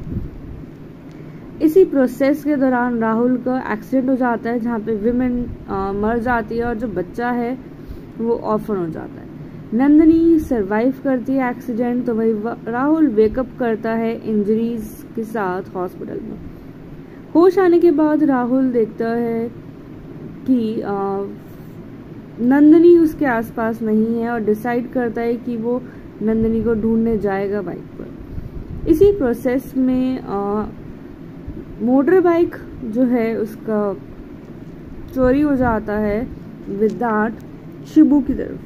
इसी प्रोसेस के दौरान राहुल का एक्सीडेंट हो जाता है जहाँ पे विमेन मर जाती है और जो बच्चा है वो ऑर्फन हो जाता है। नंदनी सरवाइव करती है एक्सीडेंट, तो वही राहुल वेकअप करता है इंजरीज के साथ हॉस्पिटल में। होश आने के बाद राहुल देखता है कि नंदनी उसके आसपास नहीं है और डिसाइड करता है कि वो नंदनी को ढूंढने जाएगा बाइक पर। इसी प्रोसेस में मोटर बाइक जो है उसका चोरी हो जाता है विद दैट शिबू की तरफ।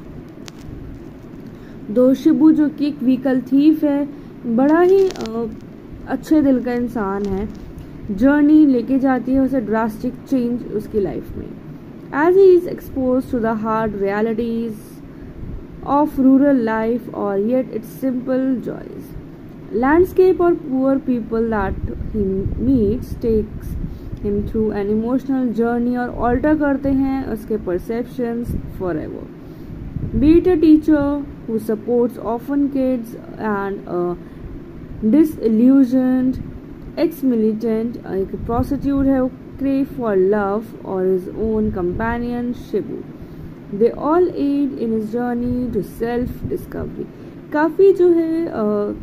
दो शिबू जो कि एक व्हीकल थीफ है, बड़ा ही अच्छे दिल का इंसान है, जर्नी लेके जाती है उसे ड्रास्टिक चेंज उसकी लाइफ में। As he is expose to the hard realities of rural life और yet it's simple joys. Landscape और poor people that he meets takes him through an emotional journey और ऑल्टर करते हैं उसके perceptions forever. Be it a teacher who supports orphan kids and a disillusioned ex-militant, एक prostitute है, crave for love or his own companion Shibu. They all aid in his journey to self-discovery. काफ़ी जो है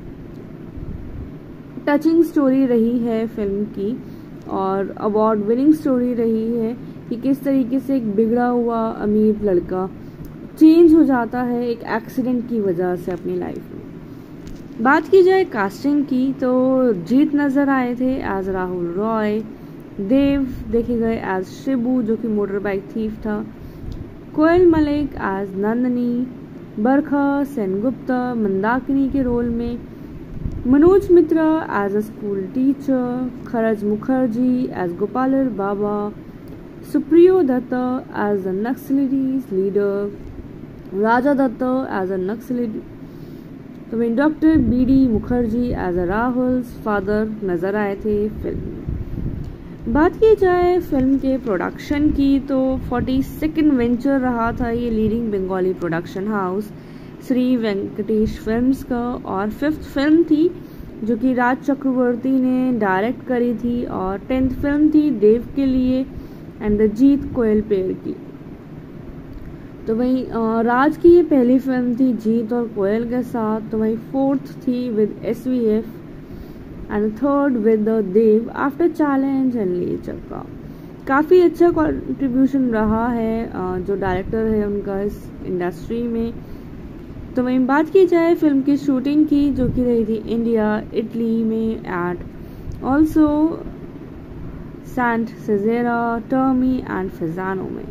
टचिंग स्टोरी रही है फिल्म की और अवार्ड विनिंग स्टोरी रही है कि किस तरीके से एक बिगड़ा हुआ अमीर लड़का चेंज हो जाता है एक एक्सीडेंट की वजह से अपनी लाइफ में। बात की जाए कास्टिंग की तो जीत नज़र आए थे एज राहुल रॉय, देव देखे गए एज शिबू जो कि मोटर बाइक थीफ था, कोयल मलिक एज नंदनी, बरखा सेनगुप्ता मंदाकिनी के रोल में, Manoj Mitra as a school teacher, Kharaj Mukherjee as गोपालर Baba, Supriyo Dutta as the नक्सलिटीज leader, Raja Dutta as a नक्सलिटी, तो वहीं doctor BD Mukherjee as a Rahul father नजर आए थे फिल्म में। बात की जाए फिल्म के प्रोडक्शन की तो 42nd वेंचर रहा था ये leading Bengali production house Shri Venkatesh films का, और 5th फिल्म थी जो कि राज चक्रवर्ती ने डायरेक्ट करी थी, और 10th फिल्म थी देव के लिए एंड द जीत कोयल पेड़ की। तो वहीं राज की ये पहली फिल्म थी जीत और कोयल के साथ, तो वहीं 4th थी with SVF and 3rd with the Dev after challenge and Le Chakka. काफ़ी अच्छा कंट्रीब्यूशन रहा है जो डायरेक्टर है उनका इस इंडस्ट्री में। तो वहीं बात की जाए फिल्म की शूटिंग की जो कि रही थी इंडिया इटली में एट ऑल्सो सैंट सेजेरा टर्मी एंड फिजानो में।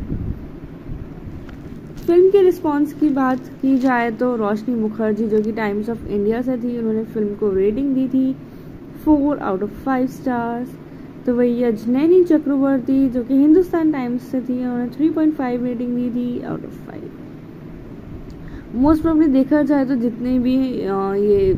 फिल्म के रिस्पांस की बात की जाए तो रोशनी मुखर्जी जो कि टाइम्स ऑफ इंडिया से थी, उन्होंने फिल्म को रेटिंग दी थी 4 आउट ऑफ 5 स्टार्स। तो वही अजनैनी चक्रवर्ती जो कि हिंदुस्तान टाइम्स से थी, उन्होंने 3.5 रेटिंग दी थी आउट ऑफ 5। मोस्ट प्रोबेबली देखा जाए तो जितने भी ये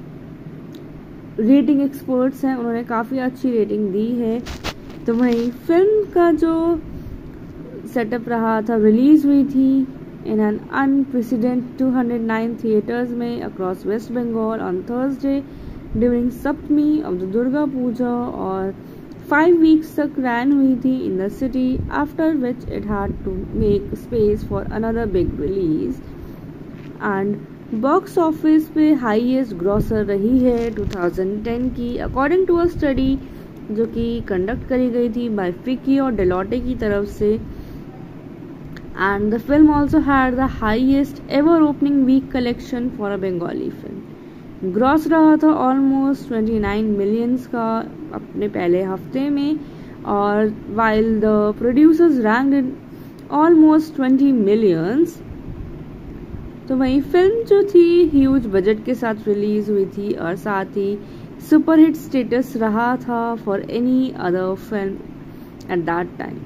रेटिंग एक्सपर्ट्स हैं उन्होंने काफ़ी अच्छी रेटिंग दी है। तो वहीं फिल्म का जो सेटअप रहा था, रिलीज हुई थी इन एन अनप्रेसिडेंट 209 थिएटर्स में across waste Bengal on Thursday during Saptami of the Durga Puja, और 5 वीक्स तक रैन हुई थी in the city, after which it had to make space for another big release. And box office पे हाईएस्ट ग्रॉसर रही है 2010 की, अकॉर्डिंग टू अ स्टडी जो कि कंडक्ट करी गई थी बाय फिकी और डेलोटे की तरफ से। And the film also had the highest ever opening week collection for a Bengali film. Gross रहा था almost 29 millions का अपने पहले हफ्ते में, और while the producers ranked it almost 20 millions। तो वही फिल्म जो थी ह्यूज बजट के साथ रिलीज हुई थी, और साथ ही सुपरहिट स्टेटस रहा था for any other film at that time.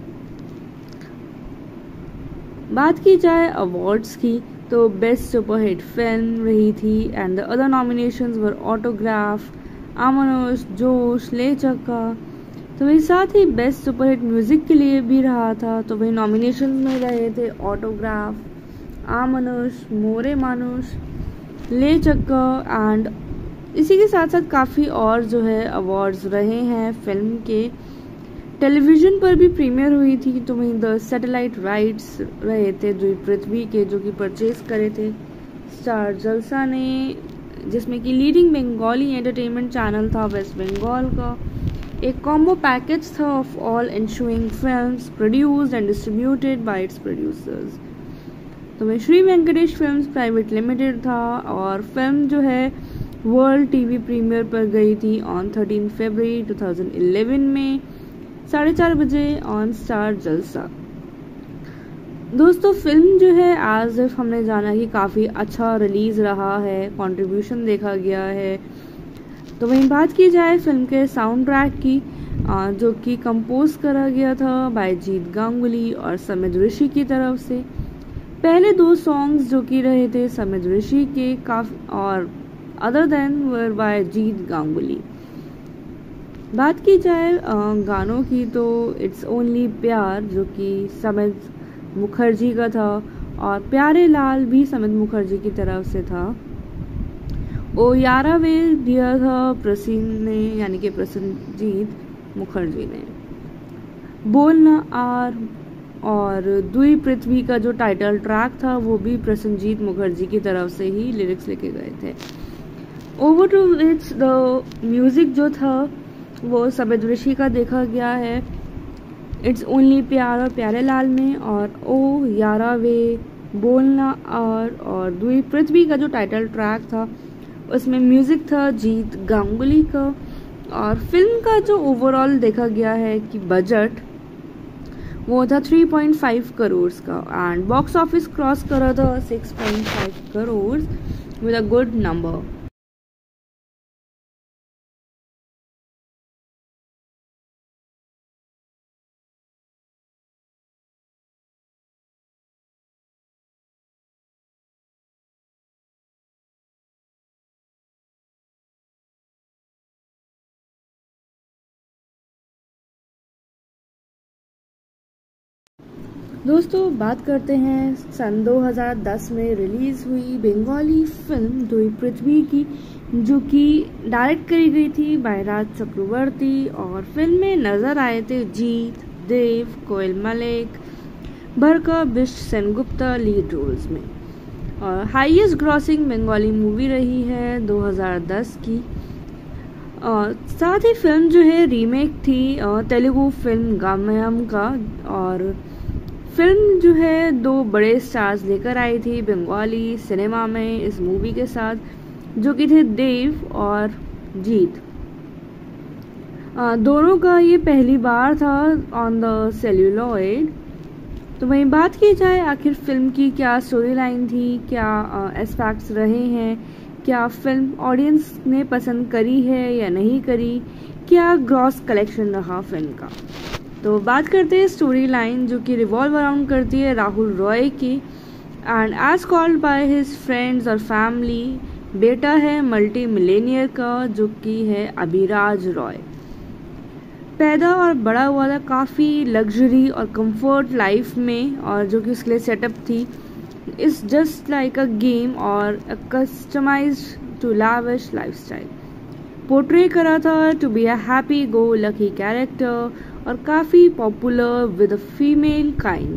बात की जाए अवार्ड्स की तो बेस्ट सुपरहिट फिल्म रही थी, and the other nominations were autograph, आमनोश, Josh, Le चक्का। तो वही साथ ही बेस्ट सुपरहिट म्यूजिक के लिए भी रहा था। तो वही नॉमिनेशन में रहे थे ऑटोग्राफ, आमनोश, मोरे मानुष, ले चक्का, एंड इसी के साथ साथ काफ़ी और जो है अवार्ड्स रहे हैं फिल्म के। टेलीविज़न पर भी प्रीमियर हुई थी। तो वहीं द सैटेलाइट राइट्स रहे थे जो पृथ्वी के, जो कि परचेज करे थे स्टार जलसा ने, जिसमें कि लीडिंग बंगाली एंटरटेनमेंट चैनल था वेस्ट बंगाल का। एक कॉम्बो पैकेज था of all ensuing films produced and distributed by its producers. तो वहीं Shri Venkatesh films private limited था, और फिल्म जो है वर्ल्ड टीवी प्रीमियर पर गई थी ऑन 13 फरवरी 2011 में 4:30 बजे ऑन स्टार जलसा। दोस्तों फिल्म जो है एज इफ हमने जाना कि काफ़ी अच्छा रिलीज रहा है, कंट्रीब्यूशन देखा गया है। तो वहीं बात की जाए फिल्म के साउंड ट्रैक की, जो कि कंपोज करा गया था बाय जीत गांगुली और समित ऋषि की तरफ से। पहले 2 सॉन्ग्स जो कि रहे थे समित ऋषि के और other than were by Jeet Ganguly. बात की जाए गानों की तो इट्स ओनली प्यार जो कि समित मुखर्जी का था, और प्यारे लाल भी समित मुखर्जी की तरफ से था। ओ यारा वे दिया था प्रसिन ने, यानी कि प्रसन्नजीत मुखर्जी ने। बोलना आर और दुई पृथ्वी का जो टाइटल ट्रैक था वो भी प्रसन्नजीत मुखर्जी की तरफ से ही लिरिक्स लिखे गए थे। Over to which the music जो था वो समित ऋषि का देखा गया है इट्स ओनली प्यार और प्यारे लाल में, और ओ यारा वे, बोलना और दुई पृथ्वी का जो टाइटल ट्रैक था उसमें म्यूजिक था जीत गांगुली का। और फिल्म का जो ओवरऑल देखा गया है कि बजट वो था 3.5 करोड़ का एंड बॉक्स ऑफिस क्रॉस करा था 6.5 crore with a good number. दोस्तों बात करते हैं सन 2010 में रिलीज हुई बंगाली फिल्म दुई पृथ्वी की, जो कि डायरेक्ट करी गई थी बाय राज चक्रवर्ती और फिल्म में नजर आए थे जीत, देव, कोयल मलिक, भरका, बिष्ट सेनगुप्ता लीड रोल्स में। और हाईएस्ट ग्रॉसिंग बंगाली मूवी रही है 2010 की। और साथ ही फिल्म जो है रीमेक थी तेलुगु फिल्म गामयम का, और फिल्म जो है 2 बड़े स्टार्स लेकर आई थी बंगाली सिनेमा में इस मूवी के साथ, जो कि थे देव और जीत। दोनों का ये पहली बार था ऑन द सेल्यूलॉइड। तो वहीं बात की जाए आखिर फिल्म की क्या स्टोरी लाइन थी, क्या एस्पेक्ट्स रहे हैं, क्या फिल्म ऑडियंस ने पसंद करी है या नहीं करी, क्या ग्रॉस कलेक्शन रहा फिल्म का। तो बात करते हैं स्टोरी लाइन, जो कि रिवॉल्व अराउंड करती है राहुल रॉय की। And as called by his friends और फैमिली, बेटा है मल्टी मिलेनियर का, जो कि है अभिराज रॉय। पैदा और बड़ा हुआ था काफ़ी लग्जरी और कंफर्ट लाइफ में, और जो कि उसके लिए सेटअप थी is just like a game और a customised to lavish lifestyle. Portray करा था to be a happy go lucky character और काफ़ी popular with a female kind.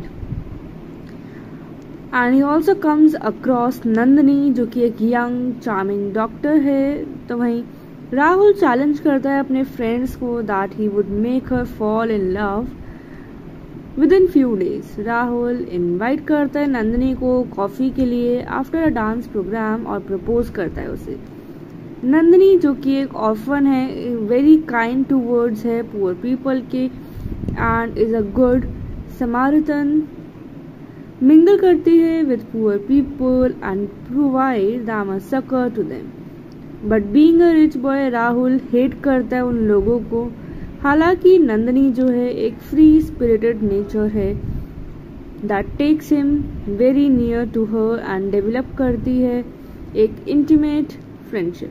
And he also comes across Nandini, जो कि एक यंग चार्मिंग डॉक्टर है। तो वहीं राहुल चैलेंज करता है अपने फ्रेंड्स को that he would make her fall in love with in few days. Rahul invite करता है नंदनी को कॉफ़ी के लिए आफ्टर अ डांस प्रोग्राम और प्रपोज करता है उसे। नंदनी जो कि एक ऑर्फन है, वेरी काइंड टूवर्ड्स है पुअर पीपल के and is a good Samaritan, mingle करती है with poor people and provide them a succour to them. But being a rich boy Rahul hate करता है उन लोगों को। हालांकि नंदनी जो है एक फ्री स्पिरिटेड नेचर है that takes him very near to her and develop करती है एक intimate friendship.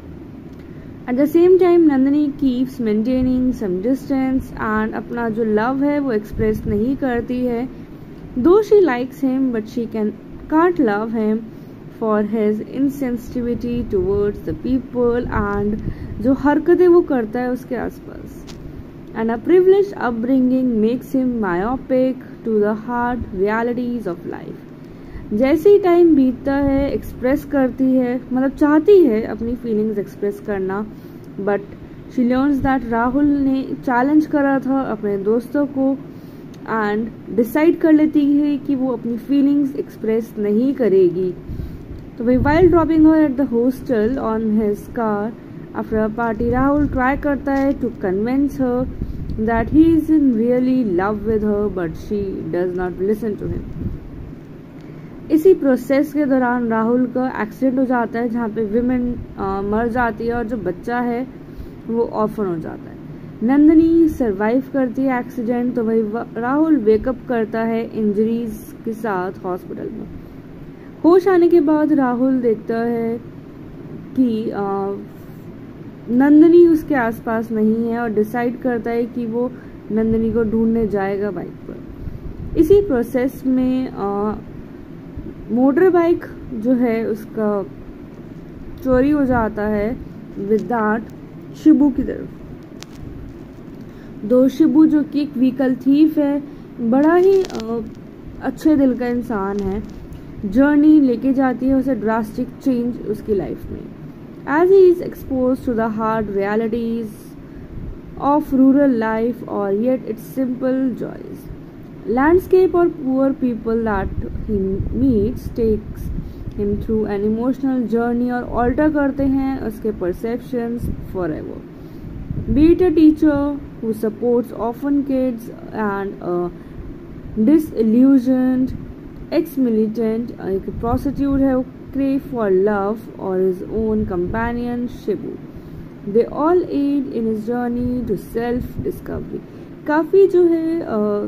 At the same time, Nandini keeps maintaining some distance and अपना जो love है वो express नहीं करती है। Though she likes him, but she can't love him for his insensitivity towards the people and जो हरकतें वो करता है उसके आसपास। And a privileged upbringing makes him myopic to the hard realities of life. जैसे ही टाइम बीतता है एक्सप्रेस करती है, मतलब चाहती है अपनी फीलिंग्स एक्सप्रेस करना, but she learns that Rahul ने चैलेंज करा था अपने दोस्तों को एंड डिसाइड कर लेती है कि वो अपनी फीलिंग्स एक्सप्रेस नहीं करेगी। तो वही while dropping her at the hostel on his car after a party, Rahul try करता है to convince her that he is in really love with her, but she does not listen to him. इसी प्रोसेस के दौरान राहुल का एक्सीडेंट हो जाता है, जहाँ पे विमेन मर जाती है और जो बच्चा है वो ऑर्फन हो जाता है। नंदनी सरवाइव करती है एक्सीडेंट, तो वही राहुल वेकअप करता है इंजरीज के साथ हॉस्पिटल में। होश आने के बाद राहुल देखता है कि नंदनी उसके आसपास नहीं है और डिसाइड करता है कि वो नंदनी को ढूंढने जाएगा बाइक पर। इसी प्रोसेस में मोटर बाइक जो है उसका चोरी हो जाता है विद दैट शिबू की तरफ। दो शिबू जो कि एक व्हीकल थीफ है, बड़ा ही अच्छे दिल का इंसान है, जर्नी लेके जाती है उसे ड्रास्टिक चेंज उसकी लाइफ में। As he is expose to the hard realities of rural life और yet it's simple joys. Landscape or poor people that he meets takes him through an emotional journey और alter करते हैं उसके perceptions forever. Be it a teacher who supports orphan kids and a disillusioned ex militant, एक प्रोस्टिट्यूट है, वो क्रेव फॉर लव और his own companion Shibu. They all aid in his journey to self discovery. काफ़ी जो है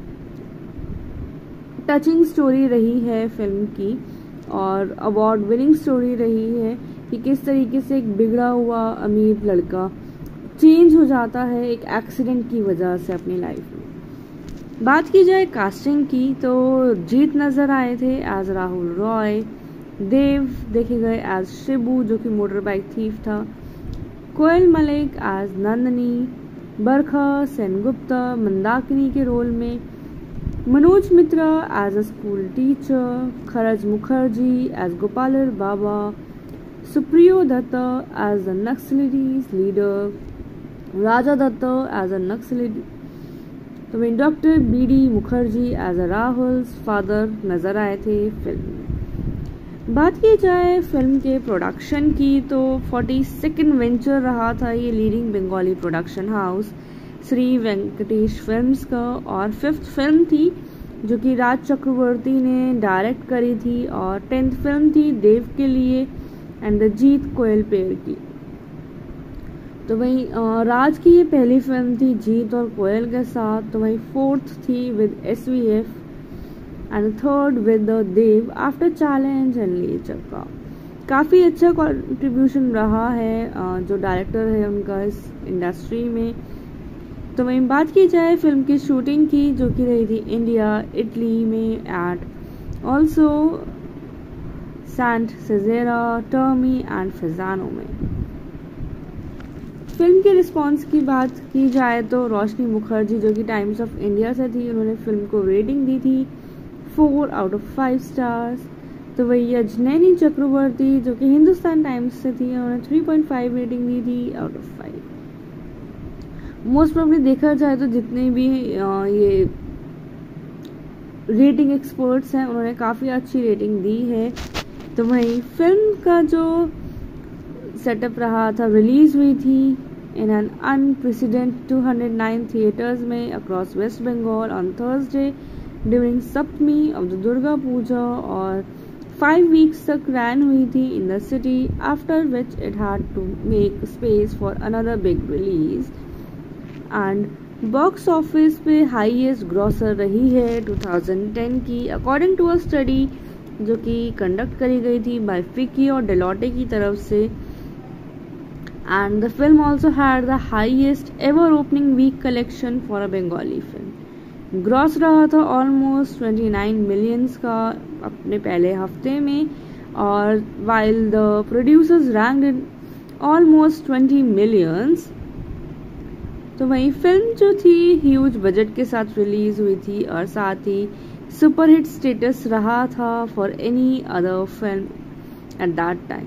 टचिंग स्टोरी रही है फिल्म की और अवार्ड विनिंग स्टोरी रही है कि किस तरीके से एक बिगड़ा हुआ अमीर लड़का चेंज हो जाता है एक एक्सीडेंट की वजह से अपनी लाइफ में. बात की जाए कास्टिंग की तो जीत नज़र आए थे एज राहुल रॉय, देव देखे गए एज शिबू जो कि मोटर बाइक थीफ था, कोयल मलिक एज नंदनी, बरखा सेनगुप्ता मंदाकिनी के रोल में, Manoj Mitra as a school teacher, Kharaj Mukherjee as गोपालर Baba, Supriyo Dutta as the नक्सलिटीज leader, Raja Dutta as a नक्सलिटी. तो वहीं doctor BD Mukherjee as a Rahul father नजर आए थे फिल्म में. बात की जाए फिल्म के प्रोडक्शन की तो 42nd वेंचर रहा था ये leading Bengali production house Shri Venkatesh films का, और 5th फिल्म थी जो कि राज चक्रवर्ती ने डायरेक्ट करी थी, और 10th फिल्म थी देव के लिए एंड द जीत कोयल पेड़ की. तो वहीं राज की ये पहली फिल्म थी जीत और कोयल के साथ. तो वहीं 4th थी with SVF and 3rd with the Dev after challenge and Le Chakka. काफ़ी अच्छा कंट्रीब्यूशन रहा है जो डायरेक्टर है उनका इस इंडस्ट्री में. तो वहीं बात की जाए फिल्म की शूटिंग की जो कि रही थी इंडिया इटली में एट ऑल्सो सैंट सेजेरा टर्मी एंड फिजानो में. फिल्म के रिस्पांस की बात की जाए तो रोशनी मुखर्जी जो कि टाइम्स ऑफ इंडिया से थी उन्होंने फिल्म को रेटिंग दी थी 4 आउट ऑफ 5 स्टार्स. तो वही अजनैनी चक्रवर्ती जो कि हिंदुस्तान टाइम्स से थी उन्होंने 3.5 रेटिंग दी थी आउट ऑफ 5. मोस्ट प्रॉब्ली देखा जाए तो जितने भी ये रेटिंग एक्सपर्ट्स हैं उन्होंने काफ़ी अच्छी रेटिंग दी है. तो वही फिल्म का जो सेटअप रहा था रिलीज हुई थी इन एन अनप्रेसिडेंट 209 थिएटर्स में across waste Bengal on Thursday during Saptami of the Durga Puja, और 5 वीक्स तक रैन हुई थी in the city after which it had to make space for another big release. And box office पे हाईएस्ट ग्रॉसर रही है 2010 की अकॉर्डिंग टू अ स्टडी जो कि कंडक्ट करी गई थी बाय फिकी और डेलोटे की तरफ से. And the film also had the highest ever opening week collection for a Bengali film. Gross रहा था ऑलमोस्ट 29 मिलियंस का अपने पहले हफ्ते में, और while the producers ranked in almost 20 millions. तो वही फिल्म जो थी ह्यूज बजट के साथ रिलीज हुई थी और साथ ही सुपरहिट स्टेटस रहा था for any other film at that time.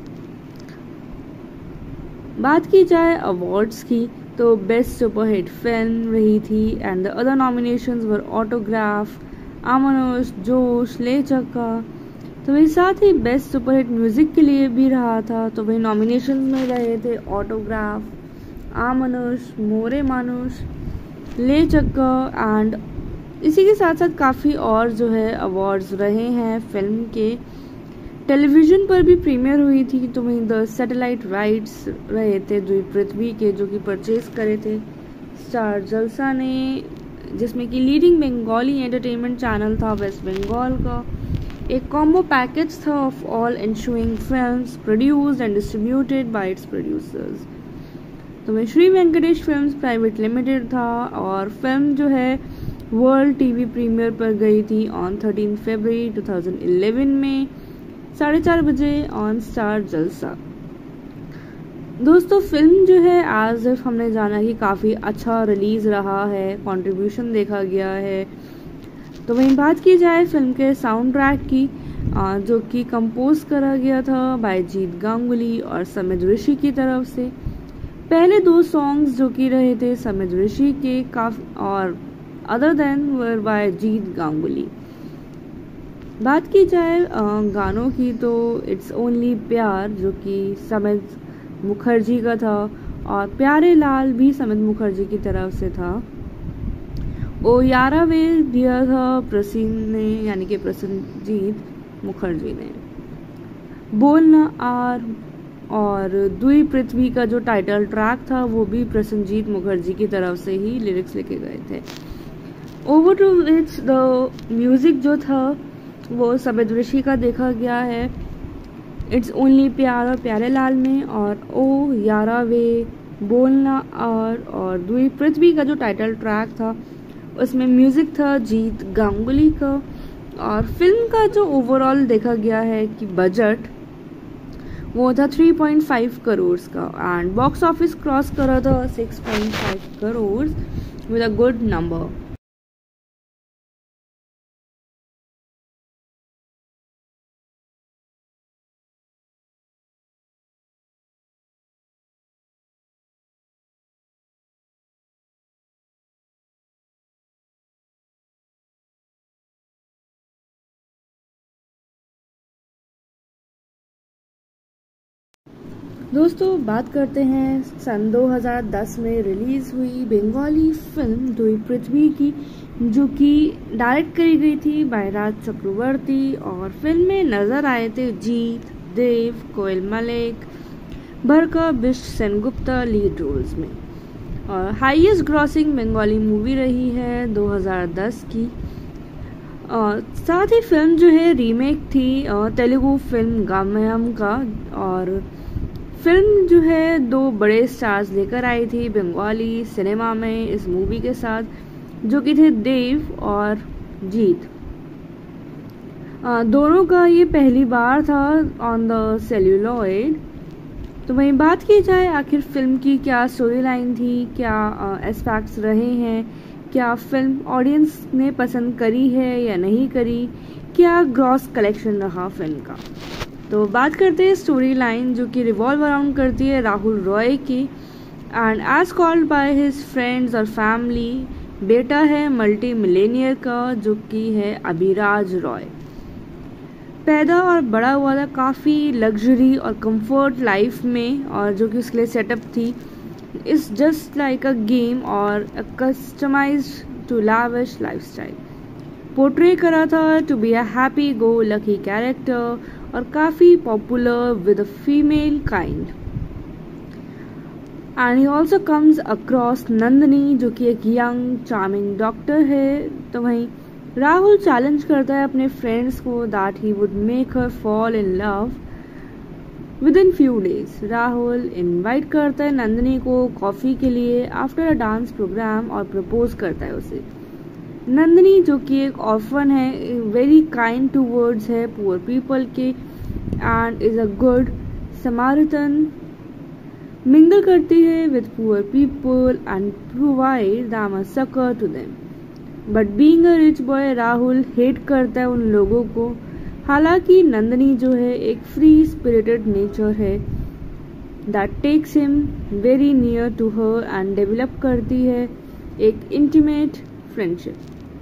बात की जाए अवार्ड्स की तो बेस्ट सुपरहिट फिल्म रही थी and the other nominations were autograph, आमनोश, Josh, Le चक्का. तो वही साथ ही बेस्ट सुपरहिट म्यूजिक के लिए भी रहा था. तो वही नॉमिनेशन में रहे थे ऑटोग्राफ, आमनुष, मोरे मानुष, ले चक्का एंड इसी के साथ साथ काफ़ी और जो है अवार्ड्स रहे हैं फिल्म के. टेलीविज़न पर भी प्रीमियर हुई थी. तो वहीं द सैटेलाइट राइट्स रहे थे द्वीप पृथ्वी के जो कि परचेज करे थे स्टार जलसा ने, जिसमें कि लीडिंग बंगाली एंटरटेनमेंट चैनल था वेस्ट बंगाल का. एक कॉम्बो पैकेज था of all ensuing films produced and distributed by its producers. तो वहीं Shri Venkatesh films private limited था और फिल्म जो है वर्ल्ड टीवी प्रीमियर पर गई थी ऑन 13 फरवरी 2011 में 4:30 बजे ऑन स्टार जलसा. दोस्तों फिल्म जो है आज हमने जाना कि काफ़ी अच्छा रिलीज रहा है, कंट्रीब्यूशन देखा गया है. तो वहीं बात की जाए फिल्म के साउंड ट्रैक की जो कि कंपोज करा गया था बाय जीत गांगुली और समित ऋषि की तरफ से. पहले 2 सॉन्ग्स जो कि रहे थे समित ऋषि के काफ़ी और other than were by Jeet Ganguly. बात की जाए गानों की तो इट्स ओनली प्यार जो कि समित मुखर्जी का था और प्यारे लाल भी समित मुखर्जी की तरफ से था. ओ यारा वे दिया था प्रसीन ने, यानी कि प्रसन्नजीत मुखर्जी ने। बोलना आर और दुई पृथ्वी का जो टाइटल ट्रैक था वो भी प्रसन्नजीत मुखर्जी की तरफ से ही लिरिक्स लिखे गए थे। Over to which the music जो था वो सबेद ऋषि का देखा गया है इट्स ओनली प्यार और प्यारे लाल में, और ओ यारा वे, बोलना और दुई पृथ्वी का जो टाइटल ट्रैक था उसमें म्यूजिक था जीत गांगुली का। और फिल्म का जो ओवरऑल देखा गया है कि बजट वो था 3.5 करोड़ का, एंड बॉक्स ऑफिस क्रॉस करा था 6.5 crore with a good number. दोस्तों बात करते हैं सन 2010 में रिलीज हुई बंगाली फिल्म दुई पृथ्वी की, जो कि डायरेक्ट करी गई थी बाय राज चक्रवर्ती। और फिल्म में नजर आए थे जीत, देव, कोयल मलिक, भरका, बिष्ट सेनगुप्ता लीड रोल्स में। और हाईएस्ट ग्रॉसिंग बंगाली मूवी रही है 2010 की। साथ ही फिल्म जो है रीमेक थी तेलुगु फिल्म गामयम का, और फिल्म जो है दो बड़े स्टार्स लेकर आई थी बंगाली सिनेमा में इस मूवी के साथ, जो कि थे देव और जीत। दोनों का ये पहली बार था ऑन द सेल्यूलॉइड। तो वहीं बात की जाए आखिर फिल्म की क्या स्टोरी लाइन थी, क्या एस्पेक्ट्स रहे हैं, क्या फिल्म ऑडियंस ने पसंद करी है या नहीं करी, क्या ग्रॉस कलेक्शन रहा फिल्म का। तो बात करते हैं स्टोरी लाइन, जो कि रिवॉल्व अराउंड करती है राहुल रॉय की। And as called by his friends और फैमिली, बेटा है मल्टी मिलेनियर का जो कि है अभिराज रॉय। पैदा और बड़ा हुआ था काफ़ी लग्जरी और कंफर्ट लाइफ में, और जो कि उसके लिए सेटअप थी is just like a game और a customised to lavish lifestyle. Portray करा था to be a happy go lucky character और काफ़ी popular with a female kind. And he also comes across Nandini, जो कि एक यंग चार्मिंग डॉक्टर है। तो वहीं राहुल चैलेंज करता है अपने फ्रेंड्स को that he would make her fall in love with in few days. Rahul invite करता है नंदनी को कॉफ़ी के लिए आफ्टर अ डांस प्रोग्राम और प्रपोज करता है उसे। नंदनी जो कि एक ऑर्फन है, वेरी काइंड टूवर्ड्स है पुअर पीपल के, and is a good Samaritan, mingle करती है with poor people and provide them a succour to them. But being a rich boy Rahul hate करता है उन लोगों को। हालांकि नंदनी जो है एक फ्री स्पिरिटेड नेचर है that takes him very near to her and develop करती है एक intimate friendship.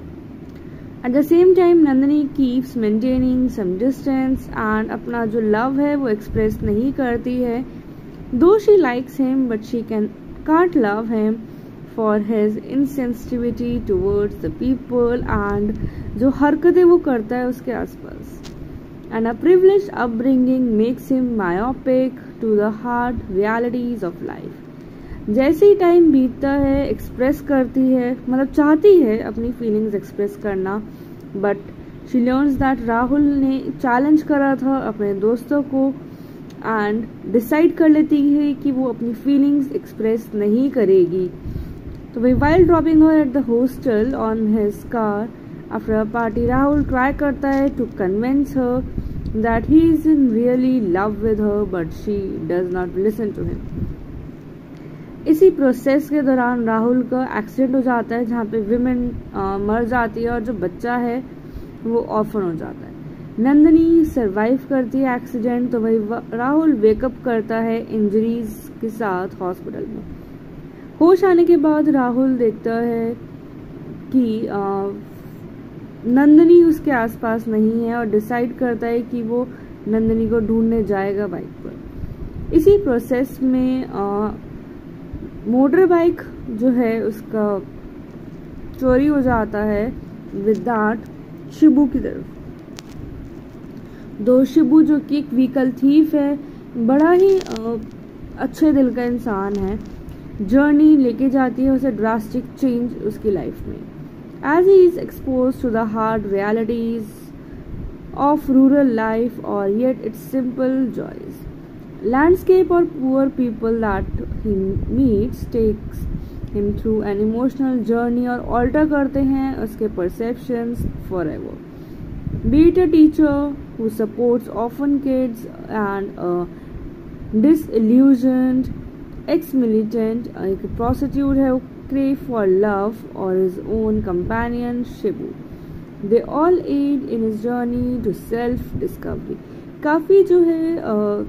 At the same time Nandini keeps maintaining some distance and अपना जो लव है वो एक्सप्रेस नहीं करती है, though she likes him but she can't love him for his insensitivity towards the people and जो हरकतें वो करता है उसके आसपास। And a privileged upbringing makes him myopic to the hard realities of life। जैसे ही टाइम बीतता है एक्सप्रेस करती है, मतलब चाहती है अपनी फीलिंग्स एक्सप्रेस करना, but she learns that Rahul ने चैलेंज करा था अपने दोस्तों को एंड डिसाइड कर लेती है कि वो अपनी फीलिंग्स एक्सप्रेस नहीं करेगी। तो वही while dropping her at the hostel on his car after a party, Rahul try करता है to convince her that he is in really love with her but she does not listen to him. इसी प्रोसेस के दौरान राहुल का एक्सीडेंट हो जाता है जहाँ पे विमेन मर जाती है और जो बच्चा है वो ऑर्फन हो जाता है। नंदनी सरवाइव करती है एक्सीडेंट, तो वही राहुल वेकअप करता है इंजरीज के साथ हॉस्पिटल में। होश आने के बाद राहुल देखता है कि नंदनी उसके आसपास नहीं है और डिसाइड करता है कि वो नंदनी को ढूंढने जाएगा बाइक पर। इसी प्रोसेस में मोटर बाइक जो है उसका स्टोरी हो जाता है विद दैट शिबू की तरफ। दो शिबू जो कि एक व्हीकल थीफ है, बड़ा ही अच्छे दिल का इंसान है, जर्नी लेके जाती है उसे ड्रास्टिक चेंज उसकी लाइफ में, as he is expose to the hard realities of rural life or yet its simple joys. Landscape or poor people that he meets takes him through an emotional journey और alter करते हैं उसके perceptions forever. Be it a teacher who supports orphan kids and a disillusioned ex-militant, एक prostitute है who crave for love or his own companion Shibu. They all aid in his journey to self-discovery. काफ़ी जो है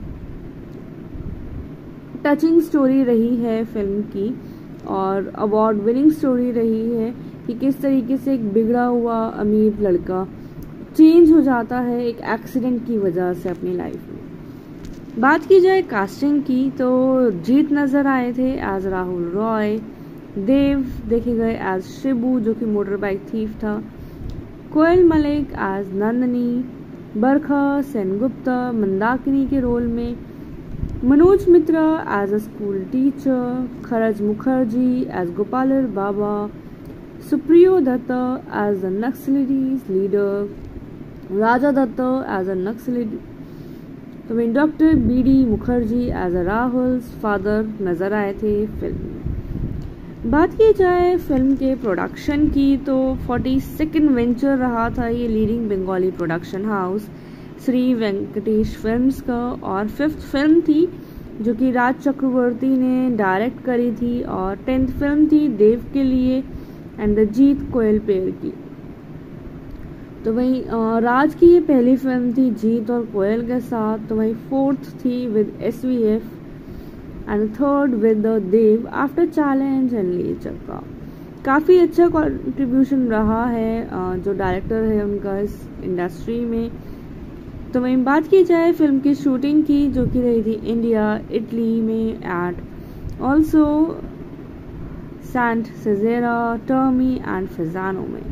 टचिंग स्टोरी रही है फिल्म की और अवार्ड विनिंग स्टोरी रही है कि किस तरीके से एक बिगड़ा हुआ अमीर लड़का चेंज हो जाता है एक एक्सीडेंट की वजह से अपनी लाइफ में। बात की जाए कास्टिंग की तो जीत नज़र आए थे एज राहुल रॉय, देव देखे गए एज शिबू जो कि मोटर बाइक थीफ था, कोयल मलिक एज नंदनी, बरखा सेनगुप्ता मंदाकिनी के रोल में, Manoj Mitra as a school teacher, Kharaj Mukherjee as गोपालर Baba, Supriyo Dutta as the नक्सलिटीज leader, Raja Dutta as a नक्सलिटी, तो doctor BD Mukherjee as a Rahul father नजर आए थे फिल्म में। बात की जाए फिल्म के प्रोडक्शन की तो 42nd वेंचर रहा था ये leading Bengali production house Shri Venkatesh films का, और 5th फिल्म थी जो कि राज चक्रवर्ती ने डायरेक्ट करी थी, और 10th फिल्म थी देव के लिए and the Jeet coil pair की। तो वहीं राज की ये पहली फिल्म थी जीत और कोयल के साथ, तो वहीं 4th थी with SVF and 3rd with the Dev after challenge and Le Chakka. काफ़ी अच्छा कंट्रीब्यूशन रहा है जो डायरेक्टर है उनका इस इंडस्ट्री में। तो वहीं बात की जाए फिल्म की शूटिंग की जो कि रही थी इंडिया इटली में एट ऑल्सो सैंट सेजेरा टर्मी एंड फिजानो में।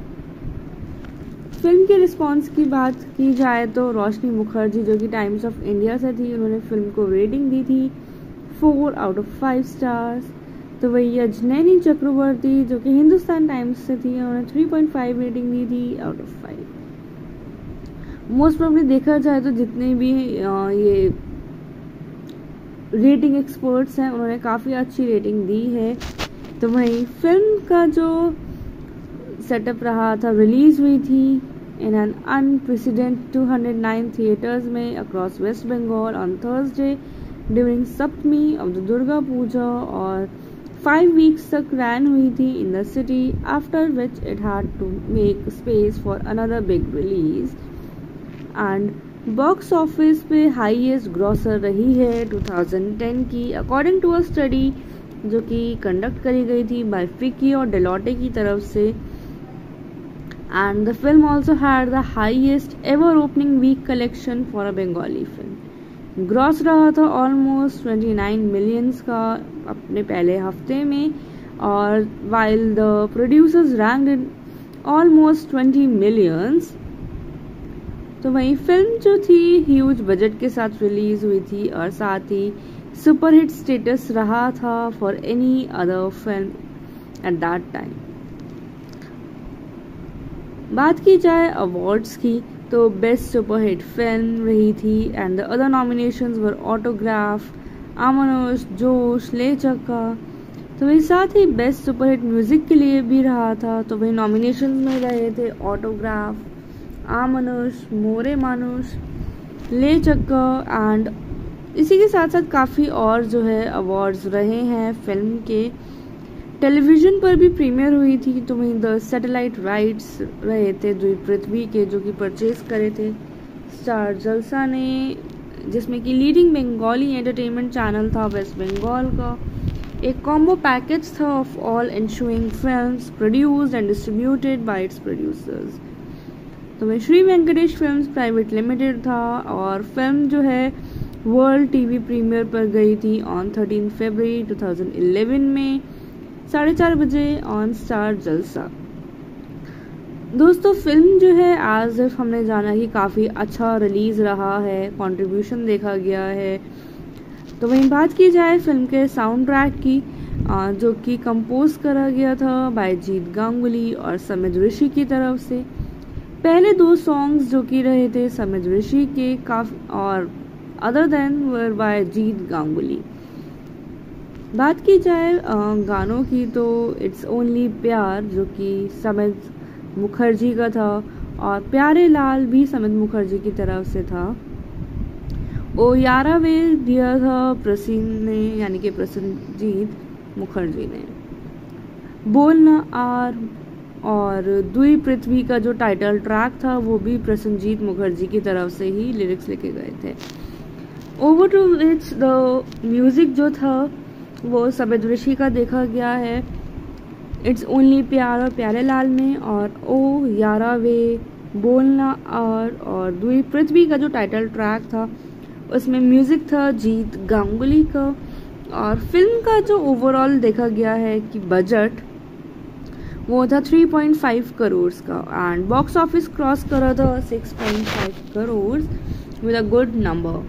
फिल्म के रिस्पांस की बात की जाए तो रोशनी मुखर्जी जो कि टाइम्स ऑफ इंडिया से थी, उन्होंने फिल्म को रेटिंग दी थी 4 out of 5 स्टार्स। तो वही अजनैनी चक्रवर्ती जो कि हिंदुस्तान टाइम्स से थी, उन्होंने 3.5 रेटिंग दी थी आउट ऑफ 5। मोस्ट प्रोबेबली देखा जाए तो जितने भी ये रेटिंग एक्सपर्ट्स हैं उन्होंने काफ़ी अच्छी रेटिंग दी है। तो वही फिल्म का जो सेटअप रहा था, रिलीज हुई थी इन एन अनप्रेसिडेंट 209 थिएटर्स में across waste Bengal on Thursday during Saptami of the Durga Puja, और 5 वीक्स तक रैन हुई थी in the city, after which it had to make space for another big release and box office पे हाईएस्ट ग्रॉसर रही है 2010 की, अकॉर्डिंग टू अ स्टडी जो कि कंडक्ट करी गई थी बाय फिकी और डेलोटे की तरफ से। And the film also had the highest ever opening week collection for a Bengali film. Gross रहा था ऑलमोस्ट 29 मिलियंस का अपने पहले हफ्ते में, और while the producers ranked in almost 20 millions. तो वही फिल्म जो थी ह्यूज बजट के साथ रिलीज हुई थी और साथ ही सुपरहिट स्टेटस रहा था for any other film at that time. बात की जाए अवार्ड्स की तो बेस्ट सुपरहिट फिल्म रही थी and the other nominations were autograph, आमनोश, Josh, Le चक्का। तो वही साथ ही बेस्ट सुपरहिट म्यूजिक के लिए भी रहा था। तो वही नॉमिनेशंस में रहे थे ऑटोग्राफ, आमनुष, मोरे मानुष, ले चक्का एंड इसी के साथ साथ काफ़ी और जो है अवार्ड्स रहे हैं फिल्म के। टेलीविज़न पर भी प्रीमियर हुई थी। तो वहीं द सैटेलाइट राइट्स रहे थे द्वीप पृथ्वी के जो कि परचेज करे थे स्टार जलसा ने, जिसमें कि लीडिंग बंगाली एंटरटेनमेंट चैनल था वेस्ट बंगाल का। एक कॉम्बो पैकेज था of all ensuing films produced and distributed by its producers. तो वह Shri Venkatesh films private limited था और फिल्म जो है वर्ल्ड टीवी प्रीमियर पर गई थी ऑन 13 फरवरी 2011 में। 4:30 बजे ऑन स्टार जलसा। दोस्तों फिल्म जो है आज हमने जाना कि काफ़ी अच्छा रिलीज़ रहा है, कंट्रीब्यूशन देखा गया है। तो वहीं बात की जाए फिल्म के साउंड ट्रैक की, जो कि कंपोज करा गया था बाय जीत गांगुली और समित ऋषि की तरफ से। पहले 2 सॉन्ग्स जो कि रहे थे समित ऋषि के और other than were by Jeet Ganguly. बात की जाए गानों की तो इट्स ओनली प्यार जो कि समित मुखर्जी का था और प्यारे लाल भी समित मुखर्जी की तरफ से था। ओ यारा वे दिया था प्रसीन ने, यानी कि प्रसन्नजीत मुखर्जी ने। बोलना आर और दुई पृथ्वी का जो टाइटल ट्रैक था वो भी प्रसन्नजीत मुखर्जी की तरफ से ही लिरिक्स लिखे गए थे। Over to which the music जो था वो समित ऋषि का देखा गया है इट्स ओनली प्यार और प्यारे लाल में, और ओ यारा वे, बोलना और दुई पृथ्वी का जो टाइटल ट्रैक था उसमें म्यूजिक था जीत गांगुली का। और फिल्म का जो ओवरऑल देखा गया है कि बजट वो था 3.5 करोड़ का एंड बॉक्स ऑफिस क्रॉस करा था 6.5 crore with a good number.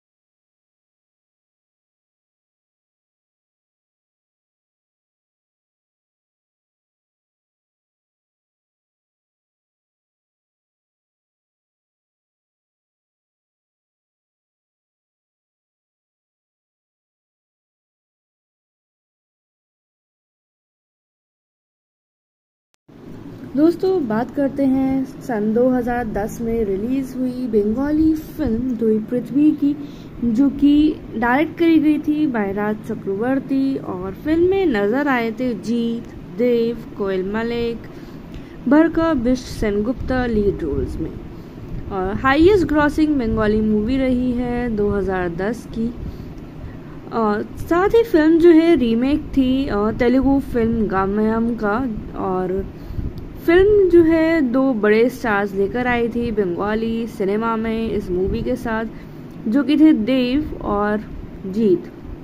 दोस्तों बात करते हैं सन 2010 में रिलीज हुई बंगाली फिल्म दुई पृथ्वी की, जो कि डायरेक्ट करी गई थी बाय राज चक्रवर्ती और फिल्म में नजर आए थे जीत, देव, कोयल मलिक, बरका बिश्ट सेनगुप्ता लीड रोल्स में। और हाईएस्ट ग्रॉसिंग बंगाली मूवी रही है 2010 की। और साथ ही फिल्म जो है रीमेक थी तेलुगु फिल्म गामयम का, और फिल्म जो है 2 बड़े स्टार्स लेकर आई थी बंगाली सिनेमा में इस मूवी के साथ, जो कि थे देव और जीत।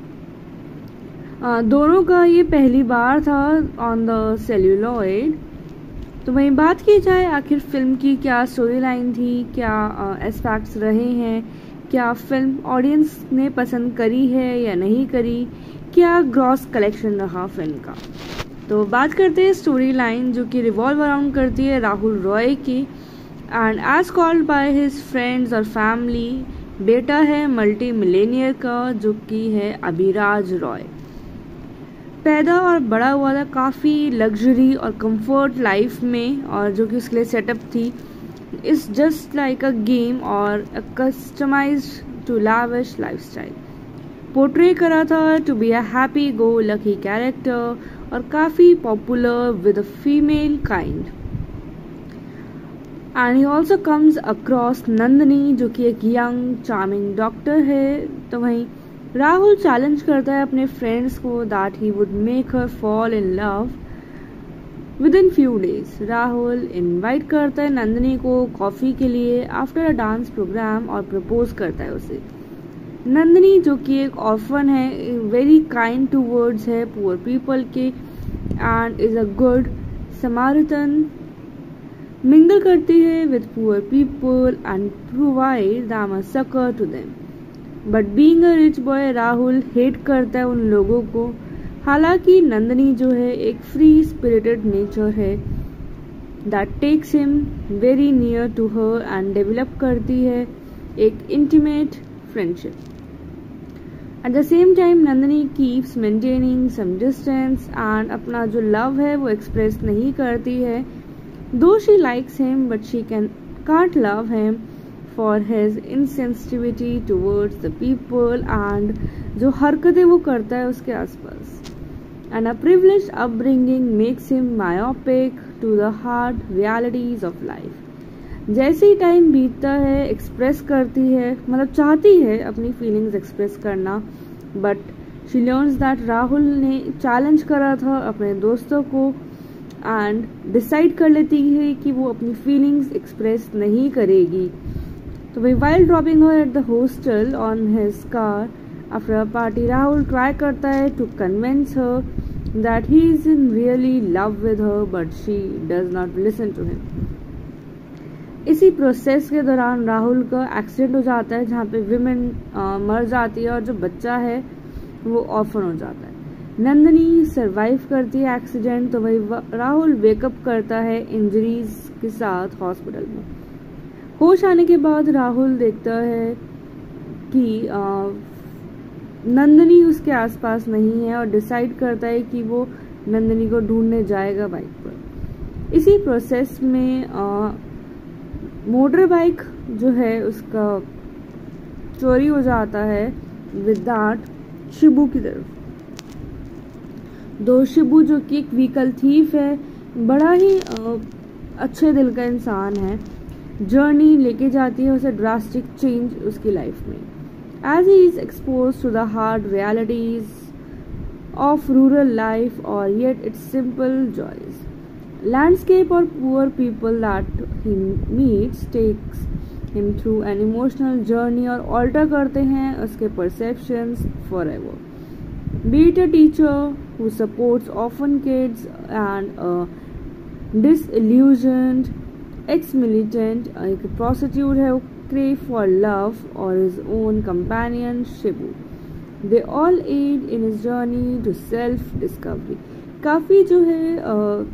दोनों का ये पहली बार था ऑन द सेल्यूलॉइड। तो वहीं बात की जाए आखिर फिल्म की क्या स्टोरी लाइन थी, क्या एस्पेक्ट्स रहे हैं, क्या फिल्म ऑडियंस ने पसंद करी है या नहीं करी, क्या ग्रॉस कलेक्शन रहा फिल्म का। तो बात करते हैं स्टोरी लाइन जो कि रिवॉल्व अराउंड करती है राहुल रॉय की। And as called by his friends और फैमिली, बेटा है मल्टी मिलेनियर का जो कि है अभिराज रॉय। पैदा और बड़ा हुआ था काफ़ी लग्जरी और कंफर्ट लाइफ में, और जो कि उसके लिए सेटअप थी is just like a game और a customised to lavish lifestyle. Portray करा था to be a happy go lucky character और काफ़ी popular with a female kind. And he also comes across Nandini जो कि एक यंग चार्मिंग डॉक्टर है। तो वहीं राहुल चैलेंज करता है अपने फ्रेंड्स को that he would make her fall in love with in few days. Rahul invite करता है नंदनी को कॉफ़ी के लिए आफ्टर अ डांस प्रोग्राम और प्रपोज करता है उसे। नंदनी जो कि एक ऑर्फन है, वेरी काइंड टूवर्ड्स है पुअर पीपल के and is a good Samaritan, mingle करती है with poor people and provide them a succour to them. But being a rich boy Rahul hate करता है उन लोगों को। हालांकि नंदनी जो है एक फ्री स्पिरिटेड नेचर है that takes him very near to her and develop करती है एक intimate friendship. At the same time Nandini keeps maintaining some distance and अपना जो लव है वो एक्सप्रेस नहीं करती है। Though she likes him but she can't love him for his insensitivity towards the people and जो हरकतें वो करता है उसके आसपास। And a privileged upbringing makes him myopic to the hard realities of life. जैसे ही टाइम बीतता है एक्सप्रेस करती है, मतलब चाहती है अपनी फीलिंग्स एक्सप्रेस करना, but she learns that Rahul ने चैलेंज करा था अपने दोस्तों को एंड डिसाइड कर लेती है कि वो अपनी फीलिंग्स एक्सप्रेस नहीं करेगी। तो वही while dropping her at the hostel on his car after a party, Rahul try करता है to convince her that he is in really love with her but she does not listen to him. इसी प्रोसेस के दौरान राहुल का एक्सीडेंट हो जाता है जहाँ पे विमेन मर जाती है और जो बच्चा है वो ऑर्फन हो जाता है। नंदिनी सरवाइव करती है एक्सीडेंट, तो वही राहुल वेकअप करता है इंजरीज के साथ हॉस्पिटल में। होश आने के बाद राहुल देखता है कि नंदिनी उसके आसपास नहीं है और डिसाइड करता है कि वो नंदिनी को ढूंढने जाएगा बाइक पर। इसी प्रोसेस में मोटर बाइक जो है उसका चोरी हो जाता है विद दैट शिबू की तरफ। दो शिबू जो कि एक व्हीकल थीफ है, बड़ा ही अच्छे दिल का इंसान है, जर्नी लेके जाती है उसे ड्रास्टिक चेंज उसकी लाइफ में। As he is expose to the hard realities of rural life और yet it's simple joys. Landscape or poor people that he meets takes him through an emotional journey और alter करते हैं उसके perceptions forever. Be it a teacher who supports orphan kids and a disillusioned ex-militant, एक prostitute है who crave for love or his own companion Shibu. They all aid in his journey to self-discovery. काफ़ी जो है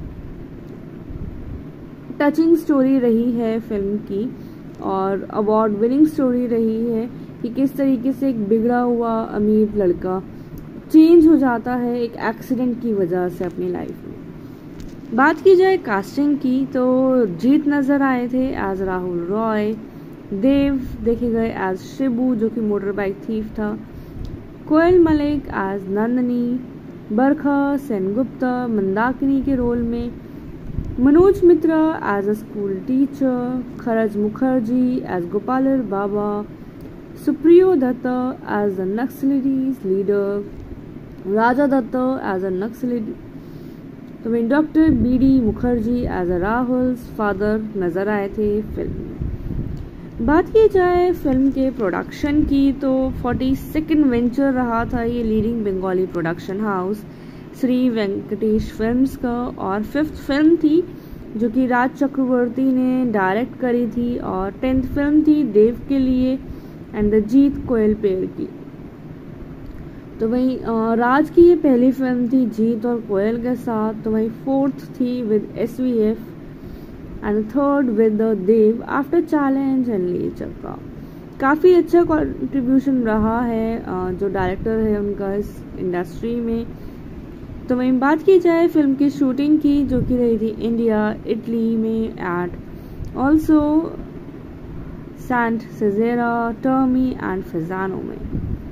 टचिंग स्टोरी रही है फिल्म की और अवार्ड विनिंग स्टोरी रही है कि किस तरीके से एक बिगड़ा हुआ अमीर लड़का चेंज हो जाता है एक एक्सीडेंट की वजह से अपनी लाइफ में। बात की जाए कास्टिंग की तो जीत नज़र आए थे एज राहुल रॉय, देव देखे गए एज शिबू जो कि मोटर बाइक थीफ था, कोयल मलिक एज नंदिनी, बरखा सेनगुप्ता मंदाकिनी के रोल में, Manoj Mitra as a school teacher, Kharaj Mukherjee as गोपालर Baba, Supriyo Dutta as the नक्सलिटीज leader, Raja Dutta as a नक्सलिटी, तो वहीं doctor BD Mukherjee as a Rahul father नजर आए थे फिल्म में। बात की जाए फिल्म के प्रोडक्शन की तो 42nd वेंचर रहा था ये leading Bengali production house Shri Venkatesh films का और 5th फिल्म थी जो कि राज चक्रवर्ती ने डायरेक्ट करी थी और 10th फिल्म थी देव के लिए एंड द जीत कोयल पेड़ की। तो वहीं राज की ये पहली फिल्म थी जीत और कोयल के साथ, तो वहीं 4th थी with SVF and 3rd with the Dev after challenge and Le Chakka. काफ़ी अच्छा कंट्रीब्यूशन रहा है जो डायरेक्टर है उनका इस इंडस्ट्री में। तो वहीं बात की जाए फिल्म की शूटिंग की जो कि रही थी इंडिया इटली में एट ऑल्सो सैंट सेजेरा टर्मी एंड फिजानो में।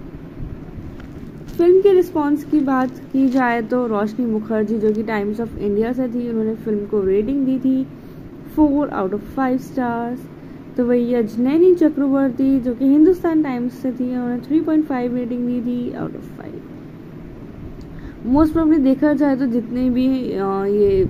फिल्म के रिस्पांस की बात की जाए तो रोशनी मुखर्जी जो कि टाइम्स ऑफ इंडिया से थी उन्होंने फिल्म को रेटिंग दी थी 4 आउट ऑफ 5 स्टार्स। तो वही अजनैनी चक्रवर्ती जो कि हिंदुस्तान टाइम्स से थी उन्होंने 3.5 रेटिंग दी थी आउट ऑफ 5। मोस्ट प्रॉब्ली देखा जाए तो जितने भी ये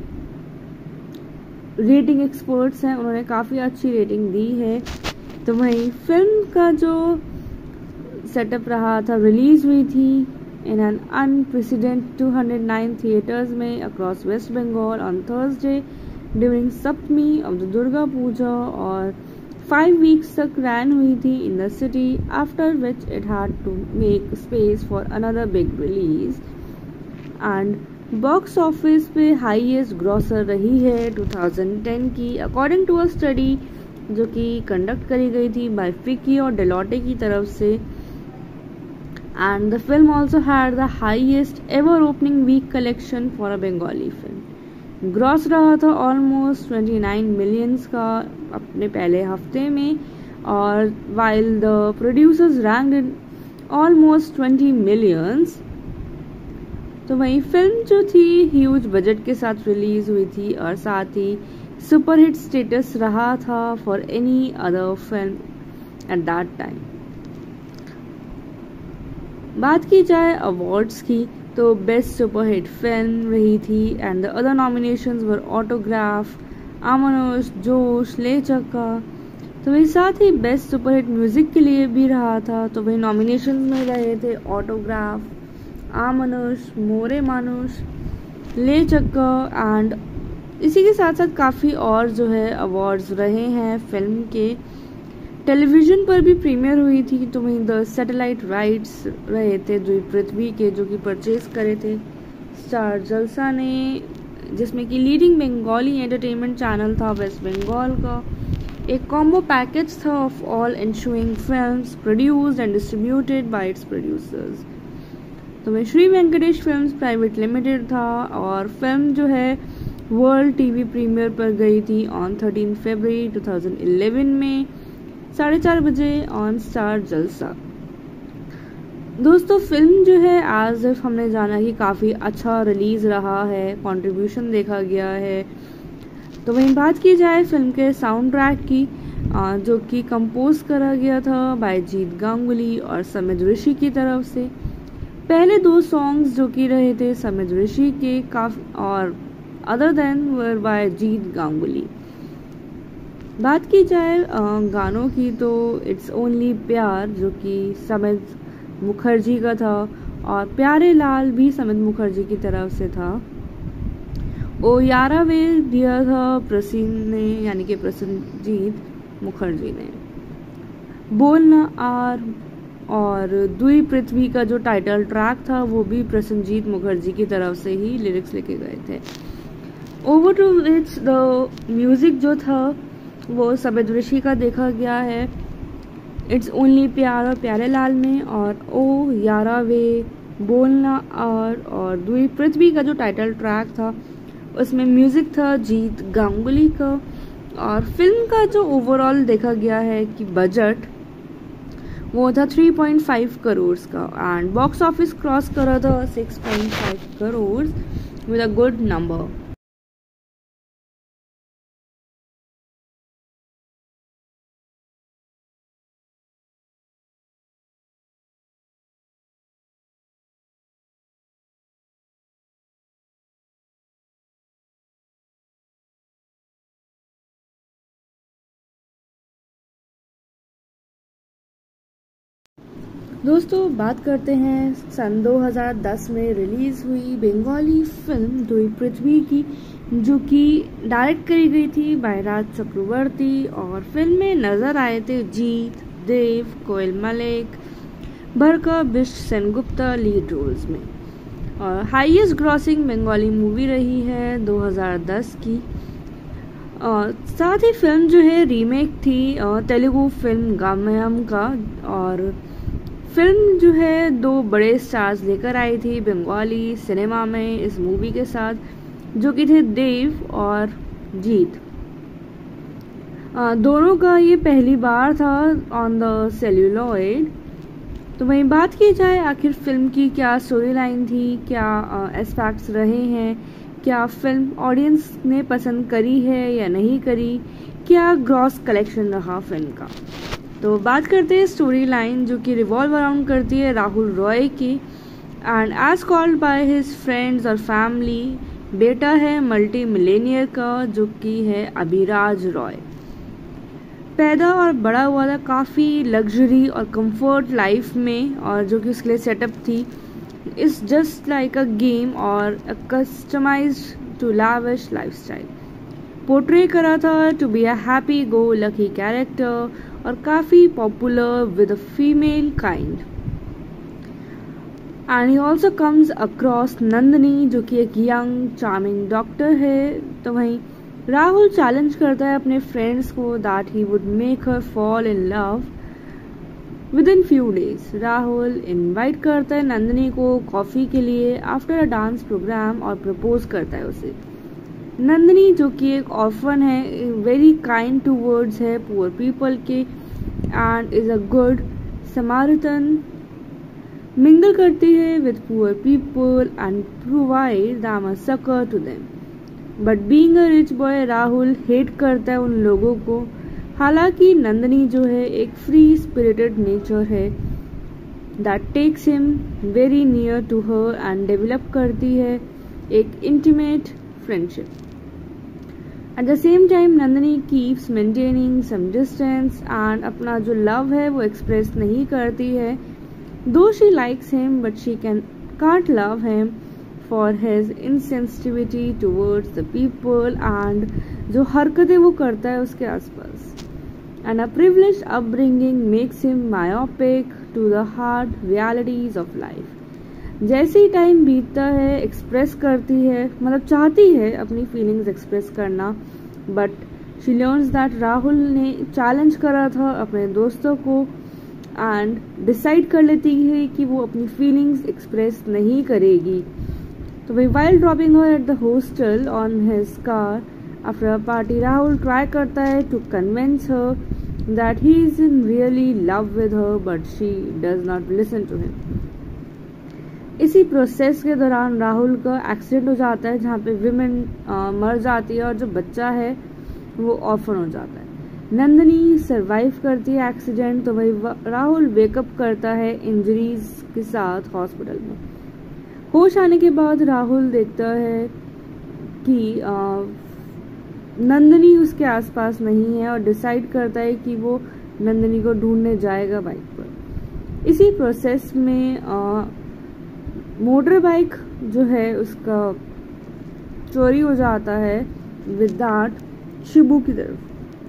रेटिंग एक्सपर्ट्स हैं उन्होंने काफ़ी अच्छी रेटिंग दी है। तो वहीं फिल्म का जो सेटअप रहा था रिलीज हुई थी इन एन अनप्रेसिडेंट 209 थिएटर्स में across waste Bengal on Thursday during Saptami of the Durga Puja और 5 वीक्स तक रैन हुई थी in the city after which it had to make space for another big release and box office पे हाईएस्ट ग्रॉसर रही है 2010 की अकॉर्डिंग टू अ स्टडी जो कि कंडक्ट करी गई थी बाय फिकी और डेलोटे की तरफ से। And the film also had the highest ever opening week collection for a Bengali film. Gross रहा था ऑलमोस्ट 29 मिलियंस का अपने पहले हफ्ते में और while the producers ranked in almost 20 millions. तो वहीं फिल्म जो थी ह्यूज बजट के साथ रिलीज हुई थी और साथ ही सुपरहिट स्टेटस रहा था for any other film at that time. बात की जाए अवार्ड्स की तो बेस्ट सुपरहिट फिल्म रही थी and the other nominations were autograph, आमनोश, Josh, Le चक्का। तो वही साथ ही बेस्ट सुपरहिट म्यूजिक के लिए भी रहा था। तो वही नॉमिनेशंस में रहे थे ऑटोग्राफ, आमनुष, मोरे मानुष, ले चक्का एंड इसी के साथ साथ काफ़ी और जो है अवार्ड्स रहे हैं फिल्म के। टेलीविज़न पर भी प्रीमियर हुई थी। तो वहीं द सैटेलाइट राइट्स रहे थे जो पृथ्वी के, जो कि परचेज करे थे स्टार जलसा ने, जिसमें कि लीडिंग बंगाली एंटरटेनमेंट चैनल था वेस्ट बंगाल का। एक कॉम्बो पैकेज था of all ensuing films produced and distributed by its producers. तो वहीं Shri Venkatesh films private limited था और फिल्म जो है वर्ल्ड टीवी प्रीमियर पर गई थी ऑन 13 फरवरी 2011 में 4:30 बजे ऑन स्टार जलसा। दोस्तों फिल्म जो है आज हमने जाना कि काफ़ी अच्छा रिलीज रहा है, कंट्रीब्यूशन देखा गया है। तो वहीं बात की जाए फिल्म के साउंड ट्रैक की, जो कि कंपोज करा गया था बाय जीत गांगुली और समित ऋषि की तरफ से। पहले 2 सॉन्ग्स जो कि रहे थे समित ऋषि के और other than were by Jeet Ganguly. बात की जाए गानों की तो इट्स ओनली प्यार जो कि समित मुखर्जी का था और प्यारे लाल भी समित मुखर्जी की तरफ से था। ओ यारा वे दिया था प्रसिन ने, यानी कि प्रसन्नजीत मुखर्जी ने। बोलना आर और दुई पृथ्वी का जो टाइटल ट्रैक था वो भी प्रसन्नजीत मुखर्जी की तरफ से ही लिरिक्स लिखे गए थे। Over to which the music जो था वो समित ऋषि का देखा गया है इट्स ओनली प्यार और प्यारे लाल में, और ओ यारा वे, बोलना और दुई पृथ्वी का जो टाइटल ट्रैक था उसमें म्यूजिक था जीत गांगुली का। और फिल्म का जो ओवरऑल देखा गया है कि बजट वो था 3.5 करोड़ का एंड बॉक्स ऑफिस क्रॉस करा था 6.5 crore with a good number. दोस्तों बात करते हैं सन 2010 में रिलीज हुई बंगाली फिल्म दुई पृथ्वी की, जो कि डायरेक्ट करी गई थी बाय राज चक्रवर्ती और फिल्म में नजर आए थे जीत, देव, कोयल मलिक, बरका, बिश सेनगुप्ता लीड रोल्स में। और हाईएस्ट ग्रॉसिंग बंगाली मूवी रही है 2010 की। साथ ही फिल्म जो है रीमेक थी तेलुगु फिल्म गामयम का, और फिल्म जो है 2 बड़े स्टार्स लेकर आई थी बंगाली सिनेमा में इस मूवी के साथ, जो कि थे देव और जीत। दोनों का ये पहली बार था ऑन द सेल्यूलॉइड। तो वहीं बात की जाए आखिर फिल्म की क्या स्टोरी लाइन थी, क्या एस्पेक्ट्स रहे हैं, क्या फिल्म ऑडियंस ने पसंद करी है या नहीं करी, क्या ग्रॉस कलेक्शन रहा फिल्म का। तो बात करते हैं स्टोरी लाइन जो कि रिवॉल्व अराउंड करती है राहुल रॉय की। And as called by his friends और फैमिली, बेटा है मल्टी मिलेनियर का जो कि है अभिराज रॉय। पैदा और बड़ा हुआ था काफ़ी लग्जरी और कंफर्ट लाइफ में, और जो कि उसके लिए सेटअप थी is just like a game और a customised to lavish lifestyle. Portray करा था to be a happy go lucky character और काफ़ी popular with a female kind. And he also comes across Nandini जो कि एक यंग चार्मिंग डॉक्टर है। तो वहीं राहुल चैलेंज करता है अपने फ्रेंड्स को that he would make her fall in love with in few days. Rahul invite करता है नंदनी को कॉफ़ी के लिए आफ्टर अ डांस प्रोग्राम और प्रपोज करता है उसे। नंदनी जो कि एक ऑर्फन है, वेरी काइंड टूवर्ड्स है पुअर पीपल के and is a good Samaritan, mingle करती है with poor people and provide them a succour to them. But being a rich boy Rahul hate करता है उन लोगों को। हालांकि नंदनी जो है एक फ्री स्पिरिटेड नेचर है that takes him very near to her and develop करती है एक intimate friendship. At the same time Nandini keeps maintaining some distance and अपना जो लव है वो एक्सप्रेस नहीं करती है। Though she likes him but she can't love him for his insensitivity towards the people and जो हरकतें वो करता है उसके आसपास। And a privileged upbringing makes him myopic to the hard realities of life. जैसे ही टाइम बीतता है एक्सप्रेस करती है, मतलब चाहती है अपनी फीलिंग्स एक्सप्रेस करना, but she learns that Rahul ने चैलेंज करा था अपने दोस्तों को एंड डिसाइड कर लेती है कि वो अपनी फीलिंग्स एक्सप्रेस नहीं करेगी। तो वही while dropping her at the hostel on his car after a party, Rahul try करता है to convince her that he is in really love with her, but she does not listen to him. इसी प्रोसेस के दौरान राहुल का एक्सीडेंट हो जाता है जहाँ पे विमेन मर जाती है और जो बच्चा है वो ऑर्फन हो जाता है। नंदिनी सरवाइव करती है एक्सीडेंट, तो वही राहुल वेकअप करता है इंजरीज के साथ हॉस्पिटल में। होश आने के बाद राहुल देखता है कि नंदिनी उसके आसपास नहीं है और डिसाइड करता है कि वो नंदिनी को ढूंढने जाएगा बाइक पर। इसी प्रोसेस में मोटर बाइक जो है उसका चोरी हो जाता है विद दैट शिबू की तरफ।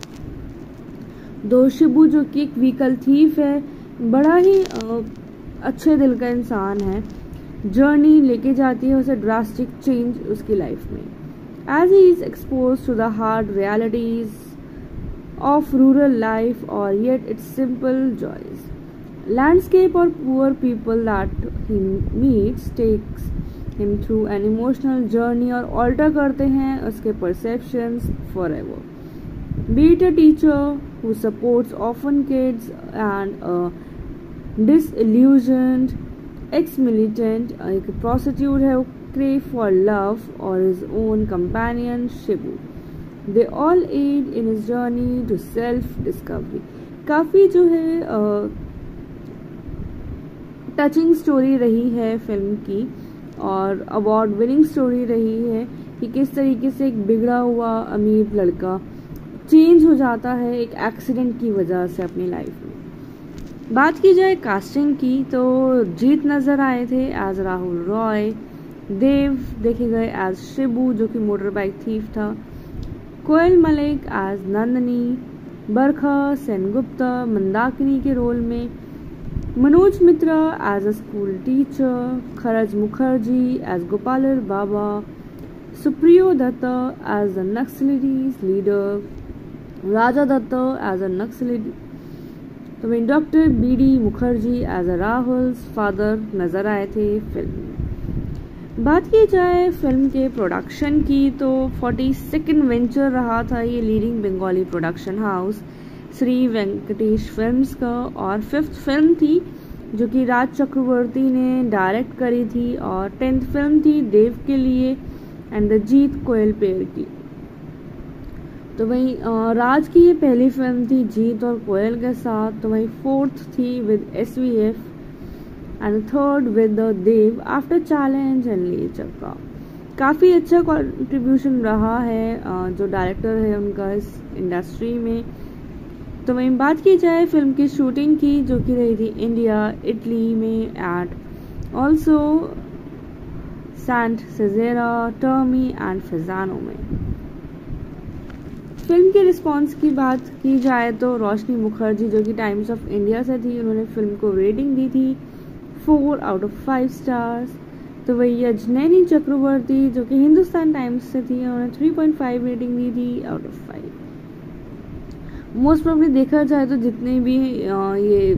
दो शिबू जो कि एक व्हीकल थीफ है, बड़ा ही अच्छे दिल का इंसान है, जर्नी लेके जाती है उसे ड्रास्टिक चेंज उसकी लाइफ में। As he is expose to the hard realities of rural life और yet it's simple joys, landscape और poor people that he meets takes him through an emotional journey और ऑल्टर करते हैं उसके perceptions forever. Be it a teacher who supports orphan kids and a disillusioned ex-militant, एक prostitute है who crave for love, or his own companion Shibu, they all aid in his journey to self-discovery। काफ़ी जो है टचिंग स्टोरी रही है फिल्म की और अवार्ड विनिंग स्टोरी रही है कि किस तरीके से एक बिगड़ा हुआ अमीर लड़का चेंज हो जाता है एक एक्सीडेंट की वजह से अपनी लाइफ में। बात की जाए कास्टिंग की तो जीत नज़र आए थे एज राहुल रॉय, देव देखे गए एज शिबू जो कि मोटर बाइक थीफ था, कोयल मलिक एज नंदिनी, बरखा सेनगुप्ता मंदाकिनी के रोल में, Manoj Mitra as a school teacher, Kharaj Mukherjee as गोपालर Baba, Supriyo Dutta as the नक्सलिटीज leader, Raja Dutta as a नक्सलिटी, तो वहीं doctor BD Mukherjee as a Rahul father नजर आए थे फिल्म में। बात की जाए फिल्म के प्रोडक्शन की तो 42nd वेंचर रहा था ये leading Bengali production house Shri Venkatesh films का, और 5th फिल्म थी जो कि राज चक्रवर्ती ने डायरेक्ट करी थी, और 10th फिल्म थी देव के लिए and the Jeet coil pair की। तो वहीं राज की ये पहली फिल्म थी जीत और कोयल के साथ, तो वहीं 4th थी with SVF and 3rd with the Dev after challenge and Le Chakka. काफ़ी अच्छा कंट्रीब्यूशन रहा है जो डायरेक्टर है उनका इस इंडस्ट्री में। तो वहीं बात की जाए फिल्म की शूटिंग की जो कि रही थी इंडिया इटली में एट ऑल्सो सैंट सेजेरा, टर्मी एंड फिजानो में। फिल्म के रिस्पांस की बात की जाए तो रोशनी मुखर्जी जो कि टाइम्स ऑफ इंडिया से थी, उन्होंने फिल्म को रेटिंग दी थी 4 आउट ऑफ 5 स्टार्स। तो वही अजनैनी चक्रवर्ती जो कि हिंदुस्तान टाइम्स से थी, उन्होंने 3.5 रेटिंग दी थी आउट ऑफ 5। मोस्ट प्रॉब्ली देखा जाए तो जितने भी ये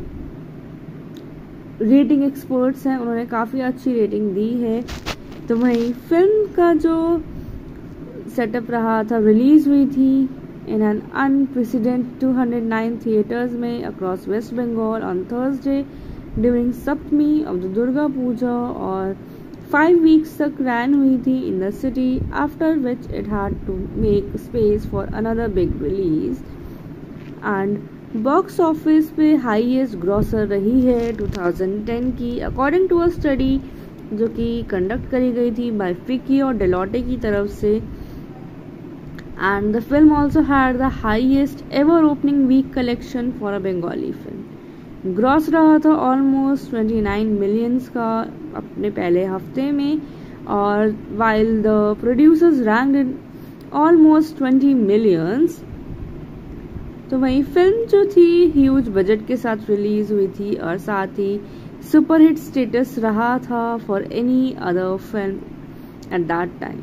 रेटिंग एक्सपर्ट्स हैं उन्होंने काफ़ी अच्छी रेटिंग दी है। तो वही फिल्म का जो सेटअप रहा था, रिलीज हुई थी इन एन अनप्रेसिडेंट 209 थिएटर्स में across waste Bengal on Thursday during Saptami of the Durga Puja, और 5 वीक्स तक रैन हुई थी in the city, after which it had to make space for another big release. And box office पे हाईएस्ट ग्रॉसर रही है 2010 की, अकॉर्डिंग टू अ स्टडी जो कि कंडक्ट करी गई थी बाय फिकी और डेलोटे की तरफ से। And the film also had the highest ever opening week collection for a Bengali film. Gross रहा था ऑलमोस्ट 29 मिलियंस का अपने पहले हफ्ते में, और while the producers ranked in almost 20 millions, तो वहीं फिल्म जो थी ह्यूज बजट के साथ रिलीज हुई थी और साथ ही सुपरहिट स्टेटस रहा था for any other film at that time.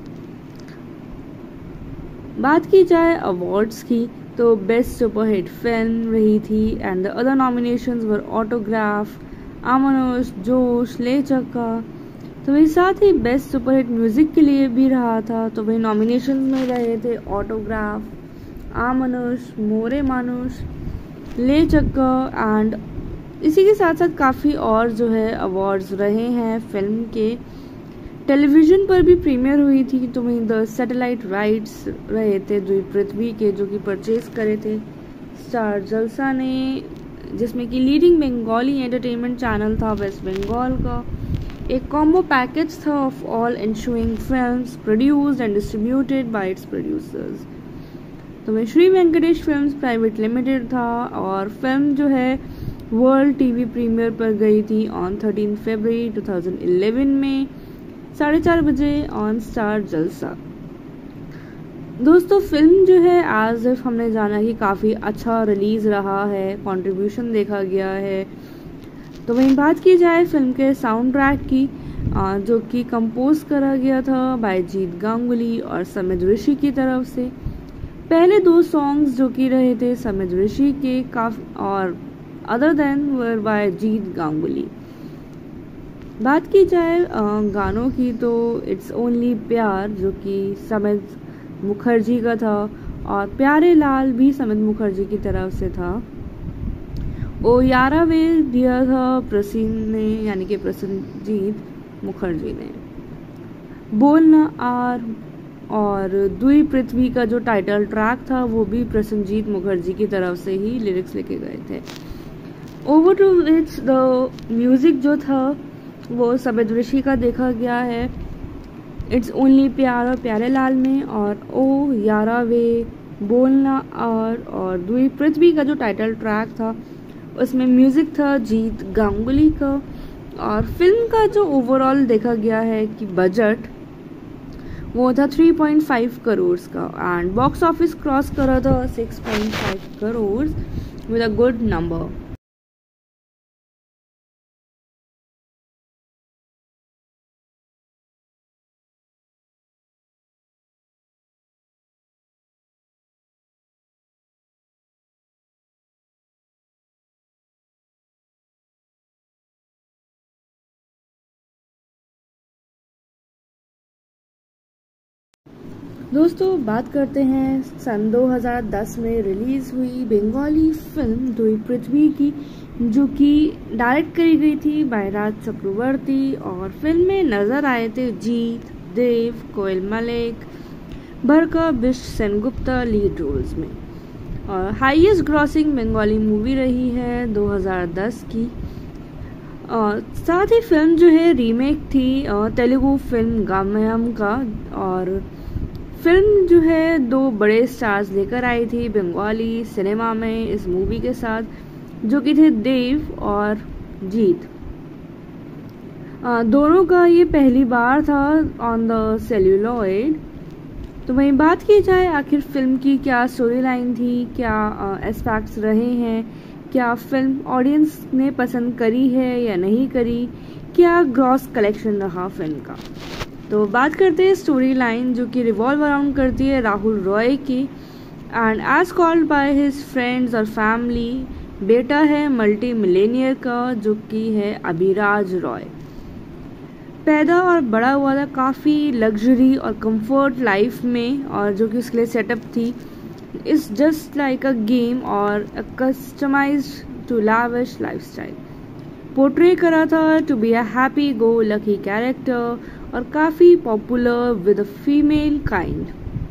बात की जाए अवार्ड्स की तो बेस्ट सुपरहिट फिल्म रही थी and the other nominations were autograph, आमनोश, Josh, Le चक्का। तो वही साथ ही बेस्ट सुपरहिट म्यूजिक के लिए भी रहा था। तो वही नॉमिनेशन में रहे थे ऑटोग्राफ, आमनुष, मोरे मानुष, ले चक्का एंड इसी के साथ साथ काफ़ी और जो है अवार्ड्स रहे हैं फिल्म के। टेलीविज़न पर भी प्रीमियर हुई थी। तो वहीं द सैटेलाइट राइट्स रहे थे द्वीप पृथ्वी के, जो कि परचेज करे थे स्टार जलसा ने, जिसमें कि लीडिंग बंगाली एंटरटेनमेंट चैनल था वेस्ट बंगाल का। एक कॉम्बो पैकेज था of all ensuing films produced and distributed by its producers. तो वहीं Shri Venkatesh films private limited था और फिल्म जो है वर्ल्ड टीवी प्रीमियर पर गई थी ऑन 13 फरवरी 2011 में 4:30 बजे ऑन स्टार जलसा। दोस्तों फिल्म जो है आज हमने जाना कि काफ़ी अच्छा रिलीज रहा है, कंट्रीब्यूशन देखा गया है। तो वहीं बात की जाए फिल्म के साउंड ट्रैक की, जो कि कंपोज करा गया था बाय जीत गांगुली और समित ऋषि की तरफ से। पहले 2 सॉन्ग्स जो कि रहे थे समित ऋषि के और other than were by Jeet Ganguly. बात की जाए गानों की तो इट्स ओनली प्यार जो कि समित मुखर्जी का था और प्यारे लाल भी समित मुखर्जी की तरफ से था। ओ यारा वे दिया था प्रसिन ने, यानी कि प्रसन्नजीत मुखर्जी ने। बोलना आर और दुई पृथ्वी का जो टाइटल ट्रैक था वो भी प्रसन्नजीत मुखर्जी की तरफ से ही लिरिक्स लिखे गए थे। Over to which the music जो था वो समित ऋषि का देखा गया है इट्स ओनली प्यार और प्यारे लाल में, और ओ यारा वे, बोलना और दुई पृथ्वी का जो टाइटल ट्रैक था उसमें म्यूजिक था जीत गांगुली का। और फिल्म का जो ओवरऑल देखा गया है कि बजट वो था 3.5 करोड़ का एंड बॉक्स ऑफिस क्रॉस करा था 6.5 crore with a good number. दोस्तों बात करते हैं सन 2010 में रिलीज हुई बंगाली फिल्म दुई पृथ्वी की, जो कि डायरेक्ट करी गई थी बाय राज चक्रवर्ती और फिल्म में नजर आए थे जीत, देव, कोयल मलिक, बरका, बिश सेनगुप्ता लीड रोल्स में। और हाईएस्ट ग्रॉसिंग बंगाली मूवी रही है 2010 की। और साथ ही फिल्म जो है रीमेक थी तेलुगु फिल्म गामयम का, और फिल्म जो है 2 बड़े स्टार्स लेकर आई थी बंगाली सिनेमा में इस मूवी के साथ, जो कि थे देव और जीत। दोनों का ये पहली बार था ऑन द सेल्यूलॉइड। तो वहीं बात की जाए आखिर फिल्म की क्या स्टोरी लाइन थी, क्या एस्पेक्ट्स रहे हैं, क्या फिल्म ऑडियंस ने पसंद करी है या नहीं करी, क्या ग्रॉस कलेक्शन रहा फिल्म का। तो बात करते हैं स्टोरी लाइन, जो कि रिवॉल्व अराउंड करती है राहुल रॉय की and as called by his friends और फैमिली। बेटा है मल्टी मिलेनियर का, जो कि है अभिराज रॉय। पैदा और बड़ा हुआ था काफ़ी लग्जरी और कंफर्ट लाइफ में, और जो कि उसके लिए सेटअप थी is just like a game और a customised to lavish lifestyle. Portray करा था to be a happy go lucky character और काफ़ी popular with a female kind.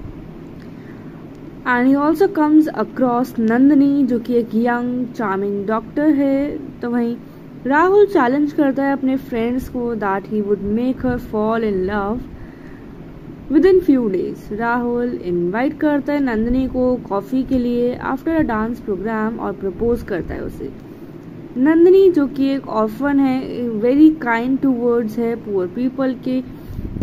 And he also comes across Nandini, जो कि एक यंग चार्मिंग डॉक्टर है। तो वहीं राहुल चैलेंज करता है अपने फ्रेंड्स को that he would make her fall in love with in few days. Rahul invite करता है नंदनी को कॉफ़ी के लिए आफ्टर अ डांस प्रोग्राम और प्रपोज करता है उसे। नंदनी जो कि एक ऑर्फन है, वेरी काइंड टूवर्ड्स है पुअर पीपल के,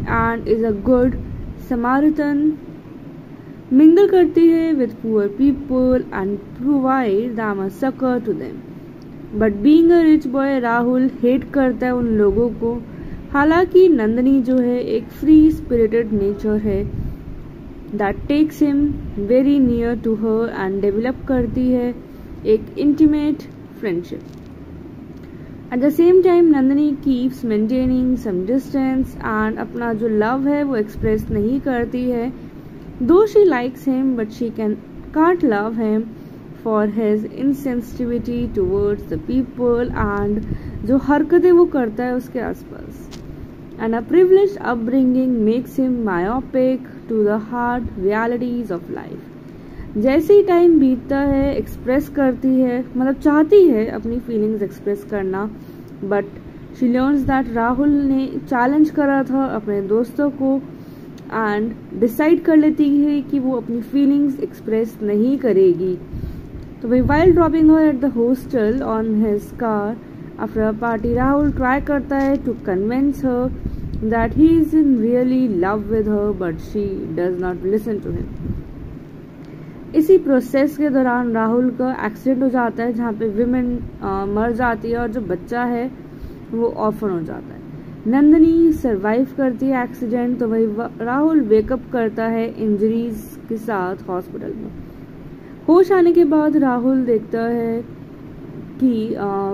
and is a good Samaritan. Mingle करती है with poor people and provide them a succor to them. But being a rich boy, Rahul hate करता है उन लोगों को. हालांकि नंदनी जो है एक free spirited nature है that takes him very near to her and develop करती है एक intimate friendship. At the same time, Nandini keeps maintaining some distance and अपना जो love है वो express नहीं करती है. Though she likes him, but she can't love him for his insensitivity towards the people and जो हरकतें वो करता है उसके आसपास. And a privileged upbringing makes him myopic to the hard realities of life. जैसे ही टाइम बीतता है एक्सप्रेस करती है, मतलब चाहती है अपनी फीलिंग्स एक्सप्रेस करना, but she learns that Rahul ने चैलेंज करा था अपने दोस्तों को एंड डिसाइड कर लेती है कि वो अपनी फीलिंग्स एक्सप्रेस नहीं करेगी. तो भाई while dropping her at the hostel on his car after a party, Rahul try करता है to convince her that he is in really love with her, but she does not listen to him. इसी प्रोसेस के दौरान राहुल का एक्सीडेंट हो जाता है जहाँ पे विमेन मर जाती है और जो बच्चा है वो ऑर्फन हो जाता है. नंदनी सरवाइव करती है एक्सीडेंट. तो वही राहुल वेकअप करता है इंजरीज के साथ हॉस्पिटल में. होश आने के बाद राहुल देखता है कि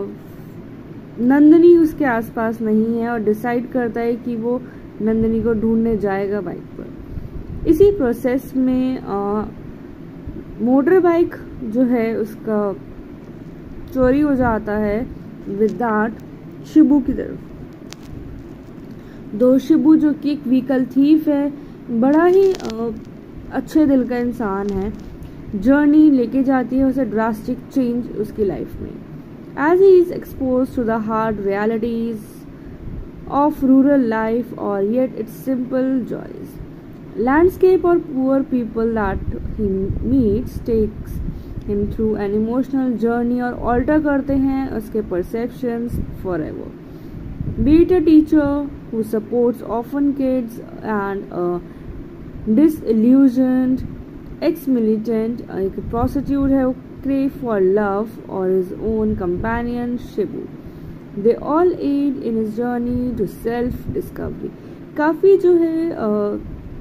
नंदनी उसके आसपास नहीं है और डिसाइड करता है कि वो नंदनी को ढूंढने जाएगा बाइक पर. इसी प्रोसेस में मोटर बाइक जो है उसका चोरी हो जाता है विद दैट शिबू की तरफ. दो शिबू जो कि एक व्हीकल थीफ है, बड़ा ही अच्छे दिल का इंसान है, जर्नी लेके जाती है उसे ड्रास्टिक चेंज उसकी लाइफ में. As he is expose to the hard realities of rural life और yet it's simple joys. Landscape or poor people that he meets takes him through an emotional journey और alter करते हैं उसके perceptions forever. Be it a teacher who supports orphan kids and a disillusioned ex-militant, एक prostitute है वो crave for love or his own companion Shibu. They all aid in his journey to self-discovery. काफ़ी जो है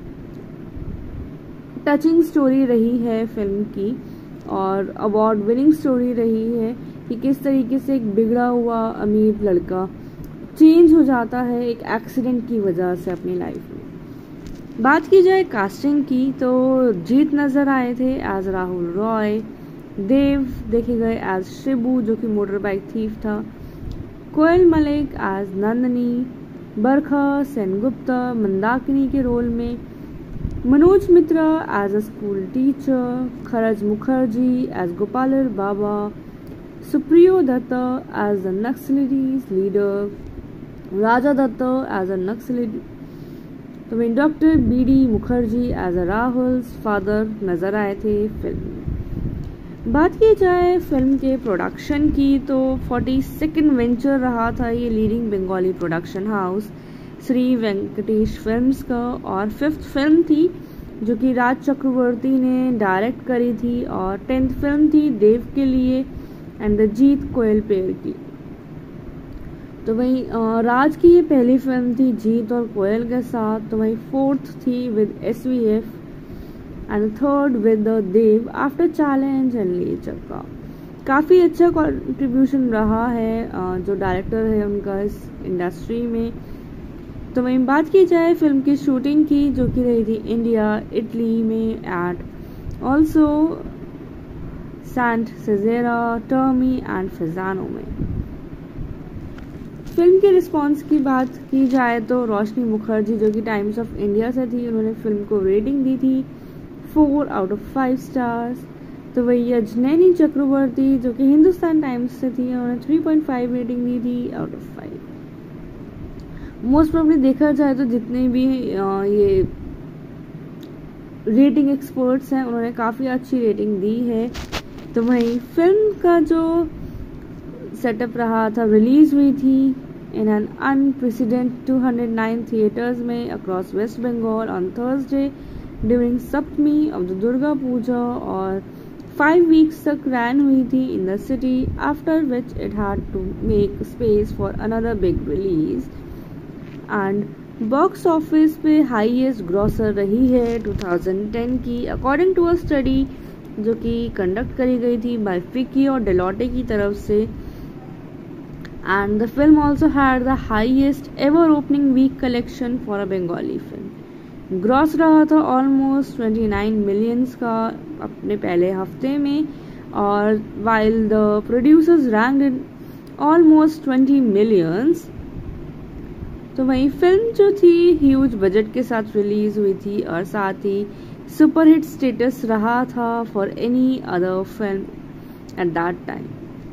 टचिंग स्टोरी रही है फिल्म की और अवार्ड विनिंग स्टोरी रही है कि किस तरीके से एक बिगड़ा हुआ अमीर लड़का चेंज हो जाता है एक एक्सीडेंट की वजह से अपनी लाइफ में. बात की जाए कास्टिंग की तो जीत नज़र आए थे एज राहुल रॉय, देव देखे गए एज शिबू जो कि मोटर बाइक थीफ था, कोयल मलिक एज नंदनी, बरखा सेनगुप्ता मंदाकिनी के रोल में, Manoj Mitra as a school teacher, Kharaj Mukherjee as गोपालर Baba, Supriyo Dutta as the नक्सलिटीज leader, Raja Dutta as a नक्सलिटी. तो वहीं doctor BD Mukherjee as a Rahul father नजर आए थे फिल्म में. बात की जाए फिल्म के प्रोडक्शन की तो 42nd वेंचर रहा था ये leading Bengali production house Shri Venkatesh films का, और 5th फिल्म थी जो कि राज चक्रवर्ती ने डायरेक्ट करी थी, और 10th फिल्म थी देव के लिए and the Jeet coil pair की. तो वहीं राज की ये पहली फिल्म थी जीत और कोयल के साथ. तो वहीं 4th थी with SVF and 3rd with the Dev after challenge and Le Chakka. काफ़ी अच्छा कंट्रीब्यूशन रहा है जो डायरेक्टर है उनका इस इंडस्ट्री में. तो वहीं बात की जाए फिल्म की शूटिंग की जो कि रही थी इंडिया इटली में एट ऑल्सो सैंट सेजेरा टर्मी एंड फिजानो में. फिल्म के रिस्पांस की बात की जाए तो रोशनी मुखर्जी जो कि टाइम्स ऑफ इंडिया से थी उन्होंने फिल्म को रेटिंग दी थी 4 out of 5 स्टार्स. तो वही अजनैनी चक्रवर्ती जो कि हिंदुस्तान टाइम्स से थी उन्होंने 3.5 रेटिंग दी थी out of 5. मोस्ट प्रॉब्ली देखा जाए तो जितने भी ये रेटिंग एक्सपर्ट्स हैं उन्होंने काफ़ी अच्छी रेटिंग दी है. तो वहीं फिल्म का जो सेटअप रहा था, रिलीज हुई थी in an unprecedented 209 theaters में across West Bengal on Thursday during Saptami of the Durga Puja और 5 weeks तक रैन हुई थी in the city, after which it had to make space for another big release. And box office पे हाईएस्ट ग्रॉसर रही है 2010 की अकॉर्डिंग टू अ स्टडी जो कि कंडक्ट करी गई थी बाय फिकी और डेलोटे की तरफ से. And the film also had the highest ever opening week collection for a Bengali film. Gross रहा था ऑलमोस्ट 29 मिलियंस का अपने पहले हफ्ते में, और while the producers ranked almost 20 millions. तो वही फिल्म जो थी ह्यूज बजट के साथ रिलीज हुई थी और साथ ही सुपरहिट स्टेटस रहा था for any other film at that time.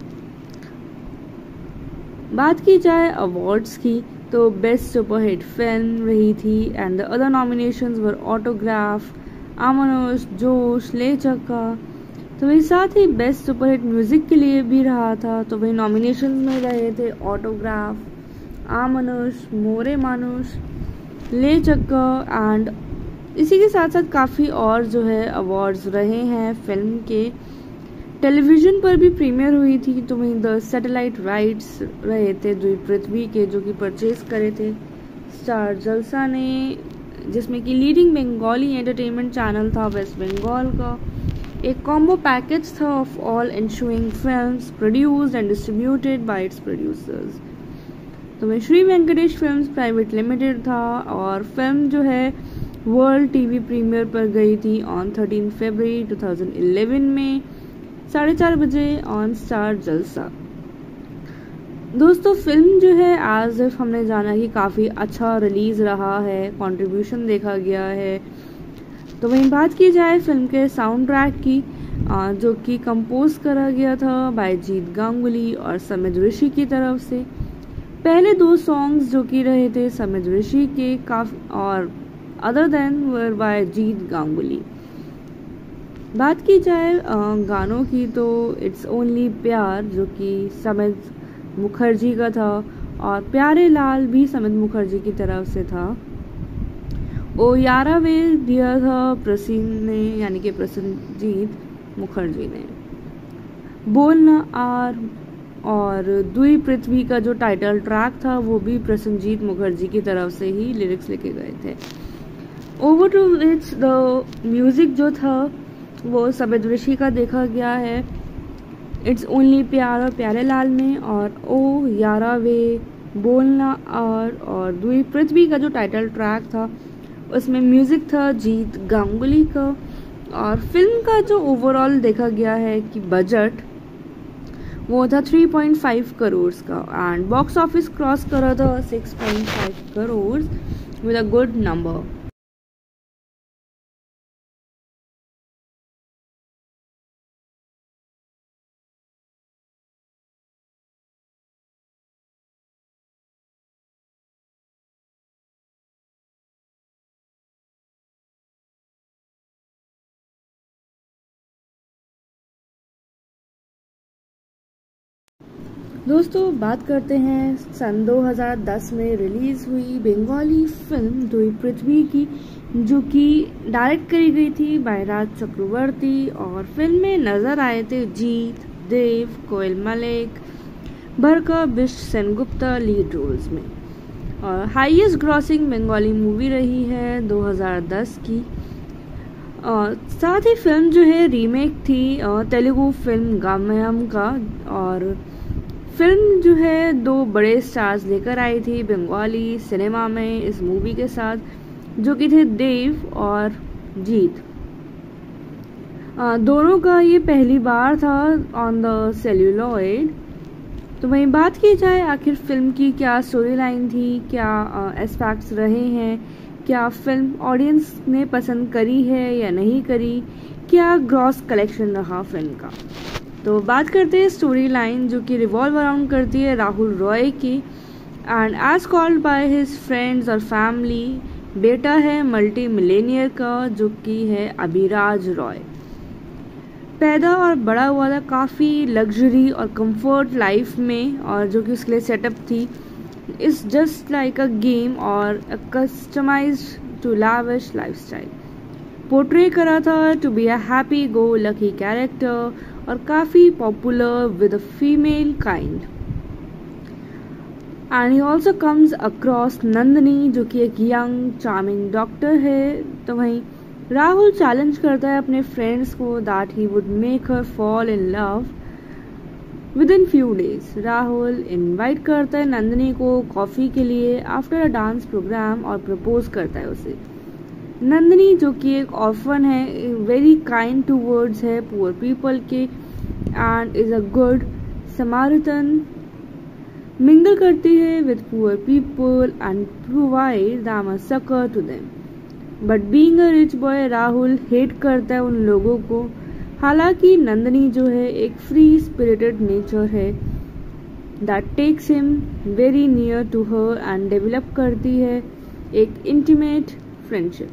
बात की जाए अवार्ड्स की तो बेस्ट सुपरहिट फिल्म रही थी and the other nominations were autograph, आमनोश, Josh, Le चक्का. तो वही साथ ही बेस्ट सुपरहिट म्यूजिक के लिए भी रहा था. तो वही नॉमिनेशंस में रहे थे ऑटोग्राफ, आमनुष, मोरे मानुष, ले चक्का एंड इसी के साथ साथ काफ़ी और जो है अवार्ड्स रहे हैं फिल्म के. टेलीविज़न पर भी प्रीमियर हुई थी. तो वहीं द सैटेलाइट राइट्स रहे थे द्वीप पृथ्वी के जो कि परचेज करे थे स्टार जलसा ने, जिसमें कि लीडिंग बंगाली एंटरटेनमेंट चैनल था वेस्ट बंगाल का. एक कॉम्बो पैकेज था of all ensuing films produced and distributed by its producers. तो मैं Shri Venkatesh films private limited था और फिल्म जो है वर्ल्ड टीवी प्रीमियर पर गई थी ऑन 13 फरवरी 2011 में 4:30 बजे ऑन स्टार जलसा. दोस्तों फिल्म जो है आज हमने जाना कि काफ़ी अच्छा रिलीज रहा है, कंट्रीब्यूशन देखा गया है. तो वहीं बात की जाए फिल्म के साउंड ट्रैक की जो कि कंपोज करा गया था बाय जीत गांगुली और समित ऋषि की तरफ से. पहले 2 सॉन्ग्स जो कि रहे थे समित ऋषि के काफी और other than were by Jeet Ganguly. बात की जाए गानों की तो इट्स ओनली प्यार जो कि समित मुखर्जी का था और प्यारे लाल भी समित मुखर्जी की तरफ से था. ओ यारा वे दिया था प्रसीन ने यानी कि प्रसन्नजीत मुखर्जी ने. बोलना आर और द्वीप पृथ्वी का जो टाइटल ट्रैक था वो भी प्रसन्नजीत मुखर्जी की तरफ से ही लिरिक्स लिखे गए थे. Over to which the music जो था वो समित ऋषि का देखा गया है इट्स ओनली प्यार और प्यारे लाल में, और ओ यारा वे, बोलना और द्वीप पृथ्वी का जो टाइटल ट्रैक था उसमें म्यूजिक था जीत गांगुली का. और फिल्म का जो ओवरऑल देखा गया है कि बजट वो था 3.5 करोड़ का एंड बॉक्स ऑफिस क्रॉस करा था 6.5 crore with a good number. दोस्तों बात करते हैं सन 2010 में रिलीज हुई बंगाली फिल्म द्वीप पृथ्वी की जो कि डायरेक्ट करी गई थी बाय राज चक्रवर्ती. और फिल्म में नजर आए थे जीत, देव, कोयल मलिक, बरका, बिष्ट सेनगुप्ता लीड रोल्स में. और हाईएस्ट ग्रॉसिंग बंगाली मूवी रही है 2010 की. साथ ही फिल्म जो है रीमेक थी तेलुगु फिल्म गामयम का. और फिल्म जो है 2 बड़े स्टार्स लेकर आई थी बंगाली सिनेमा में इस मूवी के साथ जो कि थे देव और जीत. दोनों का ये पहली बार था ऑन द सेल्यूलॉइड. तो वहीं बात की जाए आखिर फिल्म की क्या स्टोरी लाइन थी, क्या एस्पेक्ट्स रहे हैं, क्या फिल्म ऑडियंस ने पसंद करी है या नहीं करी, क्या ग्रॉस कलेक्शन रहा फिल्म का. तो बात करते हैं स्टोरी लाइन जो कि रिवॉल्व अराउंड करती है राहुल रॉय की. And as called by his friends और फैमिली, बेटा है मल्टी मिलेनियर का जो कि है अभिराज रॉय. पैदा और बड़ा हुआ था काफ़ी लग्जरी और कंफर्ट लाइफ में और जो कि उसके लिए सेटअप थी is just like a game or a customized to lavish lifestyle. Portray करा था to be a happy go lucky character और काफ़ी popular with a female kind. And he also comes across Nandini जो कि एक यंग चार्मिंग डॉक्टर है. तो वहीं राहुल चैलेंज करता है अपने फ्रेंड्स को that he would make her fall in love with in few days. Rahul invite करता है नंदनी को कॉफ़ी के लिए आफ्टर अ डांस प्रोग्राम और प्रपोज करता है उसे. नंदनी जो कि एक ऑर्फन है, वेरी काइंड टूवर्ड्स है पुअर पीपल के and is a good Samaritan. Mingle करती है with poor people and provide them a succour to them. But being a rich boy Rahul hate करता है उन लोगों को. हालांकि नंदनी जो है एक फ्री स्पिरिटेड नेचर है that takes him very near to her and develop करती है एक intimate friendship.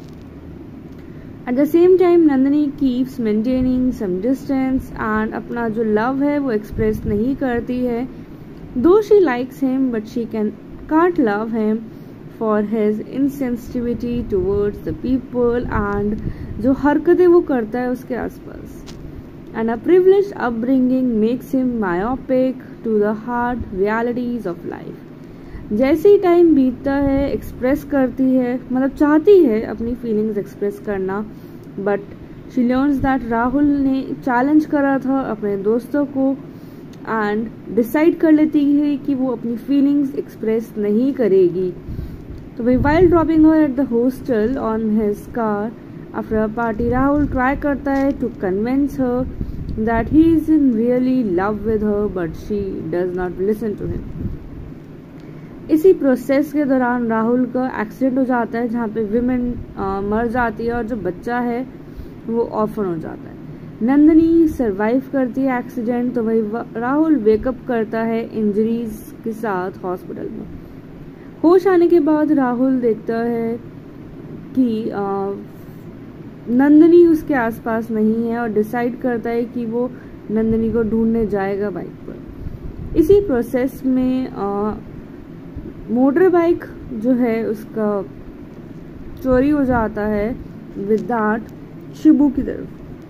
At the same time, Nandini keeps maintaining some distance and अपना जो love है वो express नहीं करती है. Though she likes him, but she can't love him for his insensitivity towards the people and जो हरकतें वो करता है उसके आसपास. And a privileged upbringing makes him myopic to the hard realities of life. जैसे ही टाइम बीतता है एक्सप्रेस करती है, मतलब चाहती है अपनी फीलिंग्स एक्सप्रेस करना, but she learns that Rahul ने चैलेंज करा था अपने दोस्तों को एंड डिसाइड कर लेती है कि वो अपनी फीलिंग्स एक्सप्रेस नहीं करेगी. तो वही while dropping her at the hostel on his car after a party Rahul try करता है to convince her that he is in really love with her but she does not listen to him. इसी प्रोसेस के दौरान राहुल का एक्सीडेंट हो जाता है जहाँ पे विमेन मर जाती है और जो बच्चा है वो ऑर्फन हो जाता है. नंदनी सरवाइव करती है एक्सीडेंट. तो वही राहुल वेकअप करता है इंजरीज के साथ हॉस्पिटल में. होश आने के बाद राहुल देखता है कि नंदनी उसके आसपास नहीं है और डिसाइड करता है कि वो नंदनी को ढूंढने जाएगा बाइक पर. इसी प्रोसेस में मोटर बाइक जो है उसका चोरी हो जाता है विद दैट शिबू की तरफ.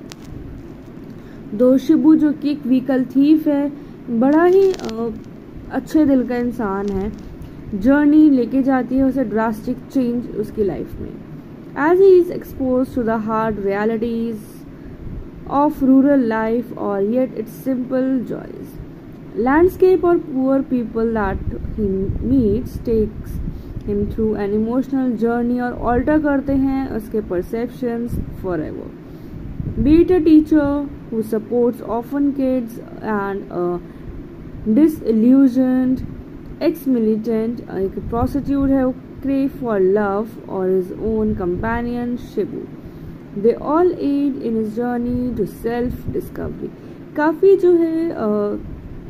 दो शिबू जो कि एक व्हीकल थीफ है, बड़ा ही अच्छे दिल का इंसान है. जर्नी लेके जाती है उसे ड्रास्टिक चेंज उसकी लाइफ में as he is expose to the hard realities of rural life और yet it's simple joys. Landscape or poor people that he meets takes him through an emotional journey और alter करते हैं उसके perceptions forever. Be it a teacher who supports orphan kids and a disillusioned ex-militant, एक prostitute है who crave for love or his own companion Shibu. They all aid in his journey to self-discovery. काफ़ी जो है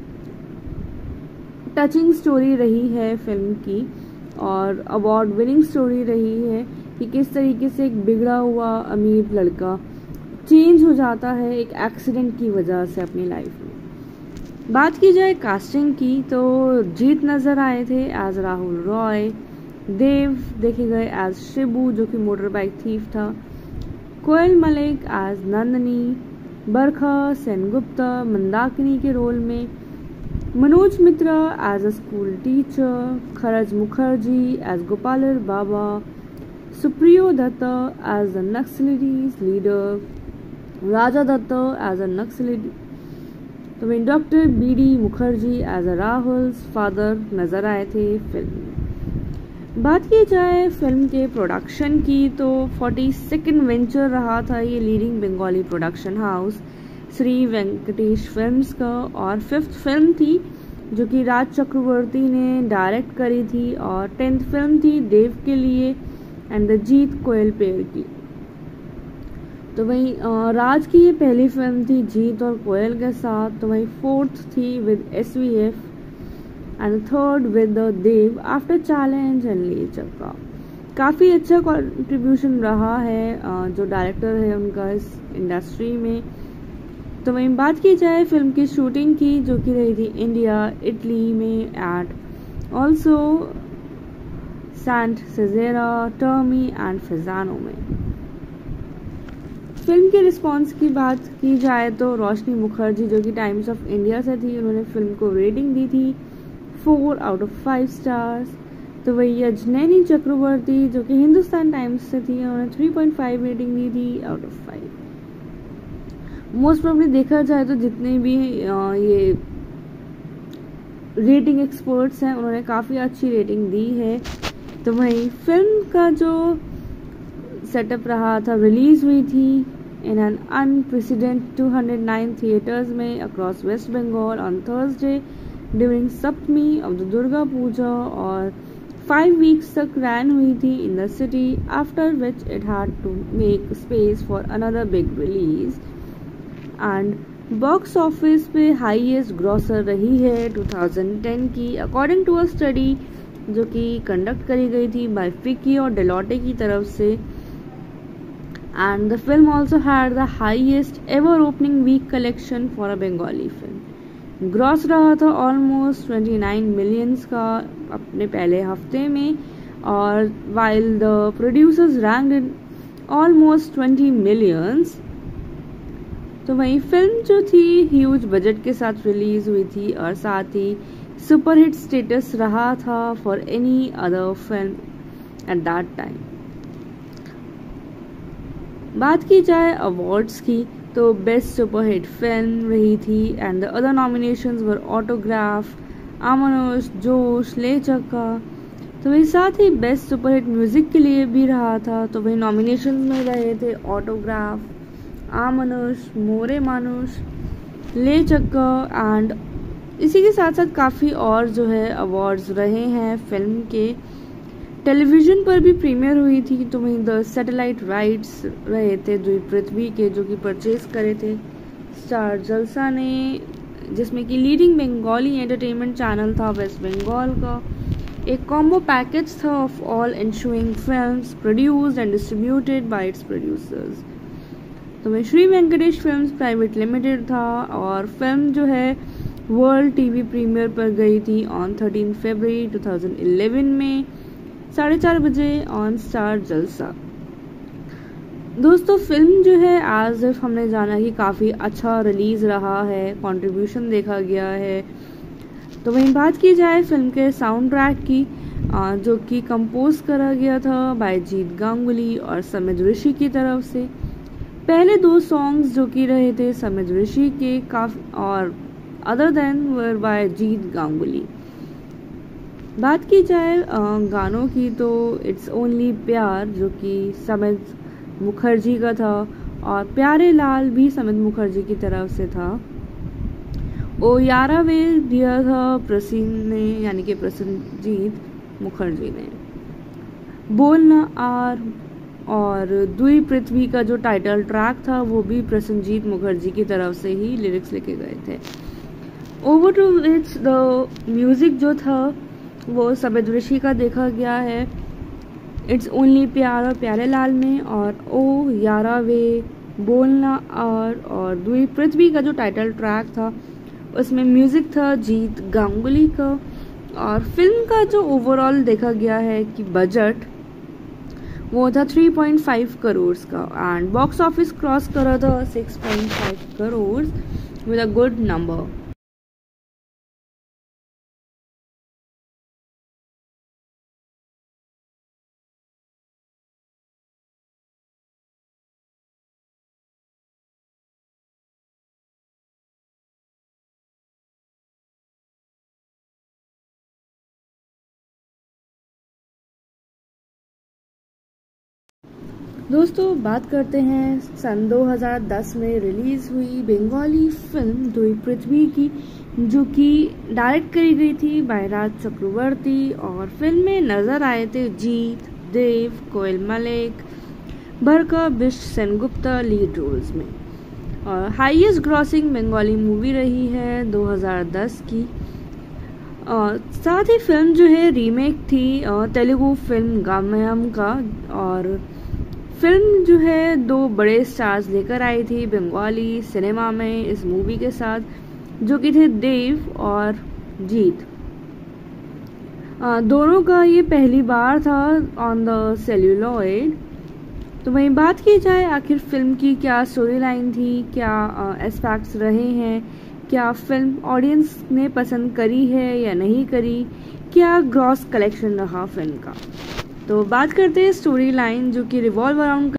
टचिंग स्टोरी रही है फिल्म की और अवार्ड विनिंग स्टोरी रही है कि किस तरीके से एक बिगड़ा हुआ अमीर लड़का चेंज हो जाता है एक एक्सीडेंट की वजह से अपनी लाइफ में. बात की जाए कास्टिंग की तो जीत नज़र आए थे एज राहुल रॉय, देव देखे गए एज शिबू जो कि मोटर बाइक थीफ था, कोयल मलिक एज नंदनी, बरखा सेनगुप्ता मंदाकिनी के रोल में, Manoj Mitra as a school teacher, Kharaj Mukherjee as गोपालर Baba, Supriyo Dutta as a Naxalites leader, Raja Dutta as a नक्सलिटी. तो वहीं doctor BD Mukherjee as a Rahul's father नजर आए थे फिल्म में. बात की जाए फिल्म के प्रोडक्शन की तो 42nd वेंचर रहा था ये leading Bengali production house Shri Venkatesh films का और 5th फिल्म थी जो कि राज चक्रवर्ती ने डायरेक्ट करी थी और 10th फिल्म थी देव के लिए एंड द जीत कोयल पेड़ की. तो वहीं राज की ये पहली फिल्म थी जीत और कोयल के साथ. तो वहीं 4th थी with SVF and 3rd with the Dev after challenge and Le Chakka. काफ़ी अच्छा कंट्रीब्यूशन रहा है जो डायरेक्टर है उनका इस इंडस्ट्री में. तो वहीं बात की जाए फिल्म की शूटिंग की जो कि रही थी इंडिया इटली में at also Saint Cesarea, टर्मी and फिजानो में। फिल्म के रिस्पॉन्स की बात की जाए तो रोशनी मुखर्जी जो कि टाइम्स ऑफ इंडिया से थी, उन्होंने फिल्म को रेटिंग दी थी 4 आउट ऑफ 5 स्टार्स। तो वही अजनैनी चक्रवर्ती जो कि हिंदुस्तान टाइम्स से थी, उन्होंने 3.5 रेटिंग दी थी आउट ऑफ 5। मोस्ट प्रोबेबली देखा जाए तो जितने भी ये रेटिंग एक्सपर्ट्स हैं उन्होंने काफ़ी अच्छी रेटिंग दी है। तो वही फिल्म का जो सेटअप रहा था, रिलीज हुई थी इन एन अनप्रेसिडेंट 209 थिएटर्स में across waste Bengal on Thursday during Saptami of the Durga Puja, और 5 वीक्स तक रैन हुई थी in the city, after which it had to make space for another big release. And box office पे हाईएस्ट ग्रॉसर रही है 2010 की, अकॉर्डिंग टू अ स्टडी जो कि कंडक्ट करी गई थी बाय फिकी और डेलोटे की तरफ से। And the film also had the highest ever opening week collection for a Bengali film. Gross रहा था ऑलमोस्ट 29 मिलियंस का अपने पहले हफ्ते में, और while the producers ranked in almost 20 millions. तो वही फिल्म जो थी ह्यूज बजट के साथ रिलीज हुई थी, और साथ ही सुपरहिट स्टेटस रहा था for any other film at that time. बात की जाए अवार्ड्स की तो बेस्ट सुपरहिट फिल्म रही थी, and the other nominations were autograph, आमनोश, Josh, Le चक्का। तो वही साथ ही बेस्ट सुपरहिट म्यूजिक के लिए भी रहा था। तो वही नॉमिनेशन में रहे थे ऑटोग्राफ, आमनुष, मोरे मानुष, ले चक्का, एंड इसी के साथ साथ काफ़ी और जो है अवार्ड्स रहे हैं फिल्म के। टेलीविज़न पर भी प्रीमियर हुई थी। तो वहीं द सैटेलाइट राइट्स रहे थे द्वीप पृथ्वी के, जो कि परचेज करे थे स्टार जलसा ने, जिसमें कि लीडिंग बंगाली एंटरटेनमेंट चैनल था वेस्ट बंगाल का। एक कॉम्बो पैकेज था of all ensuing films produced and distributed by its producers. तो वह Shri Venkatesh films private limited था, और फिल्म जो है वर्ल्ड टीवी प्रीमियर पर गई थी ऑन 13 फरवरी 2011 में 4:30 बजे ऑन स्टार जलसा। दोस्तों फिल्म जो है आज इफ हमने जाना कि काफ़ी अच्छा रिलीज रहा है, कंट्रीब्यूशन देखा गया है। तो वहीं बात की जाए फिल्म के साउंड ट्रैक की, जो कि कंपोज करा गया था बाय जीत गांगुली और समित ऋषि की तरफ से। पहले 2 सॉन्ग्स जो कि रहे थे समित ऋषि के काफी, और other than were by Jeet Ganguly. बात की जाए गानों की तो इट्स ओनली प्यार जो कि समित मुखर्जी का था, और प्यारे लाल भी समित मुखर्जी की तरफ से था। ओ यारा वे दिया था प्रसीन ने, यानी कि प्रसन्नजीत मुखर्जी ने। बोलना आर और दुई पृथ्वी का जो टाइटल ट्रैक था वो भी प्रसन्नजीत मुखर्जी की तरफ से ही लिरिक्स लिखे गए थे। Over to which the music जो था वो समित ऋषि का देखा गया है इट्स ओनली प्यार और प्यारे लाल में, और ओ यारा वे, बोलना और दुई पृथ्वी का जो टाइटल ट्रैक था उसमें म्यूजिक था जीत गांगुली का। और फिल्म का जो ओवरऑल देखा गया है कि बजट वो था 3.5 करोड़ का, एंड बॉक्स ऑफिस क्रॉस करा था 6.5 crore with a good number. दोस्तों बात करते हैं सन 2010 में रिलीज हुई बंगाली फिल्म दुई पृथ्वी की, जो कि डायरेक्ट करी गई थी बाय राज चक्रवर्ती, और फिल्म में नजर आए थे जीत, देव, कोयल मलिक, बरका, बिश सेनगुप्ता लीड रोल्स में। और हाईएस्ट ग्रॉसिंग बंगाली मूवी रही है 2010 की। और साथ ही फिल्म जो है रीमेक थी तेलुगु फिल्म गामयम का, और फिल्म जो है 2 बड़े स्टार्स लेकर आई थी बंगाली सिनेमा में इस मूवी के साथ, जो कि थे देव और जीत। दोनों का ये पहली बार था ऑन द सेल्यूलॉइड। तो वहीं बात की जाए आखिर फिल्म की क्या स्टोरी लाइन थी, क्या एस्पेक्ट्स रहे हैं, क्या फिल्म ऑडियंस ने पसंद करी है या नहीं करी, क्या ग्रॉस कलेक्शन रहा फिल्म का। तो बात करते हैं स्टोरी लाइन जो कि रिवॉल्व अराउंड